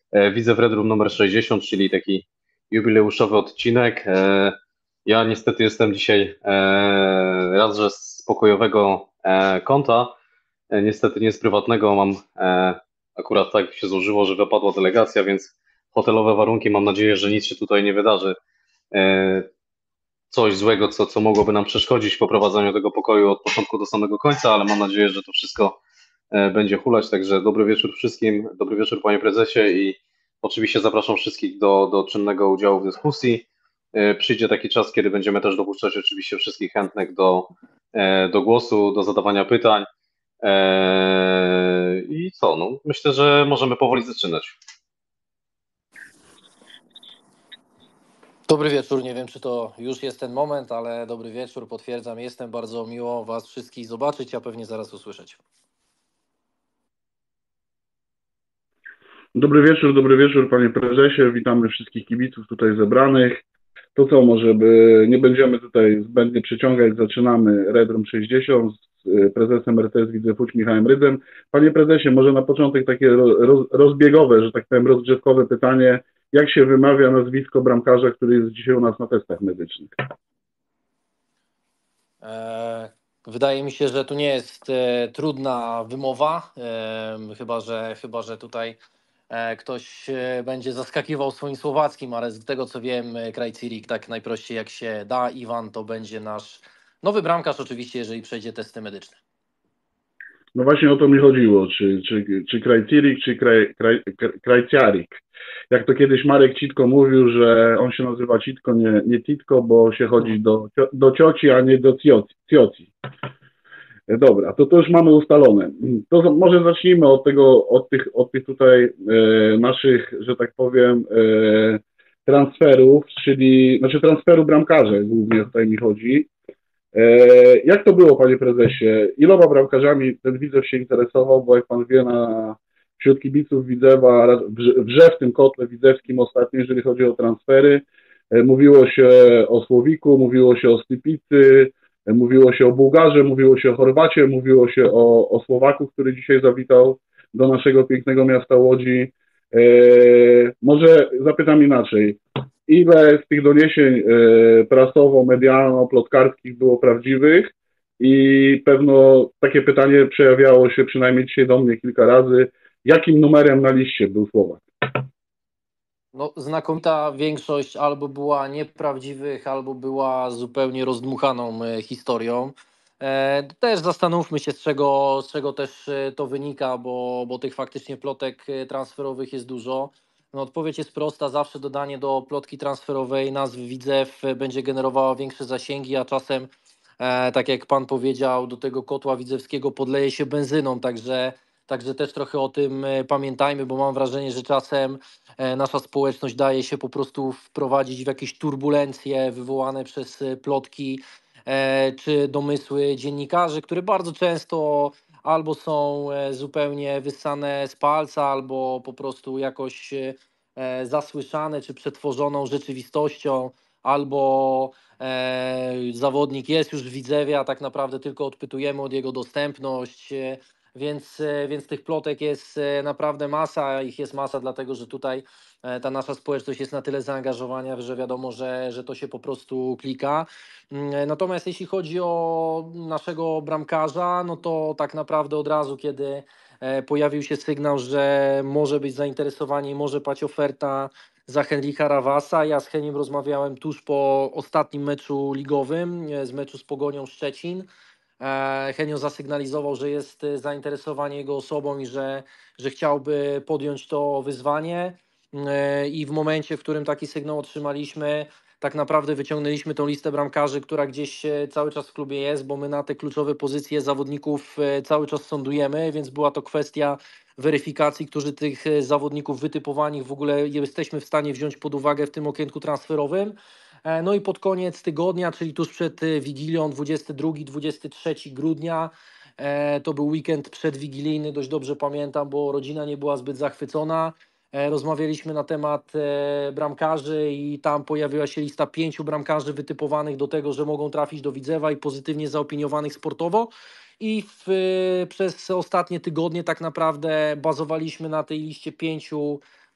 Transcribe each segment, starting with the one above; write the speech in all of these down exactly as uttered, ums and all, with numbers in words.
E, Widzę w Red Room numer sześćdziesiąt, czyli taki jubileuszowy odcinek. E, Ja niestety jestem dzisiaj e, raz, że z pokojowego e, konta, e, niestety nie z prywatnego. Mam e, akurat tak się złożyło, że wypadła delegacja, więc hotelowe warunki. Mam nadzieję, że nic się tutaj nie wydarzy. E, Coś złego, co, co mogłoby nam przeszkodzić w poprowadzeniu tego pokoju od początku do samego końca, ale mam nadzieję, że to wszystko e, będzie hulać. Także dobry wieczór wszystkim, dobry wieczór panie prezesie i oczywiście zapraszam wszystkich do, do czynnego udziału w dyskusji. E, Przyjdzie taki czas, kiedy będziemy też dopuszczać oczywiście wszystkich chętnych do, e, do głosu, do zadawania pytań. E, I co? No, myślę, że możemy powoli zaczynać. Dobry wieczór, nie wiem czy to już jest ten moment, ale dobry wieczór, potwierdzam, jestem, bardzo miło Was wszystkich zobaczyć, a pewnie zaraz usłyszeć. Dobry wieczór, dobry wieczór panie prezesie, witamy wszystkich kibiców tutaj zebranych. To co, może by nie będziemy tutaj zbędnie przyciągać, zaczynamy Red Room sześćdziesiąt z y, prezesem R T S Widzew Łódź Michałem Rydzem. Panie prezesie, może na początek takie roz, rozbiegowe, że tak powiem rozgrzewkowe pytanie, jak się wymawia nazwisko bramkarza, który jest dzisiaj u nas na testach medycznych? Eee, wydaje mi się, że tu nie jest e, trudna wymowa, e, chyba, że, chyba, że tutaj e, ktoś e, będzie zaskakiwał swoim słowackim, ale z tego co wiem, e, Krajcirik tak najprościej jak się da. Iwan to będzie nasz nowy bramkarz oczywiście, jeżeli przejdzie testy medyczne. No właśnie o to mi chodziło, czy, czy, czy Krajcirik, czy Kraj, Kraj, Krajciarik. Jak to kiedyś Marek Citko mówił, że on się nazywa Citko, nie, nie Titko, bo się chodzi do, do cioci, a nie do cioci. cioci. Dobra, to to już mamy ustalone. To może zacznijmy od tego, od tych, od tych tutaj e, naszych, że tak powiem, e, transferów, czyli, znaczy transferu bramkarzy głównie tutaj mi chodzi. E, jak to było, panie prezesie? Iloma bramkarzami ten Widzew się interesował, bo jak pan wie, na, wśród kibiców Widzewa wrze, wrze w tym kotle widzewskim ostatnio, jeżeli chodzi o transfery. E, mówiło się o Słowiku, mówiło się o Stypicy, e, mówiło się o Bułgarze, mówiło się o Chorwacie, mówiło się o, o Słowaku, który dzisiaj zawitał do naszego pięknego miasta Łodzi. E, może zapytam inaczej. Ile z tych doniesień e, prasowo-medialno-plotkarskich było prawdziwych i pewno takie pytanie przejawiało się przynajmniej dzisiaj do mnie kilka razy. Jakim numerem na liście był Słowak? No, znakomita większość albo była nieprawdziwych, albo była zupełnie rozdmuchaną e, historią. E, też zastanówmy się, z czego, z czego też e, to wynika, bo, bo tych faktycznie plotek e, transferowych jest dużo. No, odpowiedź jest prosta, zawsze dodanie do plotki transferowej nazwy Widzew e, będzie generowało większe zasięgi, a czasem, e, tak jak pan powiedział, do tego kotła widzewskiego podleje się benzyną, także, także też trochę o tym e, pamiętajmy, bo mam wrażenie, że czasem e, nasza społeczność daje się po prostu wprowadzić w jakieś turbulencje wywołane przez e, plotki e, czy domysły dziennikarzy, które bardzo często albo są e, zupełnie wyssane z palca, albo po prostu jakoś e, zasłyszane czy przetworzoną rzeczywistością, albo e, zawodnik jest już w Widzewie, a tak naprawdę tylko odpytujemy od jego dostępność. E, więc, e, więc tych plotek jest e, naprawdę masa, ich jest masa, dlatego że tutaj e, ta nasza społeczność jest na tyle zaangażowana, że wiadomo, że, że to się po prostu klika. Mm, Natomiast jeśli chodzi o naszego bramkarza, no to tak naprawdę od razu, kiedy e, pojawił się sygnał, że może być zainteresowanie i może paść oferta za Henryka Rawasa. Ja z Heniem rozmawiałem tuż po ostatnim meczu ligowym, e, z meczu z Pogonią Szczecin. E, Henio zasygnalizował, że jest e, zainteresowanie jego osobą i że, że chciałby podjąć to wyzwanie. E, I w momencie, w którym taki sygnał otrzymaliśmy, tak naprawdę wyciągnęliśmy tą listę bramkarzy, która gdzieś e, cały czas w klubie jest, bo my na te kluczowe pozycje zawodników e, cały czas sądujemy, więc była to kwestia weryfikacji, którzy tych e, zawodników wytypowanych w ogóle jesteśmy w stanie wziąć pod uwagę w tym okienku transferowym. E, No i pod koniec tygodnia, czyli tuż przed e, Wigilią, dwudziestego drugiego dwudziestego trzeciego grudnia, e, to był weekend przedwigilijny, dość dobrze pamiętam, bo rodzina nie była zbyt zachwycona. E, Rozmawialiśmy na temat e, bramkarzy i tam pojawiła się lista pięciu bramkarzy wytypowanych do tego, że mogą trafić do Widzewa i pozytywnie zaopiniowanych sportowo. I w, e, przez ostatnie tygodnie tak naprawdę bazowaliśmy na tej liście pięciu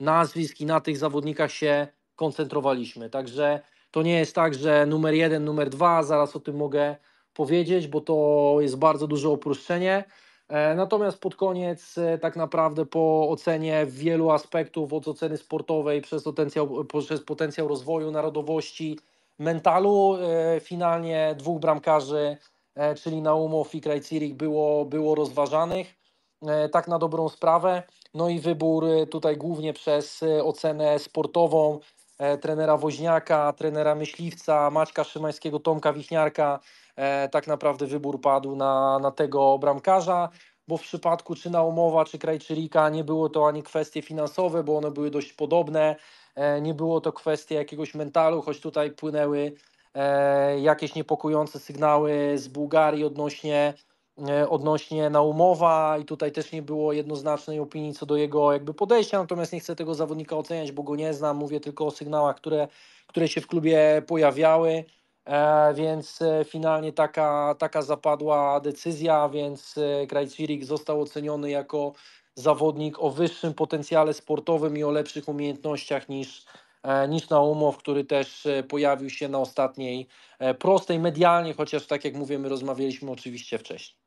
nazwisk i na tych zawodnikach się koncentrowaliśmy. Także to nie jest tak, że numer jeden, numer dwa, zaraz o tym mogę powiedzieć, bo to jest bardzo duże uproszczenie. Natomiast pod koniec tak naprawdę po ocenie wielu aspektów, od oceny sportowej przez potencjał, przez potencjał rozwoju, narodowości, mentalu, finalnie dwóch bramkarzy, czyli Naumow i Krajcirik było, było rozważanych, tak na dobrą sprawę. No i wybór tutaj głównie przez ocenę sportową trenera Woźniaka, trenera Myśliwca, Maćka Szymańskiego, Tomka Wichniarka, tak naprawdę wybór padł na, na tego bramkarza, bo w przypadku czy Naumowa, czy Krajczyrika nie było to ani kwestie finansowe, bo one były dość podobne, nie było to kwestie jakiegoś mentalu, choć tutaj płynęły jakieś niepokojące sygnały z Bułgarii odnośnie, odnośnie Naumowa i tutaj też nie było jednoznacznej opinii co do jego jakby podejścia, natomiast nie chcę tego zawodnika oceniać, bo go nie znam, mówię tylko o sygnałach, które, które się w klubie pojawiały. E, więc e, finalnie taka, taka zapadła decyzja, więc e, Krajcirik został oceniony jako zawodnik o wyższym potencjale sportowym i o lepszych umiejętnościach niż, e, niż Naumow, który też e, pojawił się na ostatniej e, prostej medialnie, chociaż tak jak mówię, my rozmawialiśmy oczywiście wcześniej.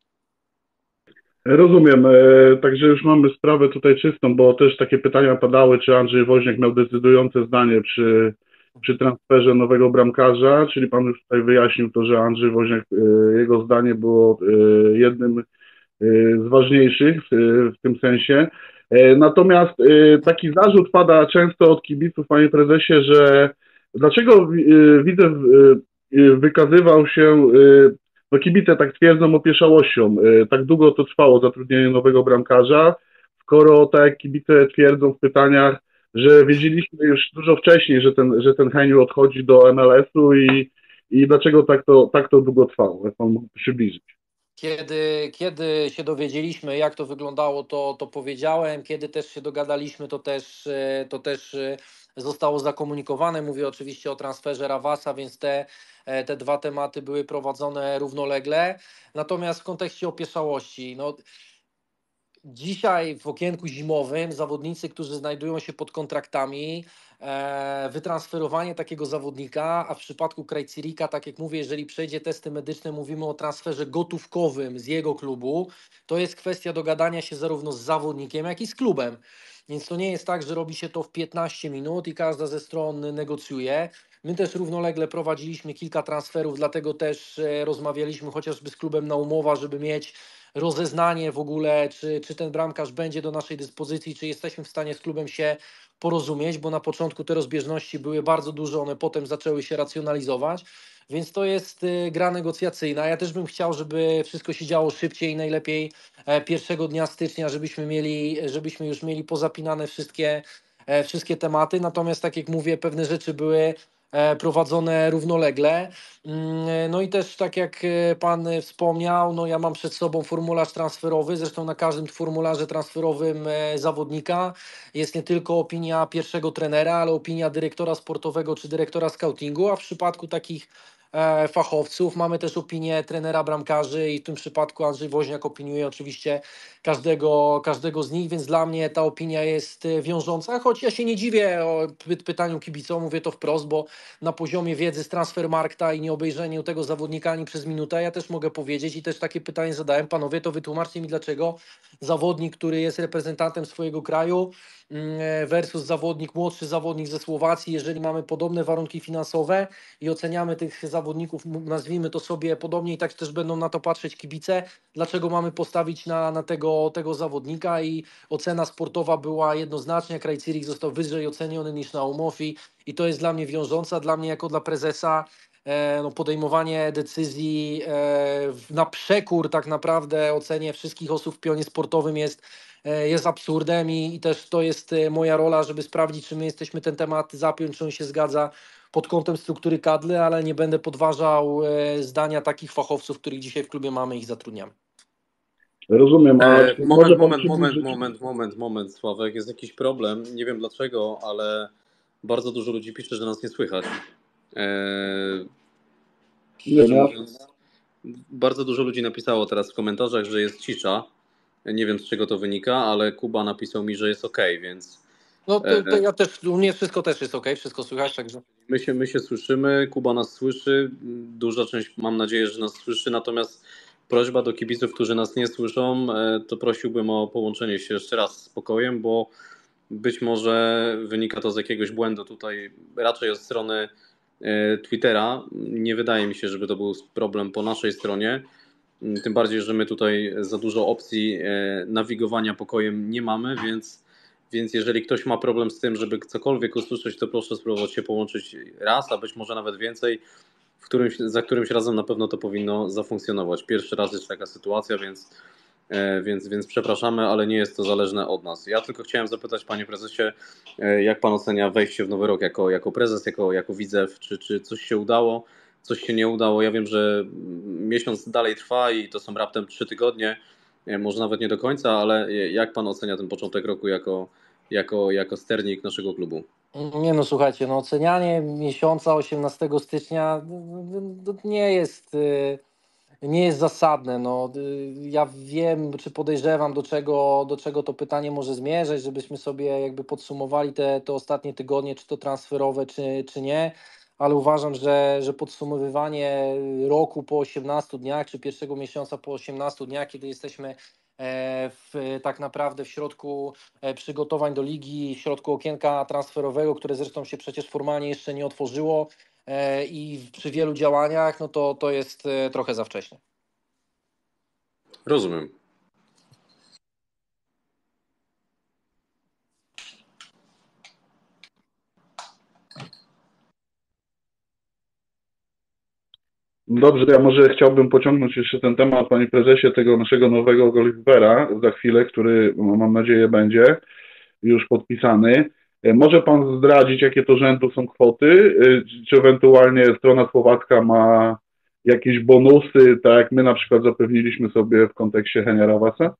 Rozumiem, e, także już mamy sprawę tutaj czystą, bo też takie pytania padały, czy Andrzej Woźniak miał decydujące zdanie przy, przy transferze nowego bramkarza, czyli pan już tutaj wyjaśnił to, że Andrzej Woźniak, e, jego zdanie było e, jednym e, z ważniejszych e, w tym sensie. E, natomiast e, taki zarzut pada często od kibiców, panie prezesie, że dlaczego e, widzę e, wykazywał się e, no kibice tak twierdzą opieszałością. Tak długo to trwało zatrudnienie nowego bramkarza, skoro tak jak kibice twierdzą w pytaniach, że wiedzieliśmy już dużo wcześniej, że ten, że ten Heniu odchodzi do M L S-u i, i dlaczego tak to, tak to długo trwało? Jak pan mógł przybliżyć? Kiedy, kiedy się dowiedzieliśmy, jak to wyglądało, to, to powiedziałem. Kiedy też się dogadaliśmy, to też, to też zostało zakomunikowane. Mówię oczywiście o transferze Rawasa, więc te, te dwa tematy były prowadzone równolegle. Natomiast w kontekście opieszałości, no, dzisiaj w okienku zimowym zawodnicy, którzy znajdują się pod kontraktami, e, wytransferowanie takiego zawodnika, a w przypadku Krajcirika, tak jak mówię, jeżeli przejdzie testy medyczne, mówimy o transferze gotówkowym z jego klubu, to jest kwestia dogadania się zarówno z zawodnikiem, jak i z klubem. Więc to nie jest tak, że robi się to w piętnaście minut i każda ze stron negocjuje. My też równolegle prowadziliśmy kilka transferów, dlatego też e, rozmawialiśmy chociażby z klubem Naumowa, żeby mieć rozeznanie w ogóle, czy, czy ten bramkarz będzie do naszej dyspozycji, czy jesteśmy w stanie z klubem się porozumieć, bo na początku te rozbieżności były bardzo duże, one potem zaczęły się racjonalizować, więc to jest y, gra negocjacyjna. Ja też bym chciał, żeby wszystko się działo szybciej, najlepiej e, pierwszego dnia stycznia, żebyśmy mieli, żebyśmy już mieli pozapinane wszystkie, e, wszystkie tematy, natomiast tak jak mówię, pewne rzeczy były prowadzone równolegle. No i też tak jak pan wspomniał, no ja mam przed sobą formularz transferowy, zresztą na każdym formularze transferowym zawodnika jest nie tylko opinia pierwszego trenera, ale opinia dyrektora sportowego czy dyrektora scoutingu, a w przypadku takich fachowców mamy też opinię trenera bramkarzy i w tym przypadku Andrzej Woźniak opiniuje oczywiście każdego, każdego z nich, więc dla mnie ta opinia jest wiążąca, choć ja się nie dziwię o pytaniu kibicom, mówię to wprost, bo na poziomie wiedzy z Transfermarkta i nie obejrzeniu tego zawodnika ani przez minutę, ja też mogę powiedzieć i też takie pytanie zadałem, panowie, to wytłumaczcie mi, dlaczego zawodnik, który jest reprezentantem swojego kraju versus zawodnik, młodszy zawodnik ze Słowacji, jeżeli mamy podobne warunki finansowe i oceniamy tych zawodników, nazwijmy to sobie podobnie i tak też będą na to patrzeć kibice, dlaczego mamy postawić na, na tego, tego zawodnika i ocena sportowa była jednoznaczna, Krajcirik został wyżej oceniony niż Naumow i, i to jest dla mnie wiążąca, dla mnie jako dla prezesa e, no podejmowanie decyzji e, na przekór tak naprawdę ocenie wszystkich osób w pionie sportowym jest jest absurdem i, i też to jest moja rola, żeby sprawdzić, czy my jesteśmy ten temat zapiąć, czy on się zgadza pod kątem struktury kadry, ale nie będę podważał zdania takich fachowców, których dzisiaj w klubie mamy i ich zatrudniamy. Rozumiem, a E, czy moment, może pan moment, moment, przybliżyć? moment, moment, moment, Sławek, jest jakiś problem, nie wiem dlaczego, ale bardzo dużo ludzi pisze, że nas nie słychać. E, Nie wiem, szczerze ja mówiąc, bardzo dużo ludzi napisało teraz w komentarzach, że jest cisza. Nie wiem, z czego to wynika, ale Kuba napisał mi, że jest ok, więc No to, to ja też, u mnie wszystko też jest ok, wszystko słychać, także... My się, my się słyszymy, Kuba nas słyszy, duża część mam nadzieję, że nas słyszy, natomiast prośba do kibiców, którzy nas nie słyszą, to prosiłbym o połączenie się jeszcze raz z pokojem, bo być może wynika to z jakiegoś błędu tutaj, raczej od strony Twittera. Nie wydaje mi się, żeby to był problem po naszej stronie, tym bardziej, że my tutaj za dużo opcji nawigowania pokojem nie mamy, więc Więc jeżeli ktoś ma problem z tym, żeby cokolwiek usłyszeć, to proszę spróbować się połączyć raz, a być może nawet więcej. W którymś, za którymś razem na pewno to powinno zafunkcjonować. Pierwszy raz jest taka sytuacja, więc, więc, więc przepraszamy, ale nie jest to zależne od nas. Ja tylko chciałem zapytać, panie prezesie, jak pan ocenia wejście w nowy rok jako, jako prezes, jako, jako widzew? Czy, czy coś się udało, coś się nie udało? Ja wiem, że miesiąc dalej trwa i to są raptem trzy tygodnie, może nawet nie do końca, ale jak pan ocenia ten początek roku jako, jako, jako sternik naszego klubu? Nie no, słuchajcie, no ocenianie miesiąca osiemnastego stycznia nie jest, nie jest zasadne. No, ja wiem, czy podejrzewam, do czego, do czego to pytanie może zmierzać, żebyśmy sobie jakby podsumowali te, te ostatnie tygodnie, czy to transferowe, czy, czy nie, ale uważam, że, że podsumowywanie roku po osiemnastu dniach, czy pierwszego miesiąca po osiemnastu dniach, kiedy jesteśmy w, tak naprawdę w środku przygotowań do ligi, w środku okienka transferowego, które zresztą się przecież formalnie jeszcze nie otworzyło i przy wielu działaniach, no to, to jest trochę za wcześnie. Rozumiem. Dobrze, ja może chciałbym pociągnąć jeszcze ten temat, panie prezesie, tego naszego nowego golfera za chwilę, który mam nadzieję będzie już podpisany. Może pan zdradzić, jakie to rzędu są kwoty? Czy ewentualnie strona słowacka ma jakieś bonusy, tak jak my na przykład zapewniliśmy sobie w kontekście Henia Rawasa?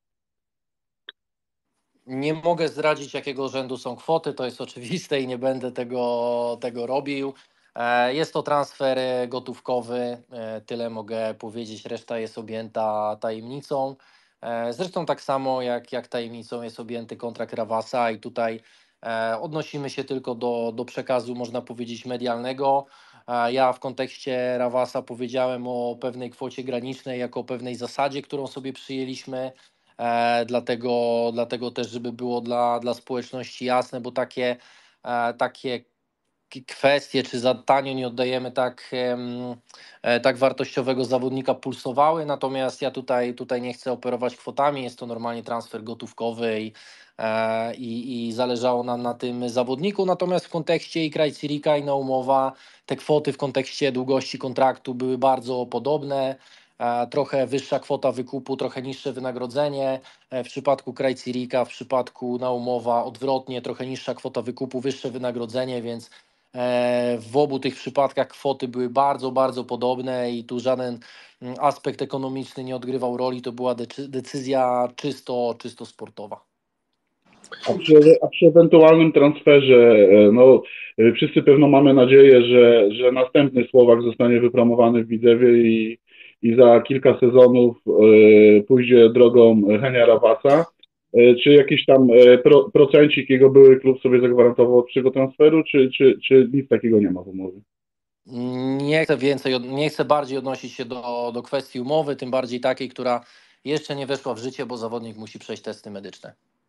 Nie mogę zdradzić, jakiego rzędu są kwoty, to jest oczywiste i nie będę tego, tego robił. Jest to transfer gotówkowy, tyle mogę powiedzieć, reszta jest objęta tajemnicą. Zresztą tak samo jak, jak tajemnicą jest objęty kontrakt Rawasa i tutaj odnosimy się tylko do, do przekazu, można powiedzieć, medialnego. Ja w kontekście Rawasa powiedziałem o pewnej kwocie granicznej, jako o pewnej zasadzie, którą sobie przyjęliśmy. E, dlatego, dlatego też, żeby było dla, dla społeczności jasne, bo takie, e, takie kwestie, czy za tanio nie oddajemy tak, e, tak wartościowego zawodnika, pulsowały, natomiast ja tutaj, tutaj nie chcę operować kwotami, jest to normalnie transfer gotówkowy i, e, i, i zależało nam na tym zawodniku, natomiast w kontekście i Krajcirika i na umowa te kwoty w kontekście długości kontraktu były bardzo podobne. Trochę wyższa kwota wykupu, trochę niższe wynagrodzenie. W przypadku Krajcirika, w przypadku Naumowa odwrotnie, trochę niższa kwota wykupu, wyższe wynagrodzenie, więc w obu tych przypadkach kwoty były bardzo, bardzo podobne i tu żaden aspekt ekonomiczny nie odgrywał roli, to była decyzja czysto, czysto sportowa. A przy, a przy ewentualnym transferze, no wszyscy pewno mamy nadzieję, że, że następny Słowak zostanie wypromowany w Widzewie i, i za kilka sezonów y, pójdzie drogą Henia Rawasa. Y, czy jakiś tam pro, procencik jego były klub sobie zagwarantował od tego transferu, czy, czy, czy nic takiego nie ma w umowie? Nie chcę więcej, nie chcę bardziej odnosić się do, do kwestii umowy, tym bardziej takiej, która jeszcze nie weszła w życie, bo zawodnik musi przejść testy medyczne.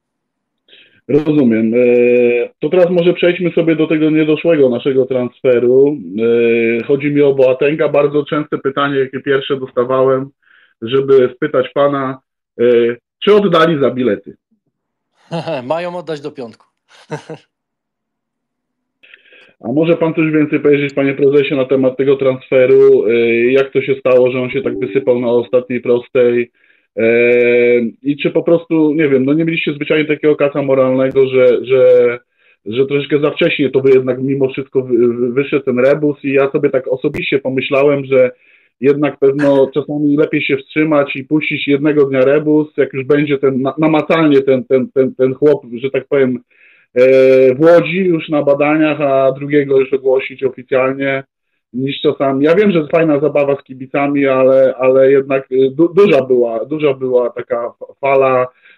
Rozumiem. To teraz może przejdźmy sobie do tego niedoszłego naszego transferu. Chodzi mi o Boatenga. Bardzo częste pytanie, jakie pierwsze dostawałem, żeby spytać pana, czy oddali za bilety? Mają oddać do piątku. A może pan coś więcej powiedzieć, panie prezesie, na temat tego transferu? Jak to się stało, że on się tak wysypał na ostatniej prostej? I czy po prostu, nie wiem, no nie mieliście zwyczajnie takiego kasa moralnego, że, że, że troszeczkę za wcześnie to by jednak mimo wszystko wyszedł ten rebus i ja sobie tak osobiście pomyślałem, że jednak pewno czasami lepiej się wstrzymać i puścić jednego dnia rebus, jak już będzie ten namacalnie ten, ten, ten, ten chłop, że tak powiem, w Łodzi już na badaniach, a drugiego już ogłosić oficjalnie, niż czasami. Ja wiem, że jest fajna zabawa z kibicami, ale, ale jednak du, duża była, duża była taka fala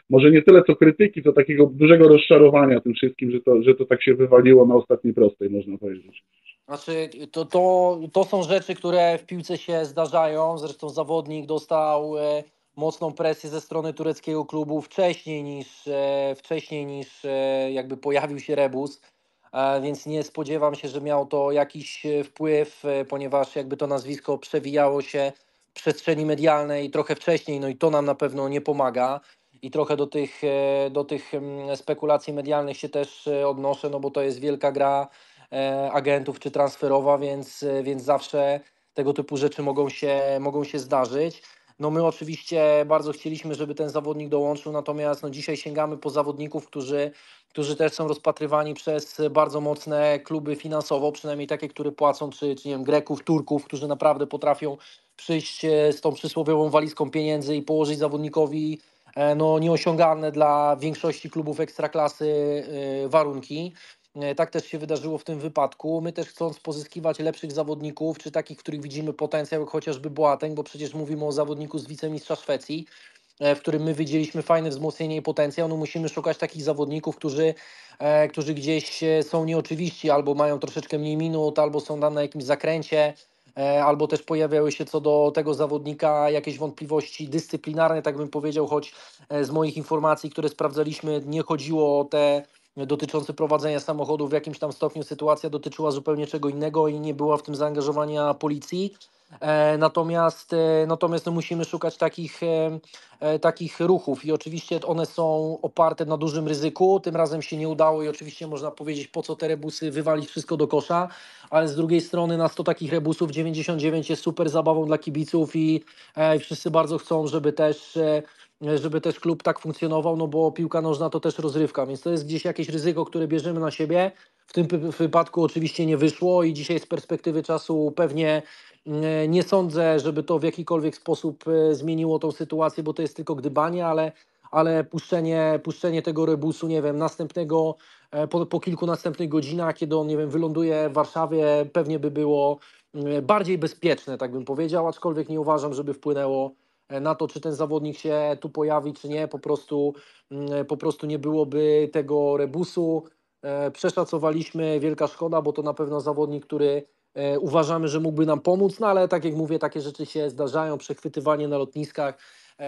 może nie tyle co krytyki, co takiego dużego rozczarowania tym wszystkim, że to, że to tak się wywaliło na ostatniej prostej, można powiedzieć. Znaczy, to, to, to są rzeczy, które w piłce się zdarzają. Zresztą zawodnik dostał e, mocną presję ze strony tureckiego klubu wcześniej niż, e, wcześniej niż e, jakby pojawił się rebus, e, więc nie spodziewam się, że miał to jakiś e, wpływ, e, ponieważ jakby to nazwisko przewijało się w przestrzeni medialnej trochę wcześniej, no i to nam na pewno nie pomaga. I trochę do tych, e, do tych mm, spekulacji medialnych się też e, odnoszę, no bo to jest wielka gra e, agentów czy transferowa, więc, e, więc zawsze tego typu rzeczy mogą się, mogą się zdarzyć. No my oczywiście bardzo chcieliśmy, żeby ten zawodnik dołączył, natomiast no dzisiaj sięgamy po zawodników, którzy, którzy też są rozpatrywani przez bardzo mocne kluby finansowo, przynajmniej takie, które płacą, czy, czy nie wiem, Greków, Turków, którzy naprawdę potrafią przyjść e, z tą przysłowiową walizką pieniędzy i położyć zawodnikowi e, no, nieosiągalne dla większości klubów ekstraklasy e, warunki. E, Tak też się wydarzyło w tym wypadku. My też chcąc pozyskiwać lepszych zawodników, czy takich, w których widzimy potencjał, jak chociażby Boateng, bo przecież mówimy o zawodniku z wicemistrza Szwecji, e, w którym my widzieliśmy fajne wzmocnienie i potencjał, no musimy szukać takich zawodników, którzy, e, którzy gdzieś e, są nieoczywiści, albo mają troszeczkę mniej minut, albo są tam na jakimś zakręcie, e, albo też pojawiały się co do tego zawodnika jakieś wątpliwości dyscyplinarne, tak bym powiedział, choć e, z moich informacji, które sprawdzaliśmy, nie chodziło o te dotyczący prowadzenia samochodu. W jakimś tam stopniu sytuacja dotyczyła zupełnie czego innego i nie była w tym zaangażowania policji. E, natomiast e, natomiast no musimy szukać takich, e, e, takich ruchów i oczywiście one są oparte na dużym ryzyku. Tym razem się nie udało i oczywiście można powiedzieć, po co te rebusy, wywalić wszystko do kosza, ale z drugiej strony na sto takich rebusów dziewięćdziesiąt dziewięć jest super zabawą dla kibiców i e, wszyscy bardzo chcą, żeby też e, żeby też klub tak funkcjonował, no bo piłka nożna to też rozrywka, więc to jest gdzieś jakieś ryzyko, które bierzemy na siebie. W tym wy- wypadku oczywiście nie wyszło i dzisiaj z perspektywy czasu pewnie mm, nie sądzę, żeby to w jakikolwiek sposób e, zmieniło tą sytuację, bo to jest tylko gdybanie, ale, ale puszczenie, puszczenie tego rebusu, nie wiem, następnego, e, po, po kilku następnych godzinach, kiedy on, nie wiem, wyląduje w Warszawie, pewnie by było mm, bardziej bezpieczne, tak bym powiedział, aczkolwiek nie uważam, żeby wpłynęło na to, czy ten zawodnik się tu pojawi, czy nie. Po prostu, mm, po prostu nie byłoby tego rebusu. E, Przeszacowaliśmy, wielka szkoda, bo to na pewno zawodnik, który e, uważamy, że mógłby nam pomóc, no ale tak jak mówię, takie rzeczy się zdarzają, przechwytywanie na lotniskach,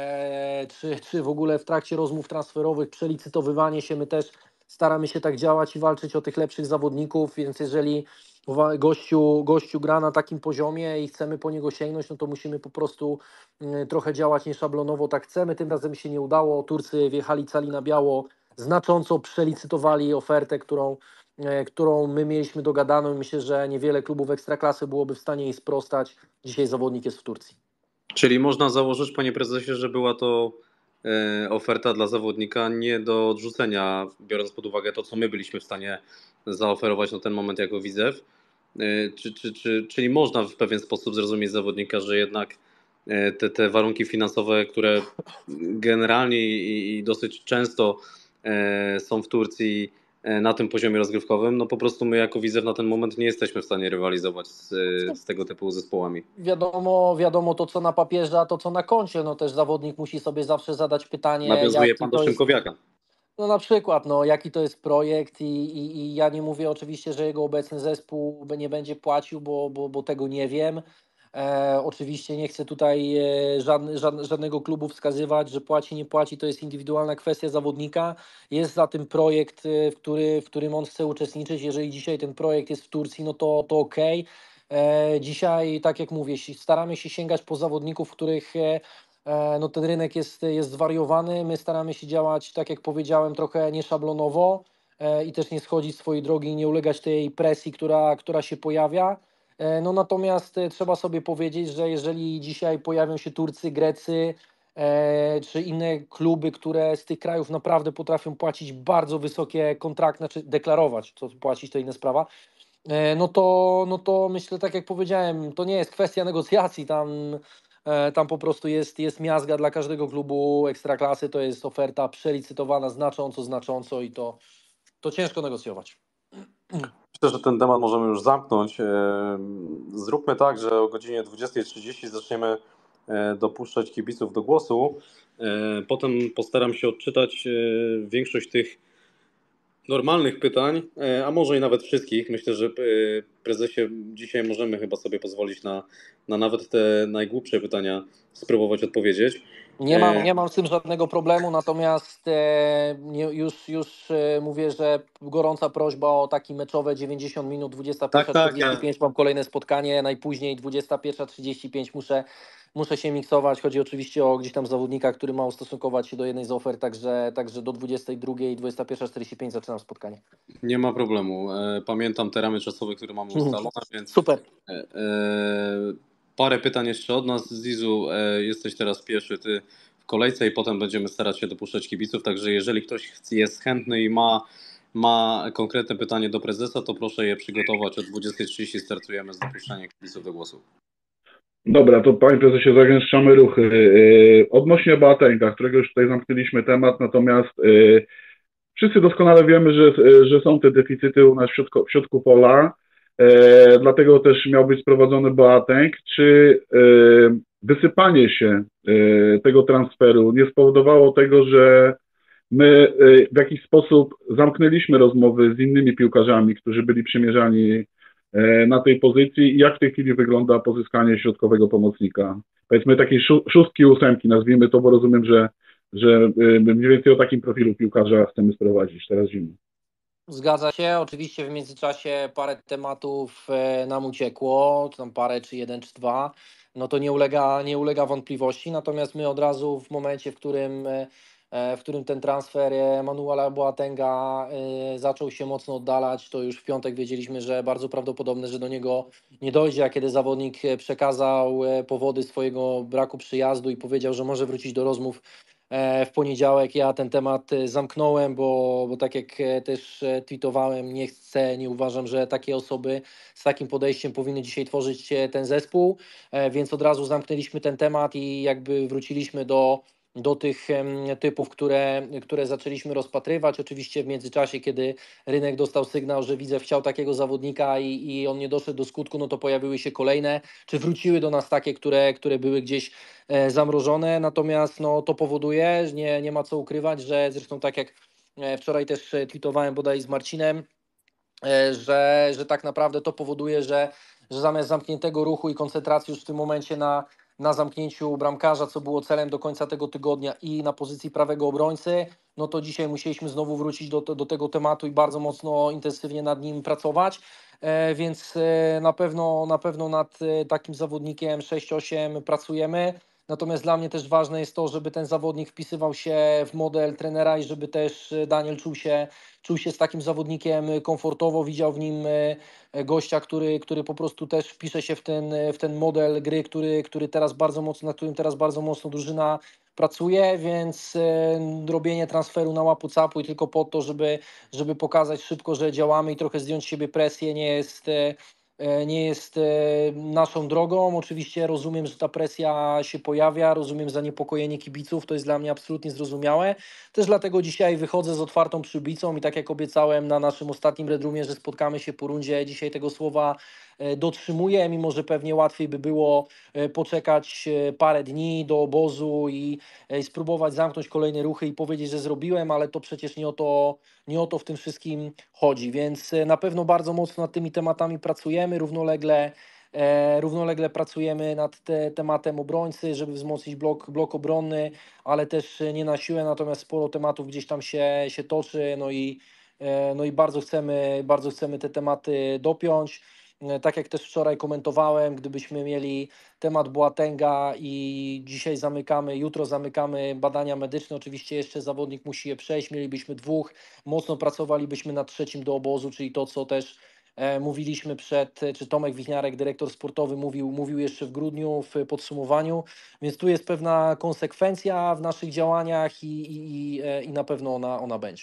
e, czy, czy w ogóle w trakcie rozmów transferowych, przelicytowywanie się, my też staramy się tak działać i walczyć o tych lepszych zawodników, więc jeżeli uwa- gościu, gościu gra na takim poziomie i chcemy po niego sięgnąć, no to musimy po prostu mm, trochę działać nieszablonowo, tak chcemy. Tym razem się nie udało. Turcy wjechali cali na biało, znacząco przelicytowali ofertę, którą, e, którą my mieliśmy dogadaną i myślę, że niewiele klubów ekstraklasy byłoby w stanie jej sprostać. Dzisiaj zawodnik jest w Turcji. Czyli można założyć, panie prezesie, że była to e, oferta dla zawodnika nie do odrzucenia, biorąc pod uwagę to, co my byliśmy w stanie zaoferować na ten moment jako Widzew. E, Czy, czy, czy, czyli można w pewien sposób zrozumieć zawodnika, że jednak e, te, te warunki finansowe, które generalnie i, i dosyć często e, są w Turcji e, na tym poziomie rozgrywkowym, no po prostu my jako Widzew na ten moment nie jesteśmy w stanie rywalizować z, z tego typu zespołami. Wiadomo, wiadomo to, co na papierze, a to, co na koncie. No też zawodnik musi sobie zawsze zadać pytanie, Nawiązuje jaki pan do to jest. Szymkowiaka. No na przykład, no jaki to jest projekt i, i, i ja nie mówię oczywiście, że jego obecny zespół nie będzie płacił, bo, bo, bo tego nie wiem. E, oczywiście nie chcę tutaj e, żadny, żadne, żadnego klubu wskazywać, że płaci, nie płaci, to jest indywidualna kwestia zawodnika. Jest za tym projekt, e, w, który, w którym on chce uczestniczyć. Jeżeli dzisiaj ten projekt jest w Turcji, no to, to okej. E, Dzisiaj, tak jak mówię, si- staramy się sięgać po zawodników, których e, E, no ten rynek jest, jest zwariowany. My staramy się działać, tak jak powiedziałem, trochę nieszablonowo e, i też nie schodzić z swojej drogi, nie ulegać tej presji, która, która się pojawia. E, No natomiast e, trzeba sobie powiedzieć, że jeżeli dzisiaj pojawią się Turcy, Grecy e, czy inne kluby, które z tych krajów naprawdę potrafią płacić bardzo wysokie kontrakty, znaczy deklarować, co płacić to inna sprawa, e, no to, no to myślę, tak jak powiedziałem, to nie jest kwestia negocjacji, tam, e, tam po prostu jest, jest miazga dla każdego klubu ekstraklasy, to jest oferta przelicytowana znacząco, znacząco i to, to ciężko negocjować. Myślę, że ten temat możemy już zamknąć. E, Zróbmy tak, że o godzinie dwudziestej trzydzieści zaczniemy dopuszczać kibiców do głosu. Potem postaram się odczytać większość tych normalnych pytań, a może i nawet wszystkich. Myślę, że prezesie dzisiaj możemy chyba sobie pozwolić na, na nawet te najgłupsze pytania spróbować odpowiedzieć. Nie mam, nie mam z tym żadnego problemu, natomiast e, nie, już, już e, mówię, że gorąca prośba o takie meczowe dziewięćdziesiąt minut, dwudziesta pierwsza trzydzieści pięć ja... mam kolejne spotkanie, najpóźniej dwudziesta pierwsza trzydzieści pięć muszę, muszę się miksować. Chodzi oczywiście o gdzieś tam zawodnika, który ma ustosunkować się do jednej z ofert, także, także do dwudziestej drugiej, dwudziesta pierwsza czterdzieści pięć zaczynam spotkanie. Nie ma problemu. Pamiętam te ramy czasowe, które mamy ustalone, więc super. Parę pytań jeszcze od nas. Zizu, jesteś teraz pierwszy, ty w kolejce i potem będziemy starać się dopuszczać kibiców, także jeżeli ktoś jest chętny i ma, ma konkretne pytanie do prezesa, to proszę je przygotować. O dwudziestej trzydzieści startujemy z dopuszczaniem kibiców do głosu. Dobra, to panie prezesie, zagęszczamy ruchy. Odnośnie Boatenga, którego już tutaj zamknęliśmy temat, natomiast wszyscy doskonale wiemy, że, że są te deficyty u nas w środku, w środku pola. E, dlatego też miał być sprowadzony Boateng. Czy e, wysypanie się e, tego transferu nie spowodowało tego, że my e, w jakiś sposób zamknęliśmy rozmowy z innymi piłkarzami, którzy byli przymierzani e, na tej pozycji i jak w tej chwili wygląda pozyskanie środkowego pomocnika? Powiedzmy takiej szó szóstki, ósemki, nazwijmy to, bo rozumiem, że, że e, mniej więcej o takim profilu piłkarza chcemy sprowadzić teraz zimą. Zgadza się, oczywiście w międzyczasie parę tematów nam uciekło, tam parę, czy jeden, czy dwa, no to nie ulega, nie ulega wątpliwości, natomiast my od razu w momencie, w którym, w którym ten transfer Manuela Boatenga zaczął się mocno oddalać, to już w piątek wiedzieliśmy, że bardzo prawdopodobne, że do niego nie dojdzie, a kiedy zawodnik przekazał powody swojego braku przyjazdu i powiedział, że może wrócić do rozmów w poniedziałek, ja ten temat zamknąłem, bo, bo tak jak też tweetowałem, nie chcę, nie uważam, że takie osoby z takim podejściem powinny dzisiaj tworzyć ten zespół, więc od razu zamknęliśmy ten temat i jakby wróciliśmy do, do tych typów, które, które zaczęliśmy rozpatrywać. Oczywiście w międzyczasie, kiedy rynek dostał sygnał, że Widzew chciał takiego zawodnika i, i on nie doszedł do skutku, no to pojawiły się kolejne, czy wróciły do nas takie, które, które były gdzieś zamrożone, natomiast no, to powoduje, nie, nie ma co ukrywać, że zresztą tak jak wczoraj też tweetowałem bodaj z Marcinem, że, że tak naprawdę to powoduje, że, że zamiast zamkniętego ruchu i koncentracji już w tym momencie na, na zamknięciu bramkarza, co było celem do końca tego tygodnia i na pozycji prawego obrońcy, no to dzisiaj musieliśmy znowu wrócić do, do tego tematu i bardzo mocno intensywnie nad nim pracować, e, więc e, na pewno, na pewno nad takim zawodnikiem sześć osiem pracujemy. Natomiast dla mnie też ważne jest to, żeby ten zawodnik wpisywał się w model trenera i żeby też Daniel czuł się, czuł się z takim zawodnikiem komfortowo, widział w nim gościa, który, który po prostu też wpisze się w ten, w ten model gry, który, który teraz bardzo mocno, nad którym teraz bardzo mocno drużyna pracuje, więc robienie transferu na łapu capu i tylko po to, żeby, żeby pokazać szybko, że działamy i trochę zdjąć z siebie presję, nie jest nie jest naszą drogą. Oczywiście rozumiem, że ta presja się pojawia, rozumiem zaniepokojenie kibiców, to jest dla mnie absolutnie zrozumiałe. Też dlatego dzisiaj wychodzę z otwartą przybicą i tak jak obiecałem na naszym ostatnim Red Roomie, że spotkamy się po rundzie, dzisiaj tego słowa dotrzymuję, mimo że pewnie łatwiej by było poczekać parę dni do obozu i, i spróbować zamknąć kolejne ruchy i powiedzieć, że zrobiłem, ale to przecież nie o to, nie o to w tym wszystkim chodzi, więc na pewno bardzo mocno nad tymi tematami pracujemy, równolegle E, równolegle pracujemy nad te, tematem obrońcy, żeby wzmocnić blok, blok obronny, ale też nie na siłę, natomiast sporo tematów gdzieś tam się, się toczy, no i, e, no i bardzo chcemy, bardzo chcemy te tematy dopiąć. E, tak jak też wczoraj komentowałem, gdybyśmy mieli temat Boatenga i dzisiaj zamykamy, jutro zamykamy badania medyczne, oczywiście jeszcze zawodnik musi je przejść, mielibyśmy dwóch, mocno pracowalibyśmy nad trzecim do obozu, czyli to, co też mówiliśmy przed, czy Tomek Wichniarek, dyrektor sportowy, mówił, mówił jeszcze w grudniu w podsumowaniu, więc tu jest pewna konsekwencja w naszych działaniach i, i, i na pewno ona, ona będzie.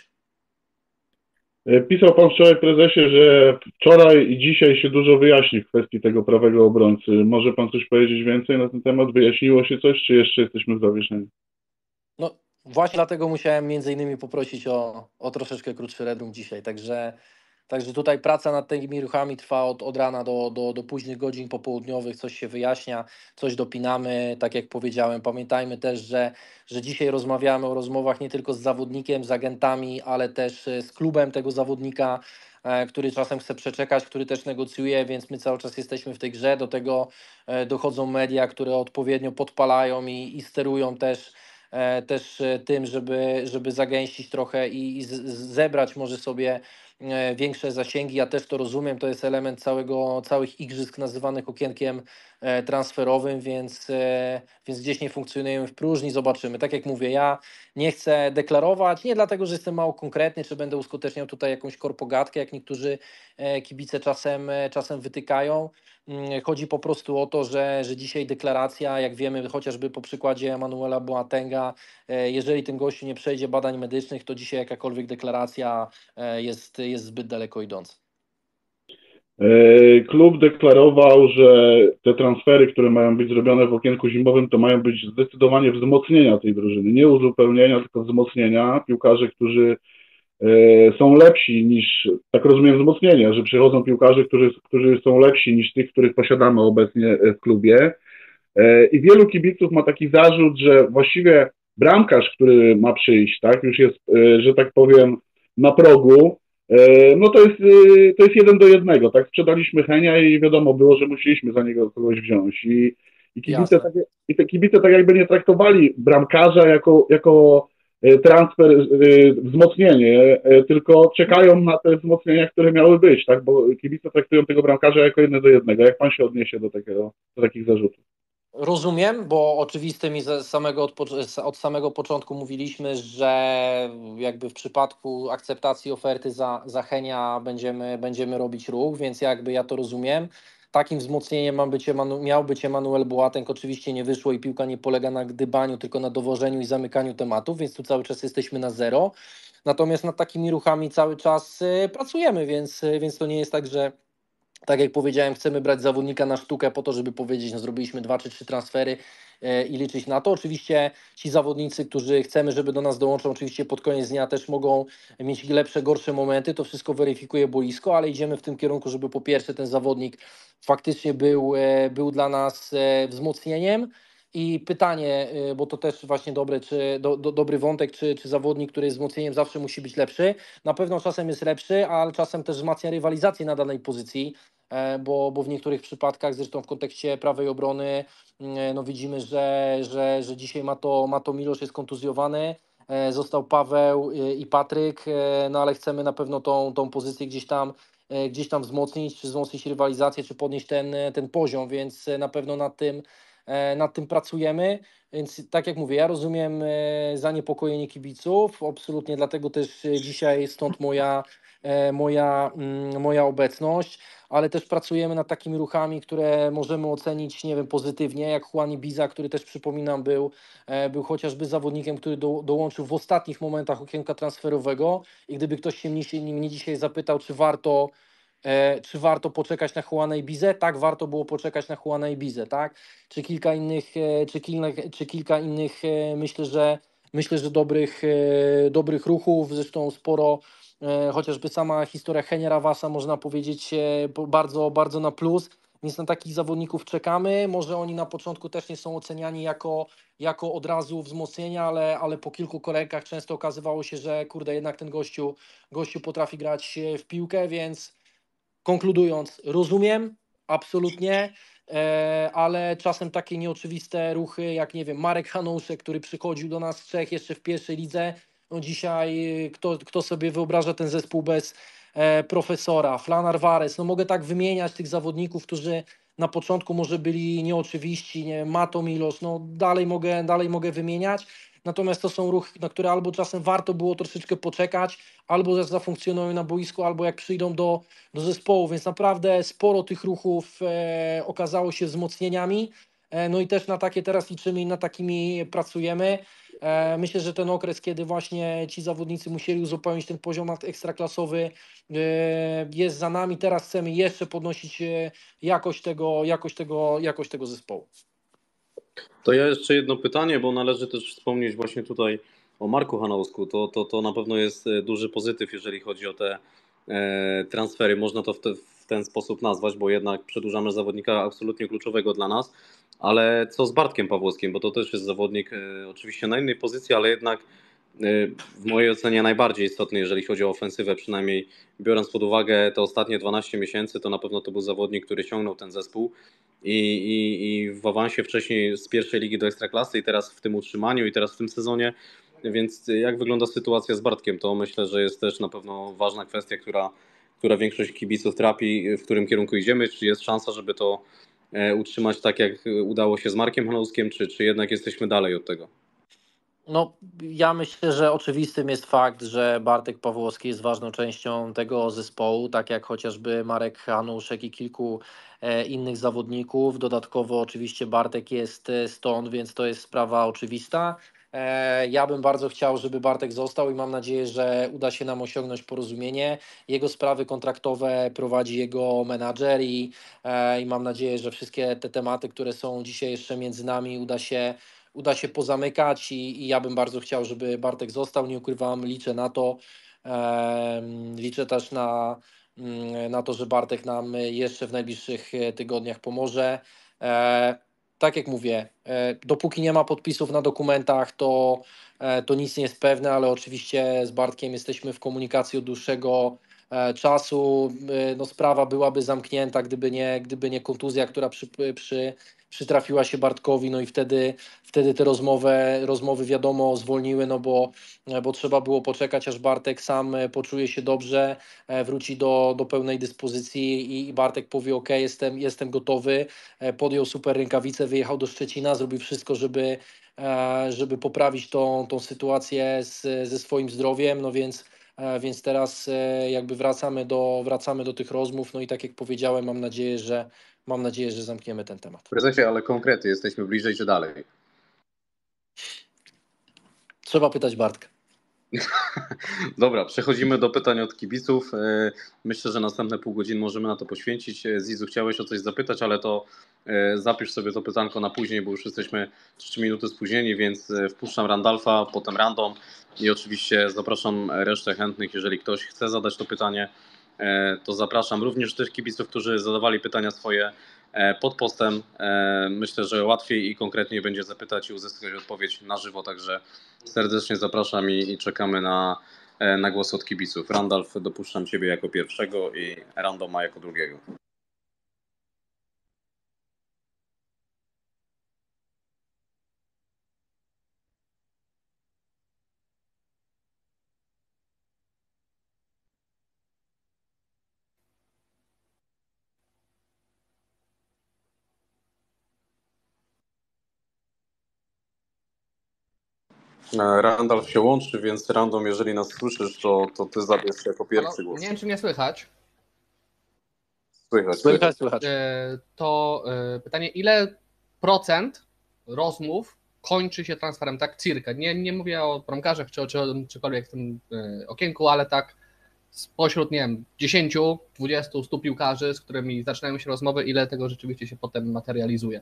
Pisał pan wczoraj, prezesie, że wczoraj i dzisiaj się dużo wyjaśni w kwestii tego prawego obrońcy. Może pan coś powiedzieć więcej na ten temat? Wyjaśniło się coś, czy jeszcze jesteśmy w zawieszeniu? No właśnie dlatego musiałem między innymi poprosić o, o troszeczkę krótszy Red Room dzisiaj, także Także tutaj praca nad tymi ruchami trwa od, od rana do, do, do późnych godzin popołudniowych, coś się wyjaśnia, coś dopinamy, tak jak powiedziałem. Pamiętajmy też, że, że dzisiaj rozmawiamy o rozmowach nie tylko z zawodnikiem, z agentami, ale też z klubem tego zawodnika, który czasem chce przeczekać, który też negocjuje, więc my cały czas jesteśmy w tej grze. Do tego dochodzą media, które odpowiednio podpalają i, i sterują też, też tym, żeby, żeby zagęścić trochę i, i z, zebrać może sobie większe zasięgi. Ja też to rozumiem, to jest element całego, całych igrzysk nazywanych okienkiem transferowym, więc, więc gdzieś nie funkcjonujemy w próżni, zobaczymy. Tak jak mówię, ja nie chcę deklarować, nie dlatego, że jestem mało konkretny, czy będę uskuteczniał tutaj jakąś korpogatkę, jak niektórzy kibice czasem, czasem wytykają. Chodzi po prostu o to, że, że dzisiaj deklaracja, jak wiemy chociażby po przykładzie Emanuela Boatenga, jeżeli ten gościu nie przejdzie badań medycznych, to dzisiaj jakakolwiek deklaracja jest, jest zbyt daleko idąca. Klub deklarował, że te transfery, które mają być zrobione w okienku zimowym, to mają być zdecydowanie wzmocnienia tej drużyny. Nie uzupełnienia, tylko wzmocnienia. Piłkarze, którzy są lepsi niż, tak rozumiem, wzmocnienia, że przychodzą piłkarze, którzy, którzy są lepsi niż tych, których posiadamy obecnie w klubie. I wielu kibiców ma taki zarzut, że właściwie bramkarz, który ma przyjść, tak, już jest, że tak powiem, na progu. No to jest, to jest jeden do jednego, tak? Sprzedaliśmy Henia i wiadomo było, że musieliśmy za niego kogoś wziąć. I, i, kibice, tak, i te kibice tak jakby nie traktowali bramkarza jako, jako transfer, wzmocnienie, tylko czekają na te wzmocnienia, które miały być, tak? Bo kibice traktują tego bramkarza jako jeden do jednego. Jak pan się odniesie do, takiego, do takich zarzutów? Rozumiem, bo oczywiste mi z samego od, od samego początku mówiliśmy, że jakby w przypadku akceptacji oferty za, za Henia będziemy, będziemy robić ruch, więc jakby ja to rozumiem. Takim wzmocnieniem ma być Emanu- miał być Emanuel Boateng, oczywiście nie wyszło i piłka nie polega na gdybaniu, tylko na dowożeniu i zamykaniu tematów, więc tu cały czas jesteśmy na zero. Natomiast nad takimi ruchami cały czas y, pracujemy, więc, y, więc to nie jest tak, że tak jak powiedziałem, chcemy brać zawodnika na sztukę po to, żeby powiedzieć, no zrobiliśmy dwa czy trzy transfery i liczyć na to. Oczywiście ci zawodnicy, którzy chcemy, żeby do nas dołączą, oczywiście pod koniec dnia też mogą mieć lepsze, gorsze momenty, to wszystko weryfikuje boisko, ale idziemy w tym kierunku, żeby po pierwsze ten zawodnik faktycznie był, był dla nas wzmocnieniem. I pytanie, bo to też właśnie dobre, czy, do, do, dobry wątek, czy, czy zawodnik, który jest wzmocnieniem, zawsze musi być lepszy. Na pewno czasem jest lepszy, ale czasem też wzmacnia rywalizację na danej pozycji, bo, bo w niektórych przypadkach, zresztą w kontekście prawej obrony, no widzimy, że, że, że dzisiaj Mato, Mato Milosz jest kontuzjowany, został Paweł i Patryk, no ale chcemy na pewno tą, tą pozycję gdzieś tam, gdzieś tam wzmocnić, czy wzmocnić rywalizację, czy podnieść ten, ten poziom, więc na pewno nad tym nad tym pracujemy, więc tak jak mówię, ja rozumiem zaniepokojenie kibiców, absolutnie, dlatego też dzisiaj stąd moja, moja, moja obecność, ale też pracujemy nad takimi ruchami, które możemy ocenić, nie wiem, pozytywnie, jak Juan Ibiza, który też, przypominam, był, był chociażby zawodnikiem, który do, dołączył w ostatnich momentach okienka transferowego i gdyby ktoś się mnie, mnie dzisiaj zapytał, czy warto czy warto poczekać na Juana Ibizę? Tak, warto było poczekać na Juana Ibizę, tak? Czy kilka innych, czy kilka, czy kilka innych myślę, że myślę, że dobrych, dobrych ruchów, zresztą sporo, chociażby sama historia Henia Rawasa, można powiedzieć, bardzo, bardzo na plus, więc na takich zawodników czekamy. Może oni na początku też nie są oceniani jako, jako od razu wzmocnienia, ale, ale po kilku kolejkach często okazywało się, że kurde, jednak ten gościu, gościu potrafi grać w piłkę, więc konkludując, rozumiem, absolutnie, e, ale czasem takie nieoczywiste ruchy, jak nie wiem, Marek Hanuszek, który przychodził do nas z Czech jeszcze w pierwszej lidze, no dzisiaj kto, kto sobie wyobraża ten zespół bez e, profesora, Flan Arvarez, no mogę tak wymieniać tych zawodników, którzy na początku może byli nieoczywiści, nie wiem, Mato Milosz, no dalej mogę, dalej mogę wymieniać. Natomiast to są ruchy, na które albo czasem warto było troszeczkę poczekać, albo zafunkcjonują na boisku, albo jak przyjdą do, do zespołu, więc naprawdę sporo tych ruchów e, okazało się wzmocnieniami. E, no i też na takie teraz liczymy i na takimi pracujemy. E, myślę, że ten okres, kiedy właśnie ci zawodnicy musieli uzupełnić ten poziom ekstraklasowy, e, jest za nami. Teraz chcemy jeszcze podnosić e, jakość tego, jakość tego, jakość tego zespołu. To ja jeszcze jedno pytanie, bo należy też wspomnieć właśnie tutaj o Marku Hanausku. To, to, to na pewno jest duży pozytyw, jeżeli chodzi o te transfery, można to w, te, w ten sposób nazwać, bo jednak przedłużamy zawodnika absolutnie kluczowego dla nas, ale co z Bartkiem Pawłowskim, bo to też jest zawodnik oczywiście na innej pozycji, ale jednak w mojej ocenie najbardziej istotny, jeżeli chodzi o ofensywę, przynajmniej biorąc pod uwagę te ostatnie dwanaście miesięcy, to na pewno to był zawodnik, który ciągnął ten zespół i, i, i w awansie wcześniej z pierwszej ligi do Ekstraklasy i teraz w tym utrzymaniu i teraz w tym sezonie, więc jak wygląda sytuacja z Bartkiem, to myślę, że jest też na pewno ważna kwestia, która, która większość kibiców trapi, w którym kierunku idziemy, czy jest szansa, żeby to utrzymać tak, jak udało się z Markiem Hanowskim, czy, czy jednak jesteśmy dalej od tego? No, ja myślę, że oczywistym jest fakt, że Bartek Pawłowski jest ważną częścią tego zespołu, tak jak chociażby Marek Hanuszek i kilku e, innych zawodników. Dodatkowo oczywiście Bartek jest stąd, więc to jest sprawa oczywista. E, ja bym bardzo chciał, żeby Bartek został i mam nadzieję, że uda się nam osiągnąć porozumienie. Jego sprawy kontraktowe prowadzi jego menadżer i, e, i mam nadzieję, że wszystkie te tematy, które są dzisiaj jeszcze między nami, uda się uda się pozamykać i, i ja bym bardzo chciał, żeby Bartek został, nie ukrywam, liczę na to. E, liczę też na, na to, że Bartek nam jeszcze w najbliższych tygodniach pomoże. E, tak jak mówię, e, dopóki nie ma podpisów na dokumentach, to, e, to nic nie jest pewne, ale oczywiście z Bartkiem jesteśmy w komunikacji od dłuższego e, czasu. E, no, sprawa byłaby zamknięta, gdyby nie, gdyby nie kontuzja, która przy, przy przytrafiła się Bartkowi, no i wtedy, wtedy te rozmowy, rozmowy wiadomo zwolniły, no bo, bo trzeba było poczekać, aż Bartek sam poczuje się dobrze, wróci do, do pełnej dyspozycji i Bartek powie: ok, jestem, jestem gotowy, podjął super rękawice, wyjechał do Szczecina, zrobił wszystko, żeby, żeby poprawić tą, tą sytuację z, ze swoim zdrowiem, no więc więc teraz jakby wracamy do, wracamy do tych rozmów, no i tak jak powiedziałem, mam nadzieję, że Mam nadzieję, że zamkniemy ten temat. Prezesie, ale konkrety, jesteśmy bliżej czy dalej? Trzeba pytać Bartka. Dobra, przechodzimy do pytań od kibiców. Myślę, że następne pół godziny możemy na to poświęcić. Zizu, chciałeś o coś zapytać, ale to zapisz sobie to pytanko na później, bo już jesteśmy trzy minuty spóźnieni, więc wpuszczam Randalfa, potem Random i oczywiście zapraszam resztę chętnych. Jeżeli ktoś chce zadać to pytanie, to zapraszam również tych kibiców, którzy zadawali pytania swoje pod postem. Myślę, że łatwiej i konkretniej będzie zapytać i uzyskać odpowiedź na żywo, także serdecznie zapraszam i, i czekamy na, na głos od kibiców. Randolph, dopuszczam Ciebie jako pierwszego i Randoma jako drugiego. Randolph się łączy, więc Random, jeżeli nas słyszysz, to, to Ty zabierz jako pierwszy głos. Nie wiem, czy mnie słychać. Słychać, słychać. słychać. To pytanie, ile procent rozmów kończy się transferem, tak cirka? Nie, nie mówię o bramkarzach czy o czykolwiek w tym okienku, ale tak spośród, nie wiem, dziesięć, dwadzieścia, sto piłkarzy, z którymi zaczynają się rozmowy, ile tego rzeczywiście się potem materializuje?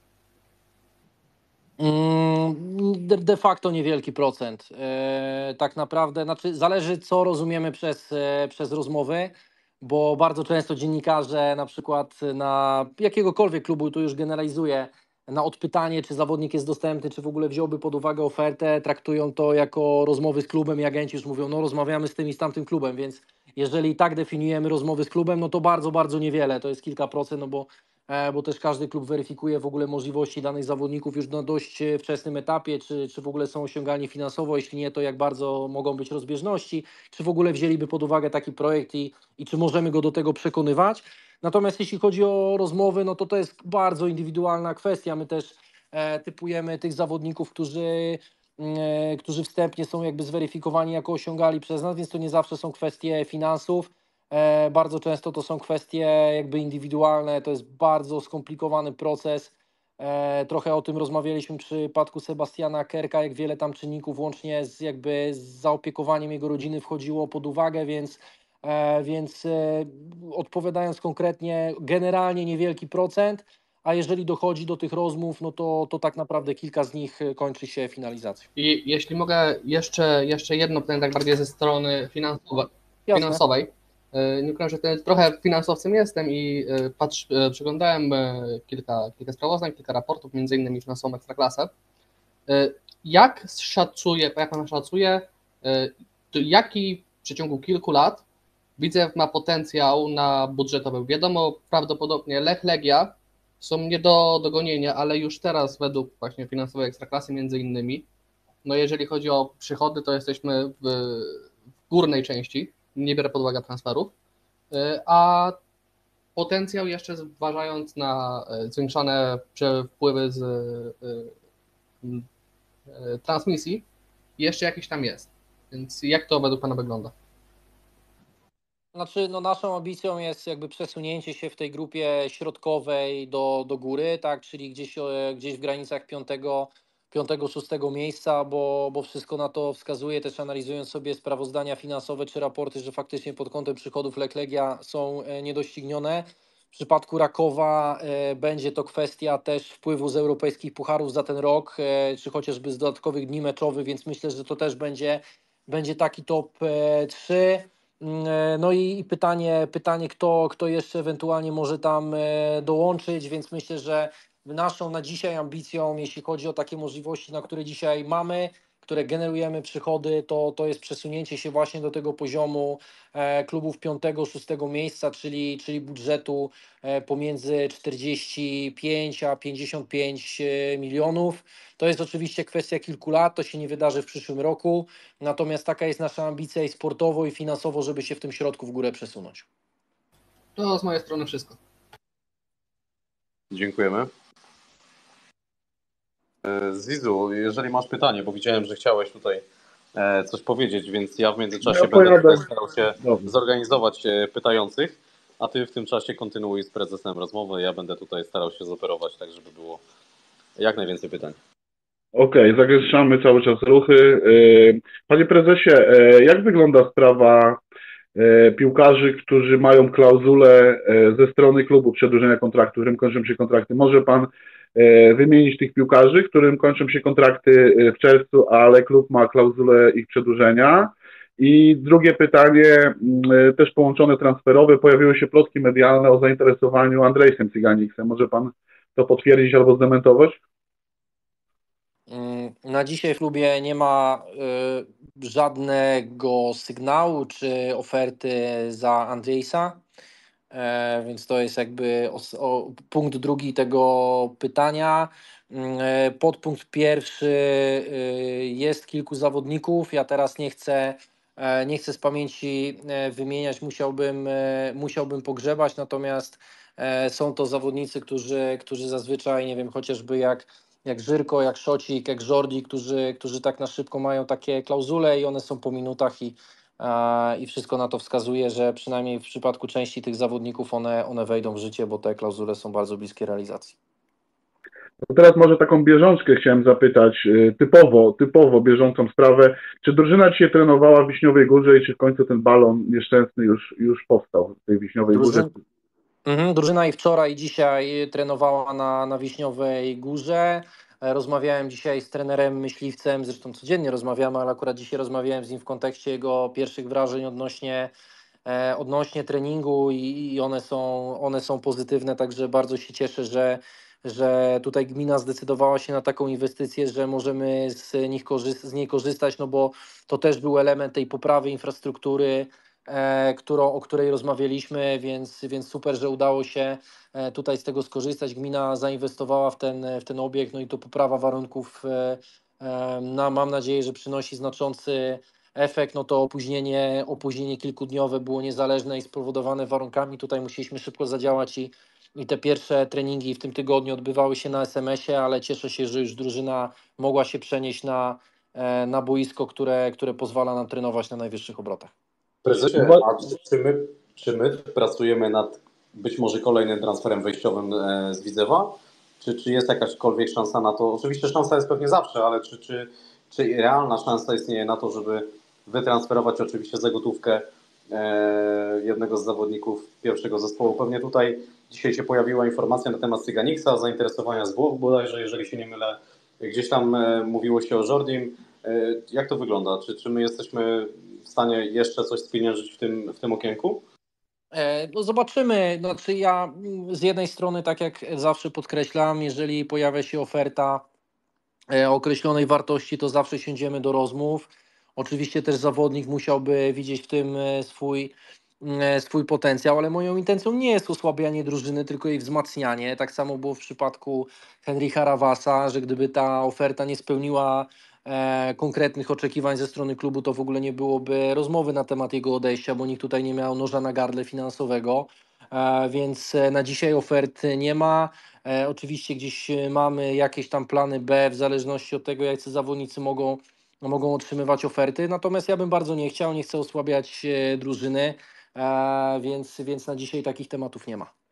De, de facto niewielki procent. E, tak naprawdę, znaczy zależy, co rozumiemy przez, e, przez rozmowy, bo bardzo często dziennikarze na przykład na jakiegokolwiek klubu, tu już generalizuję, na odpytanie, czy zawodnik jest dostępny, czy w ogóle wziąłby pod uwagę ofertę, traktują to jako rozmowy z klubem i agenci już mówią: no rozmawiamy z tym i z tamtym klubem, więc jeżeli tak definiujemy rozmowy z klubem, no to bardzo, bardzo niewiele, to jest kilka procent, no bo bo też każdy klub weryfikuje w ogóle możliwości danych zawodników już na dość wczesnym etapie, czy, czy w ogóle są osiągalni finansowo, jeśli nie, to jak bardzo mogą być rozbieżności, czy w ogóle wzięliby pod uwagę taki projekt i, i czy możemy go do tego przekonywać. Natomiast jeśli chodzi o rozmowy, no to to jest bardzo indywidualna kwestia. My też e, typujemy tych zawodników, którzy, e, którzy wstępnie są jakby zweryfikowani jako osiągali przez nas, więc to nie zawsze są kwestie finansów. Bardzo często to są kwestie jakby indywidualne, to jest bardzo skomplikowany proces. Trochę o tym rozmawialiśmy przy przypadku Sebastiana Kerka, jak wiele tam czynników łącznie z jakby z zaopiekowaniem jego rodziny wchodziło pod uwagę, więc, więc odpowiadając konkretnie, generalnie niewielki procent, a jeżeli dochodzi do tych rozmów, no to, to tak naprawdę kilka z nich kończy się finalizacją. I jeśli mogę jeszcze, jeszcze jedno pytanie, tak bardziej ze strony finansowej. finansowej. Nie ukrywam, że ten, trochę finansowcem jestem i patrz, przeglądałem kilka, kilka sprawozdań, kilka raportów, między innymi finansową Ekstraklasę. Jak szacuje, jak pan szacuje, jaki w przeciągu kilku lat Widzew ma potencjał na budżetowy? Wiadomo, prawdopodobnie Lech, Legia są nie do dogonienia, ale już teraz według właśnie finansowej Ekstraklasy między innymi, no jeżeli chodzi o przychody, to jesteśmy w górnej części, nie biorę pod uwagę transferów, a potencjał jeszcze zważając na zwiększone wpływy z transmisji, jeszcze jakiś tam jest. Więc jak to według pana wygląda? Znaczy, no naszą ambicją jest jakby przesunięcie się w tej grupie środkowej do, do góry, tak, czyli gdzieś, gdzieś w granicach piątego, piątego, szóstego miejsca, bo, bo wszystko na to wskazuje, też analizując sobie sprawozdania finansowe czy raporty, że faktycznie pod kątem przychodów Lech Legia są niedoścignione. W przypadku Rakowa e, będzie to kwestia też wpływu z europejskich pucharów za ten rok, e, czy chociażby z dodatkowych dni meczowych, więc myślę, że to też będzie, będzie taki top e, trzy. No i pytanie, pytanie kto, kto jeszcze ewentualnie może tam dołączyć, więc myślę, że naszą na dzisiaj ambicją, jeśli chodzi o takie możliwości, na które dzisiaj mamy, które generujemy przychody, to, to jest przesunięcie się właśnie do tego poziomu klubów piątego, szóstego miejsca, czyli, czyli budżetu pomiędzy czterdzieści pięć a pięćdziesiąt pięć milionów. To jest oczywiście kwestia kilku lat, to się nie wydarzy w przyszłym roku, natomiast taka jest nasza ambicja i sportowo, i finansowo, żeby się w tym środku w górę przesunąć. To z mojej strony wszystko. Dziękujemy. Zizu, jeżeli masz pytanie, bo widziałem, że chciałeś tutaj coś powiedzieć, więc ja w międzyczasie Ja będę pojadę. starał się Dobrze. zorganizować pytających, a ty w tym czasie kontynuuj z prezesem rozmowę. Ja będę tutaj starał się zoperować tak, żeby było jak najwięcej pytań. Okej, okay, zagęszczamy cały czas ruchy. Panie prezesie, jak wygląda sprawa piłkarzy, którzy mają klauzulę ze strony klubu przedłużenia kontraktu, którym kończą się kontrakty? Może pan wymienić tych piłkarzy, którym kończą się kontrakty w czerwcu, ale klub ma klauzulę ich przedłużenia? I drugie pytanie, też połączone transferowe, pojawiły się plotki medialne o zainteresowaniu Andrejsem Cyganiksem. Może pan to potwierdzić albo zdementować? Na dzisiaj w klubie nie ma y, żadnego sygnału czy oferty za Andrzejsa, e, więc to jest jakby o, o, punkt drugi tego pytania. E, podpunkt pierwszy, y, jest kilku zawodników. Ja teraz nie chcę, e, nie chcę z pamięci e, wymieniać, musiałbym, e, musiałbym pogrzebać, natomiast e, są to zawodnicy, którzy, którzy zazwyczaj, nie wiem, chociażby jak jak Żyrko, jak Szocik, jak Jordi, którzy, którzy tak na szybko mają takie klauzule i one są po minutach i, a, i wszystko na to wskazuje, że przynajmniej w przypadku części tych zawodników one, one wejdą w życie, bo te klauzule są bardzo bliskie realizacji. To teraz może taką bieżączkę chciałem zapytać, typowo, typowo bieżącą sprawę. Czy drużyna dzisiaj trenowała w Wiśniowej Górze i czy w końcu ten balon nieszczęsny już, już powstał w tej Wiśniowej Drużyn... Górze? Mhm, drużyna i wczoraj, i dzisiaj trenowała na, na Wiśniowej Górze. Rozmawiałem dzisiaj z trenerem Myśliwcem, zresztą codziennie rozmawiamy, ale akurat dzisiaj rozmawiałem z nim w kontekście jego pierwszych wrażeń odnośnie, e, odnośnie treningu i, i one są, one są pozytywne, także bardzo się cieszę, że, że tutaj gmina zdecydowała się na taką inwestycję, że możemy z, nich korzyst- z niej korzystać, no bo to też był element tej poprawy infrastruktury, E, którą, o której rozmawialiśmy, więc, więc super, że udało się e, tutaj z tego skorzystać. Gmina zainwestowała w ten, w ten obiekt, no i to poprawa warunków e, e, na, mam nadzieję, że przynosi znaczący efekt. No to opóźnienie, opóźnienie kilkudniowe było niezależne i spowodowane warunkami. Tutaj musieliśmy szybko zadziałać i, i te pierwsze treningi w tym tygodniu odbywały się na es em esie, ale cieszę się, że już drużyna mogła się przenieść na, e, na boisko, które, które pozwala nam trenować na najwyższych obrotach. Prezesie, a czy my, czy my pracujemy nad być może kolejnym transferem wejściowym z Widzewa? Czy, czy jest jakaśkolwiek szansa na to? Oczywiście szansa jest pewnie zawsze, ale czy, czy, czy realna szansa istnieje na to, żeby wytransferować oczywiście za gotówkę jednego z zawodników pierwszego zespołu? Pewnie tutaj dzisiaj się pojawiła informacja na temat Cyganiksa, zainteresowania z Włoch bodajże, jeżeli się nie mylę. Gdzieś tam mówiło się o Jordim. Jak to wygląda? Czy, czy my jesteśmy w stanie jeszcze coś spieniężyć w tym, w tym okienku? E, No zobaczymy. Znaczy ja mm, z jednej strony, tak jak zawsze podkreślam, jeżeli pojawia się oferta e, określonej wartości, to zawsze siądziemy do rozmów. Oczywiście też zawodnik musiałby widzieć w tym e, swój, e, swój potencjał, ale moją intencją nie jest osłabianie drużyny, tylko jej wzmacnianie. Tak samo było w przypadku Henryka Rawasa, że gdyby ta oferta nie spełniła e, konkretnych oczekiwań ze strony klubu, to w ogóle nie byłoby rozmowy na temat jego odejścia, bo nikt tutaj nie miał noża na gardle finansowego. E, więc e, na dzisiaj ofert nie ma. E, oczywiście gdzieś e, mamy jakieś tam plany B w zależności od tego, jacy zawodnicy mogą, mogą otrzymywać oferty. Natomiast ja bym bardzo nie chciał, nie chcę osłabiać e, drużyny, e, więc, więc na dzisiaj takich tematów nie ma.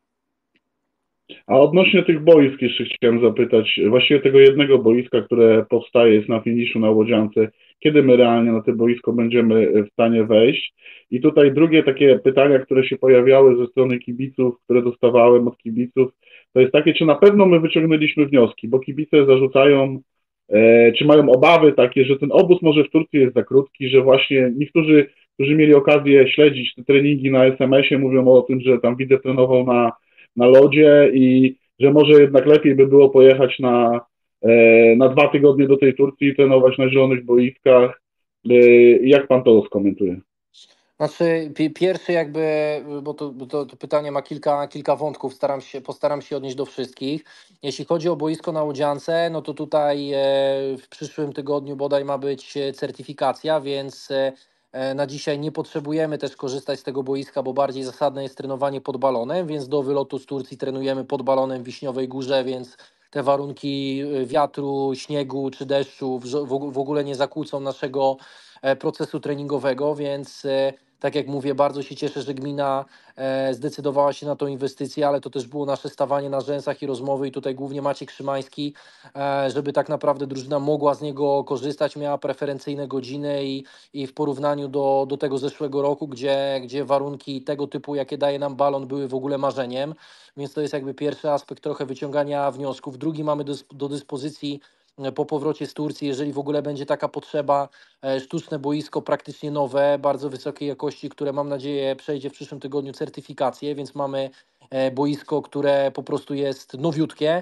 A odnośnie tych boisk jeszcze chciałem zapytać, właściwie tego jednego boiska, które powstaje, jest na finiszu na Łodziance, kiedy my realnie na to boisko będziemy w stanie wejść? I tutaj drugie takie pytania, które się pojawiały ze strony kibiców, które dostawałem od kibiców, to jest takie, czy na pewno my wyciągnęliśmy wnioski, bo kibice zarzucają, e, czy mają obawy takie, że ten obóz może w Turcji jest za krótki, że właśnie niektórzy, którzy mieli okazję śledzić te treningi na es em esie, mówią o tym, że tam widzę trenował na na lodzie i że może jednak lepiej by było pojechać na, e, na dwa tygodnie do tej Turcji i trenować na zielonych boiskach. E, Jak pan to skomentuje? Znaczy, pi- pierwszy jakby, bo to, bo to, to pytanie ma kilka, kilka wątków, staram się, postaram się odnieść do wszystkich. Jeśli chodzi o boisko na Łodziance, no to tutaj e, w przyszłym tygodniu bodaj ma być e, certyfikacja, więc e, e, na dzisiaj nie potrzebujemy też korzystać z tego boiska, bo bardziej zasadne jest trenowanie pod balonem, więc do wylotu z Turcji trenujemy pod balonem w Wiśniowej Górze, więc te warunki e, wiatru, śniegu czy deszczu w, w, w ogóle nie zakłócą naszego e, procesu treningowego, więc e, tak jak mówię, bardzo się cieszę, że gmina e, zdecydowała się na tą inwestycję, ale to też było nasze stawanie na rzęsach i rozmowy i tutaj głównie Maciek Szymański, e, żeby tak naprawdę drużyna mogła z niego korzystać, miała preferencyjne godziny i, i w porównaniu do, do tego zeszłego roku, gdzie, gdzie warunki tego typu, jakie daje nam balon, były w ogóle marzeniem, więc to jest jakby pierwszy aspekt trochę wyciągania wniosków. Drugi mamy do, do dyspozycji e, po powrocie z Turcji, jeżeli w ogóle będzie taka potrzeba, e, sztuczne boisko praktycznie nowe, bardzo wysokiej jakości, które mam nadzieję przejdzie w przyszłym tygodniu certyfikację, więc mamy e, boisko, które po prostu jest nowiutkie,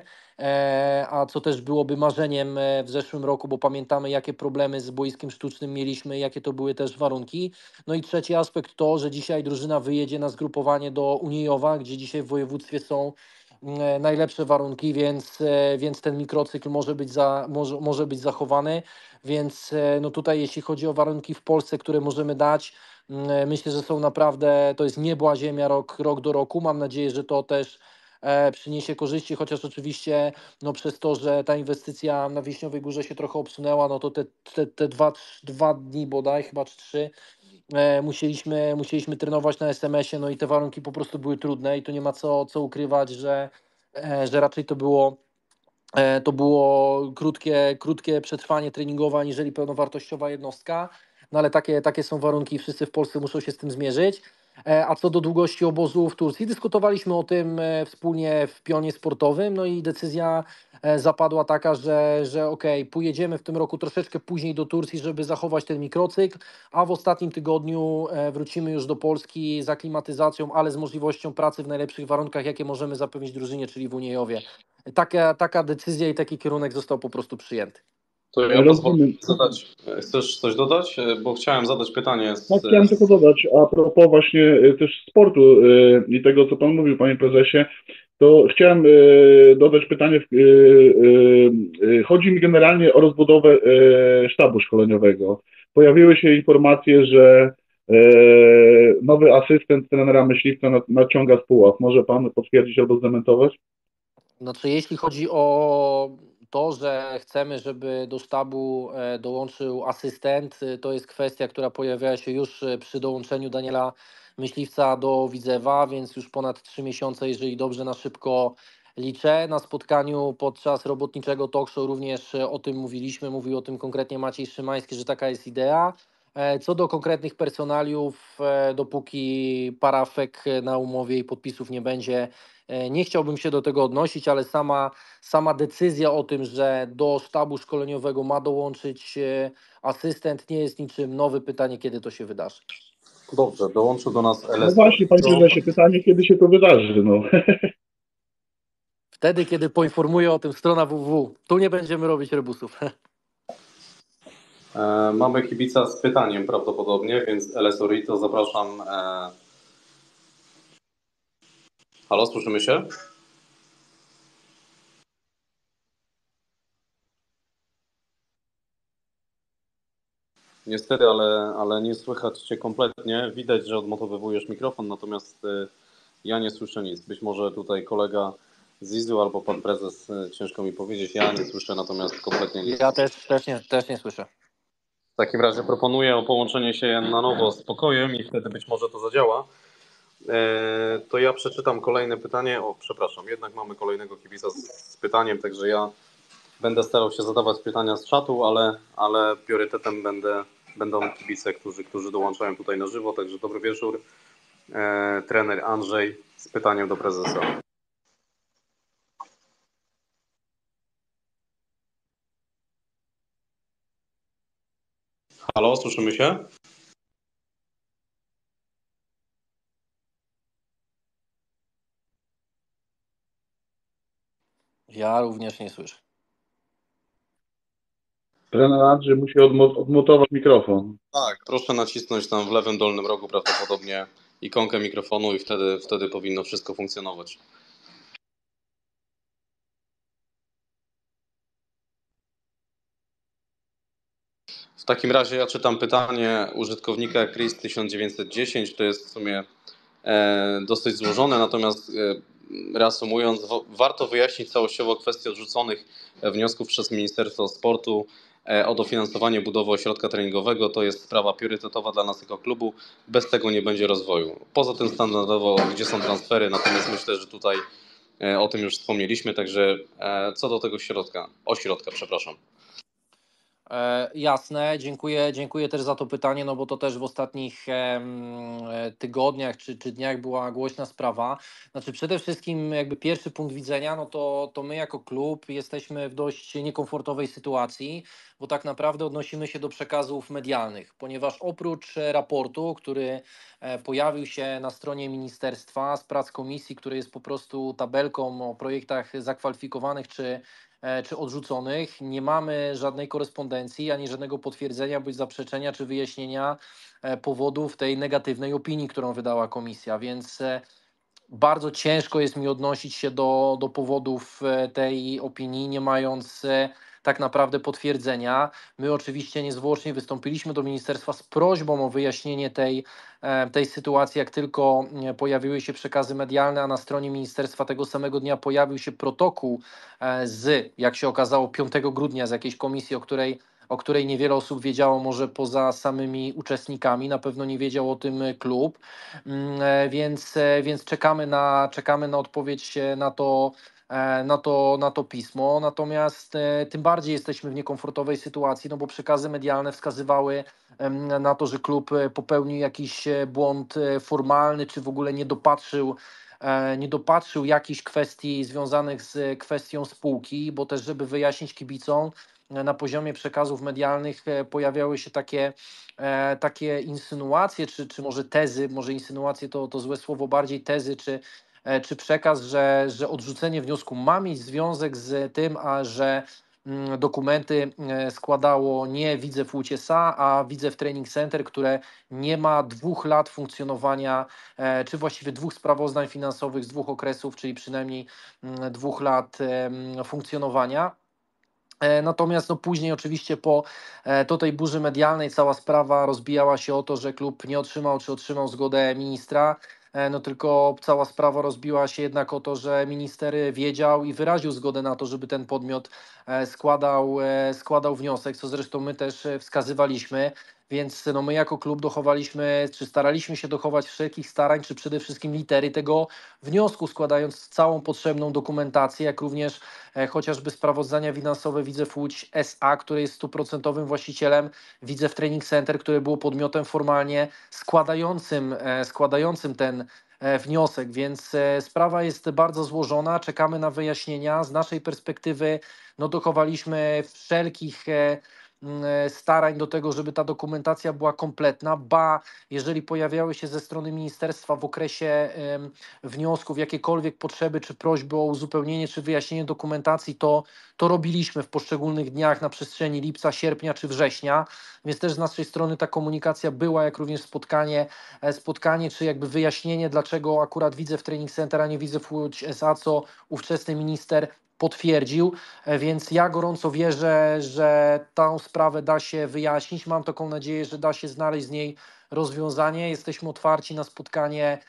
e, a co też byłoby marzeniem e, w zeszłym roku, bo pamiętamy jakie problemy z boiskiem sztucznym mieliśmy, jakie to były też warunki. No i trzeci aspekt to, że dzisiaj drużyna wyjedzie na zgrupowanie do Uniejowa, gdzie dzisiaj w województwie są e, najlepsze warunki, więc, e, więc ten mikrocykl może być, za, może, może być zachowany. Więc e, no tutaj jeśli chodzi o warunki w Polsce, które możemy dać, mm, e, myślę, że są naprawdę, to jest niebo a ziemia rok, rok do roku. Mam nadzieję, że to też e, przyniesie korzyści, chociaż oczywiście no przez to, że ta inwestycja na Wiśniowej Górze się trochę obsunęła, no to te, te, te dwa, dwa dni bodaj, chyba czy trzy, e, musieliśmy, musieliśmy trenować na es em esie, no i te warunki po prostu były trudne i tu nie ma co, co ukrywać, że, e, że raczej to było E, To było krótkie, krótkie przetrwanie treningowe, aniżeli pełnowartościowa jednostka, no ale takie, takie są warunki i wszyscy w Polsce muszą się z tym zmierzyć. E, A co do długości obozu w Turcji, dyskutowaliśmy o tym e, wspólnie w pionie sportowym, no i decyzja e, zapadła taka, że, że okej, pojedziemy w tym roku troszeczkę później do Turcji, żeby zachować ten mikrocykl, a w ostatnim tygodniu e, wrócimy już do Polski z aklimatyzacją, ale z możliwością pracy w najlepszych warunkach, jakie możemy zapewnić drużynie, czyli w Uniejowie. Taka, taka decyzja i taki kierunek został po prostu przyjęty. To ja pozwolę Rozumiem. zadać. Chcesz coś dodać? Bo chciałem zadać pytanie. Z, No, chciałem tylko dodać, a propos właśnie e, też sportu e, i tego, co pan mówił, panie prezesie, to chciałem e, dodać pytanie. e, e, e, Chodzi mi generalnie o rozbudowę e, sztabu szkoleniowego. Pojawiły się informacje, że e, nowy asystent trenera myśliwca nad- nadciąga z Puław. Może pan potwierdzić albo zdementować? Znaczy, jeśli chodzi o to, że chcemy, żeby do sztabu e, dołączył asystent, e, to jest kwestia, która pojawiała się już e, przy dołączeniu Daniela Myśliwca do Widzewa, więc już ponad trzy miesiące, jeżeli dobrze na szybko liczę. Na spotkaniu podczas robotniczego talk show również e, o tym mówiliśmy, mówił o tym konkretnie Maciej Szymański, że taka jest idea. E, Co do konkretnych personaliów, e, dopóki parafek na umowie i podpisów nie będzie, e, nie chciałbym się do tego odnosić, ale sama, sama decyzja o tym, że do sztabu szkoleniowego ma dołączyć e, asystent, nie jest niczym nowy. Pytanie, kiedy to się wydarzy. Dobrze, dołączył do nas No L S. właśnie, panie prezesie, pytanie, kiedy się to wydarzy, no. Wtedy, kiedy poinformuje o tym strona www. Tu nie będziemy robić rebusów. E, mamy kibica z pytaniem prawdopodobnie, więc L S Orito zapraszam. E... Halo, słyszymy się? Niestety, ale, ale nie słychać Cię kompletnie. Widać, że odmotowywujesz mikrofon, natomiast y, ja nie słyszę nic. Być może tutaj kolega z Izu albo pan prezes, y, ciężko mi powiedzieć. Ja nie słyszę, natomiast kompletnie nic. Ja też, też, nie, też nie słyszę. W takim razie proponuję o połączenie się na nowo z pokojem i wtedy być może to zadziała. E, to ja przeczytam kolejne pytanie. O, przepraszam, jednak mamy kolejnego kibica z, z pytaniem, także ja będę starał się zadawać pytania z czatu, ale, ale priorytetem będę, będą kibice, którzy, którzy dołączają tutaj na żywo. Także dobry wieczór. E, trener Andrzej z pytaniem do prezesa. Halo, słyszymy się? Ja również nie słyszę. Trener Andrzej musi odmo- odmutować mikrofon. Tak, proszę nacisnąć tam w lewym dolnym rogu prawdopodobnie ikonkę mikrofonu i wtedy, wtedy powinno wszystko funkcjonować. W takim razie ja czytam pytanie użytkownika Chris tysiąc dziewięćset dziesięć. To jest w sumie e, dosyć złożone, natomiast e, reasumując, w, warto wyjaśnić całościowo kwestię odrzuconych wniosków przez Ministerstwo Sportu e, o dofinansowanie budowy ośrodka treningowego. To jest sprawa priorytetowa dla nas jako klubu. Bez tego nie będzie rozwoju. Poza tym standardowo, gdzie są transfery, natomiast myślę, że tutaj e, o tym już wspomnieliśmy, także e, co do tego środka, ośrodka, przepraszam. E, jasne, dziękuję, dziękuję też za to pytanie, no bo to też w ostatnich em, e, tygodniach czy, czy dniach była głośna sprawa. Znaczy przede wszystkim jakby pierwszy punkt widzenia, no to, to my jako klub jesteśmy w dość niekomfortowej sytuacji, bo tak naprawdę odnosimy się do przekazów medialnych, ponieważ oprócz e, raportu, który e, pojawił się na stronie ministerstwa z prac komisji, który jest po prostu tabelką o projektach zakwalifikowanych czy e, czy odrzuconych. Nie mamy żadnej korespondencji, ani żadnego potwierdzenia, bądź zaprzeczenia, czy wyjaśnienia e, powodów tej negatywnej opinii, którą wydała komisja, więc e, bardzo ciężko jest mi odnosić się do, do powodów e, tej opinii, nie mając e, tak naprawdę potwierdzenia. My oczywiście niezwłocznie wystąpiliśmy do ministerstwa z prośbą o wyjaśnienie tej, e, tej sytuacji, jak tylko e, pojawiły się przekazy medialne, a na stronie ministerstwa tego samego dnia pojawił się protokół e, z, jak się okazało, piątego grudnia z jakiejś komisji, o której o której niewiele osób wiedziało, może poza samymi uczestnikami, na pewno nie wiedział o tym klub, Mm, e, więc, e, więc czekamy na, czekamy na odpowiedź e, na to, e, na to, na to pismo. Natomiast e, tym bardziej jesteśmy w niekomfortowej sytuacji, no bo przekazy medialne wskazywały em, na to, że klub e, popełnił jakiś e, błąd e, formalny, czy w ogóle nie dopatrzył e, nie dopatrzył jakichś kwestii związanych z kwestią spółki, bo też, żeby wyjaśnić kibicom, e, na poziomie przekazów medialnych e, pojawiały się takie e, takie insynuacje, czy, czy może tezy, może insynuacje to, to złe słowo, bardziej tezy, czy, e, czy przekaz, że, że odrzucenie wniosku ma mieć związek z tym, a że mm, dokumenty e, składało nie Widzew Łódź S A, a Widzew Training Center, które nie ma dwóch lat funkcjonowania, e, czy właściwie dwóch sprawozdań finansowych z dwóch okresów, czyli przynajmniej mm, dwóch lat em, funkcjonowania. E, Natomiast no później oczywiście po, e, po tej burzy medialnej cała sprawa rozbijała się o to, że klub nie otrzymał czy otrzymał zgodę ministra, e, no tylko cała sprawa rozbiła się jednak o to, że minister wiedział i wyraził zgodę na to, żeby ten podmiot e, składał, e, składał wniosek, co zresztą my też e, wskazywaliśmy. Więc no my jako klub dochowaliśmy, czy staraliśmy się dochować wszelkich starań, czy przede wszystkim litery tego wniosku, składając całą potrzebną dokumentację, jak również e, chociażby sprawozdania finansowe Widzew Łódź S A, który jest stuprocentowym właścicielem, Widzew Training Center, które było podmiotem formalnie składającym, e, składającym ten e, wniosek, więc e, sprawa jest bardzo złożona, czekamy na wyjaśnienia. Z naszej perspektywy no, dochowaliśmy wszelkich, e, starań do tego, żeby ta dokumentacja była kompletna, ba, jeżeli pojawiały się ze strony ministerstwa w okresie wniosków jakiekolwiek potrzeby czy prośby o uzupełnienie czy wyjaśnienie dokumentacji, to, to robiliśmy w poszczególnych dniach na przestrzeni lipca, sierpnia czy września, więc też z naszej strony ta komunikacja była, jak również spotkanie, spotkanie czy jakby wyjaśnienie, dlaczego akurat widzę w Training Center, a nie widzę w Łódź S A, co ówczesny minister potwierdził, więc ja gorąco wierzę, że tą sprawę da się wyjaśnić. Mam taką nadzieję, że da się znaleźć z niej rozwiązanie. Jesteśmy otwarci na spotkanie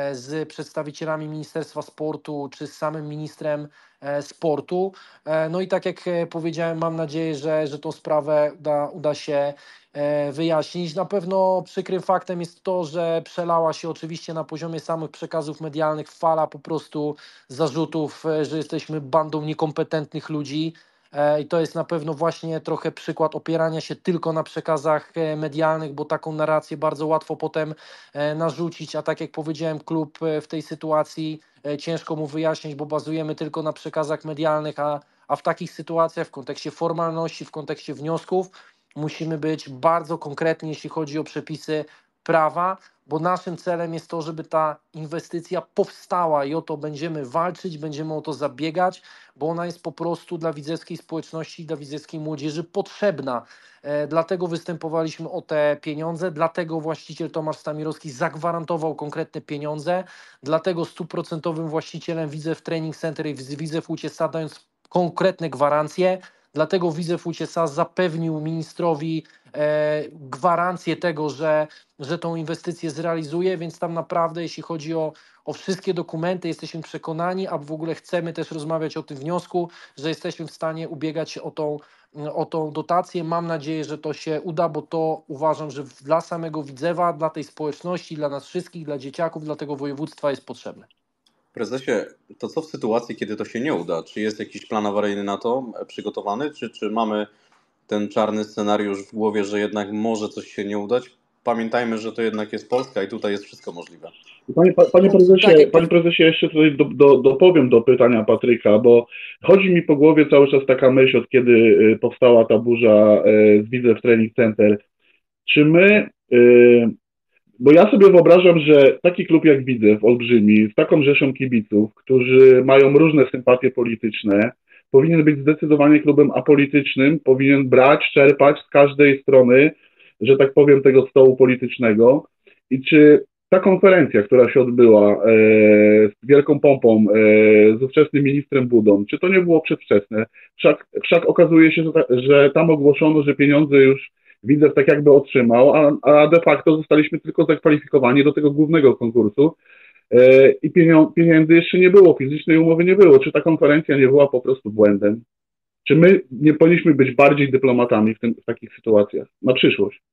z przedstawicielami Ministerstwa Sportu czy z samym ministrem sportu. No i tak jak powiedziałem, mam nadzieję, że, że tą sprawę uda, uda się wyjaśnić. Na pewno przykrym faktem jest to, że przelała się oczywiście na poziomie samych przekazów medialnych fala po prostu zarzutów, że jesteśmy bandą niekompetentnych ludzi. I to jest na pewno właśnie trochę przykład opierania się tylko na przekazach medialnych, bo taką narrację bardzo łatwo potem narzucić, a tak jak powiedziałem, klub w tej sytuacji ciężko mu wyjaśnić, bo bazujemy tylko na przekazach medialnych, a, a w takich sytuacjach w kontekście formalności, w kontekście wniosków musimy być bardzo konkretni, jeśli chodzi o przepisy prawa, bo naszym celem jest to, żeby ta inwestycja powstała i o to będziemy walczyć, będziemy o to zabiegać, bo ona jest po prostu dla widzewskiej społeczności i dla widzewskiej młodzieży potrzebna. E, dlatego występowaliśmy o te pieniądze, dlatego właściciel Tomasz Stamirowski zagwarantował konkretne pieniądze, dlatego stuprocentowym właścicielem Widzew Training Center i Widzew Łódź S A, dając konkretne gwarancje. Dlatego Widzew Łódź S A zapewnił ministrowi e, gwarancję tego, że, że tą inwestycję zrealizuje, więc tam naprawdę, jeśli chodzi o, o wszystkie dokumenty, jesteśmy przekonani, a w ogóle chcemy też rozmawiać o tym wniosku, że jesteśmy w stanie ubiegać się o tą, o tą dotację. Mam nadzieję, że to się uda, bo to uważam, że dla samego Widzewa, dla tej społeczności, dla nas wszystkich, dla dzieciaków, dla tego województwa jest potrzebne. Prezesie, to co w sytuacji, kiedy to się nie uda? Czy jest jakiś plan awaryjny na to przygotowany? Czy, czy mamy ten czarny scenariusz w głowie, że jednak może coś się nie udać? Pamiętajmy, że to jednak jest Polska i tutaj jest wszystko możliwe. Panie, panie, prezesie, panie prezesie, jeszcze tutaj do, do, dopowiem do pytania Patryka, bo chodzi mi po głowie cały czas taka myśl, od kiedy powstała ta burza z Widzew Training Center. Czy my... Bo ja sobie wyobrażam, że taki klub jak Widzew, olbrzymi, z taką rzeszą kibiców, którzy mają różne sympatie polityczne, powinien być zdecydowanie klubem apolitycznym, powinien brać, czerpać z każdej strony, że tak powiem, tego stołu politycznego. I czy ta konferencja, która się odbyła e, z wielką pompą e, z ówczesnym ministrem Budą, czy to nie było przedwczesne? Wszak, wszak okazuje się, że, ta, że tam ogłoszono, że pieniądze już Widzew tak jakby otrzymał, a, a de facto zostaliśmy tylko zakwalifikowani do tego głównego konkursu e, i pienią, pieniędzy jeszcze nie było, fizycznej umowy nie było. Czy ta konferencja nie była po prostu błędem? Czy my nie powinniśmy być bardziej dyplomatami w, tym, w takich sytuacjach na przyszłość?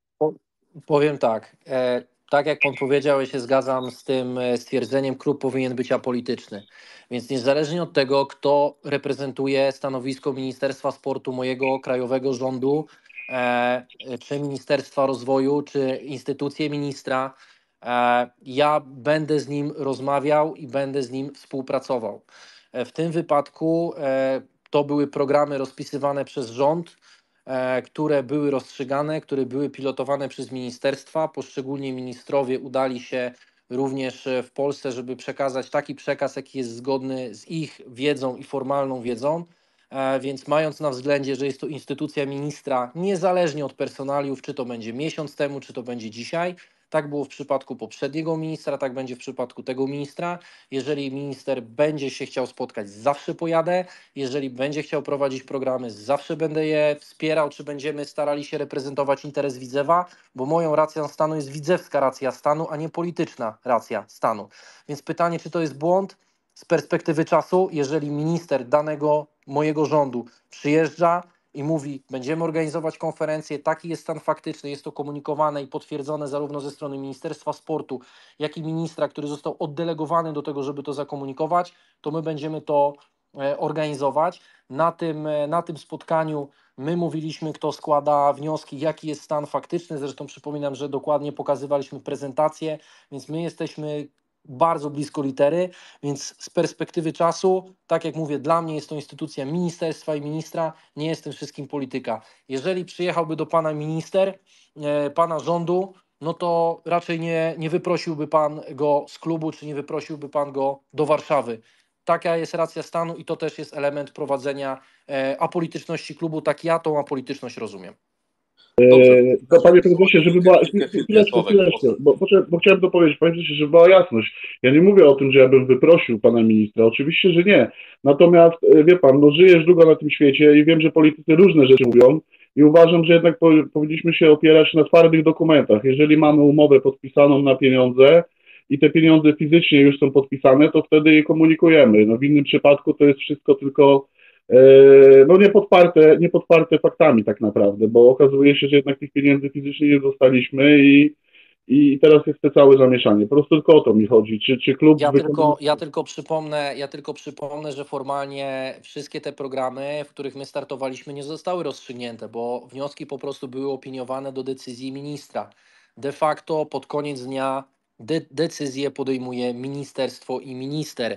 Powiem tak, e, tak jak pan powiedział, ja się zgadzam z tym stwierdzeniem, klub powinien być apolityczny. Więc niezależnie od tego, kto reprezentuje stanowisko Ministerstwa Sportu, mojego krajowego rządu, e, czy Ministerstwa Rozwoju, czy instytucje ministra, e, ja będę z nim rozmawiał i będę z nim współpracował. E, w tym wypadku e, to były programy rozpisywane przez rząd, które były rozstrzygane, które były pilotowane przez ministerstwa. Poszczególni ministrowie udali się również w Polsce, żeby przekazać taki przekaz, jaki jest zgodny z ich wiedzą i formalną wiedzą. Więc mając na względzie, że jest to instytucja ministra, niezależnie od personaliów, czy to będzie miesiąc temu, czy to będzie dzisiaj, tak było w przypadku poprzedniego ministra, tak będzie w przypadku tego ministra. Jeżeli minister będzie się chciał spotkać, zawsze pojadę. Jeżeli będzie chciał prowadzić programy, zawsze będę je wspierał, czy będziemy starali się reprezentować interes Widzewa, bo moją racją stanu jest widzewska racja stanu, a nie polityczna racja stanu. Więc pytanie, czy to jest błąd? Z perspektywy czasu, jeżeli minister danego mojego rządu przyjeżdża i mówi, będziemy organizować konferencję, taki jest stan faktyczny, jest to komunikowane i potwierdzone zarówno ze strony Ministerstwa Sportu, jak i ministra, który został oddelegowany do tego, żeby to zakomunikować, to my będziemy to organizować. Na tym, na tym spotkaniu my mówiliśmy, kto składa wnioski, jaki jest stan faktyczny, zresztą przypominam, że dokładnie pokazywaliśmy prezentację, więc my jesteśmy bardzo blisko litery, więc z perspektywy czasu, tak jak mówię, dla mnie jest to instytucja ministerstwa i ministra, nie jest tym wszystkim polityka. Jeżeli przyjechałby do pana minister, e, pana rządu, no to raczej nie, nie wyprosiłby pan go z klubu, czy nie wyprosiłby pan go do Warszawy. Taka jest racja stanu i to też jest element prowadzenia e, apolityczności klubu, tak ja tą apolityczność rozumiem. Dobrze. To panie prezesie, żeby była, Chwilkę, chwilkę, chwileczkę, Sławek, chwileczkę, proszę. bo, bo, bo chciałem to powiedzieć, panie prezesie, żeby była jasność. Ja nie mówię o tym, że ja bym wyprosił pana ministra, oczywiście, że nie. Natomiast, e, wie pan, no żyjesz długo na tym świecie i wiem, że politycy różne rzeczy mówią i uważam, że jednak po, powinniśmy się opierać na twardych dokumentach. Jeżeli mamy umowę podpisaną na pieniądze i te pieniądze fizycznie już są podpisane, to wtedy je komunikujemy. No w innym przypadku to jest wszystko tylko no nie podparte, nie podparte faktami tak naprawdę, bo okazuje się, że jednak tych pieniędzy fizycznie nie dostaliśmy i, i teraz jest to całe zamieszanie. Po prostu tylko o to mi chodzi. Czy, czy klub Ja wykonuje... tylko, ja tylko przypomnę, ja tylko przypomnę, że formalnie wszystkie te programy, w których my startowaliśmy, nie zostały rozstrzygnięte, bo wnioski po prostu były opiniowane do decyzji ministra. De facto pod koniec dnia de decyzję podejmuje ministerstwo i minister.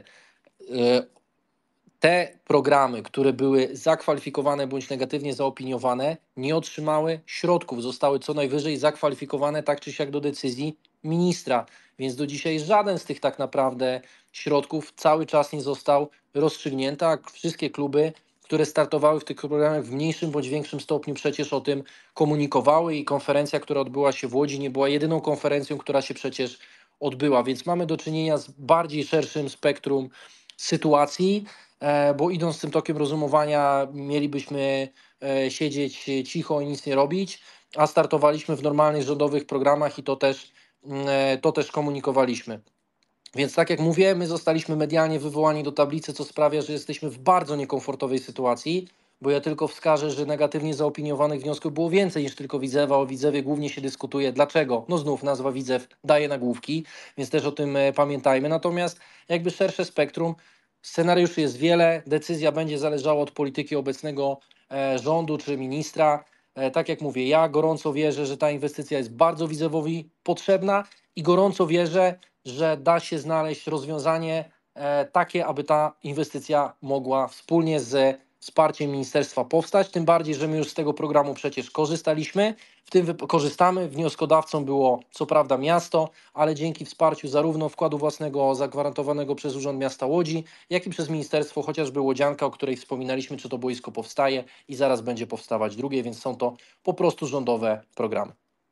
Te programy, które były zakwalifikowane bądź negatywnie zaopiniowane, nie otrzymały środków, zostały co najwyżej zakwalifikowane tak czy siak do decyzji ministra, więc do dzisiaj żaden z tych tak naprawdę środków cały czas nie został rozstrzygnięty, a wszystkie kluby, które startowały w tych programach w mniejszym bądź większym stopniu przecież o tym komunikowały i konferencja, która odbyła się w Łodzi, nie była jedyną konferencją, która się przecież odbyła, więc mamy do czynienia z bardziej szerszym spektrum sytuacji, bo idąc tym tokiem rozumowania mielibyśmy siedzieć cicho i nic nie robić, a startowaliśmy w normalnych rządowych programach i to też, to też komunikowaliśmy. Więc tak jak mówię, my zostaliśmy medialnie wywołani do tablicy, co sprawia, że jesteśmy w bardzo niekomfortowej sytuacji, bo ja tylko wskażę, że negatywnie zaopiniowanych wniosków było więcej niż tylko Widzewa. O Widzewie głównie się dyskutuje. Dlaczego? No znów nazwa Widzew daje nagłówki, więc też o tym pamiętajmy. Natomiast jakby szersze spektrum, scenariuszy jest wiele, decyzja będzie zależała od polityki obecnego e, rządu czy ministra. E, tak jak mówię, ja gorąco wierzę, że ta inwestycja jest bardzo Widzewowi potrzebna i gorąco wierzę, że da się znaleźć rozwiązanie e, takie, aby ta inwestycja mogła wspólnie ze wsparciem ministerstwa powstać, tym bardziej, że my już z tego programu przecież korzystaliśmy, w tym korzystamy, wnioskodawcą było co prawda miasto, ale dzięki wsparciu zarówno wkładu własnego zagwarantowanego przez Urząd Miasta Łodzi, jak i przez ministerstwo, chociażby Łodzianka, o której wspominaliśmy, czy to boisko powstaje i zaraz będzie powstawać drugie, więc są to po prostu rządowe programy.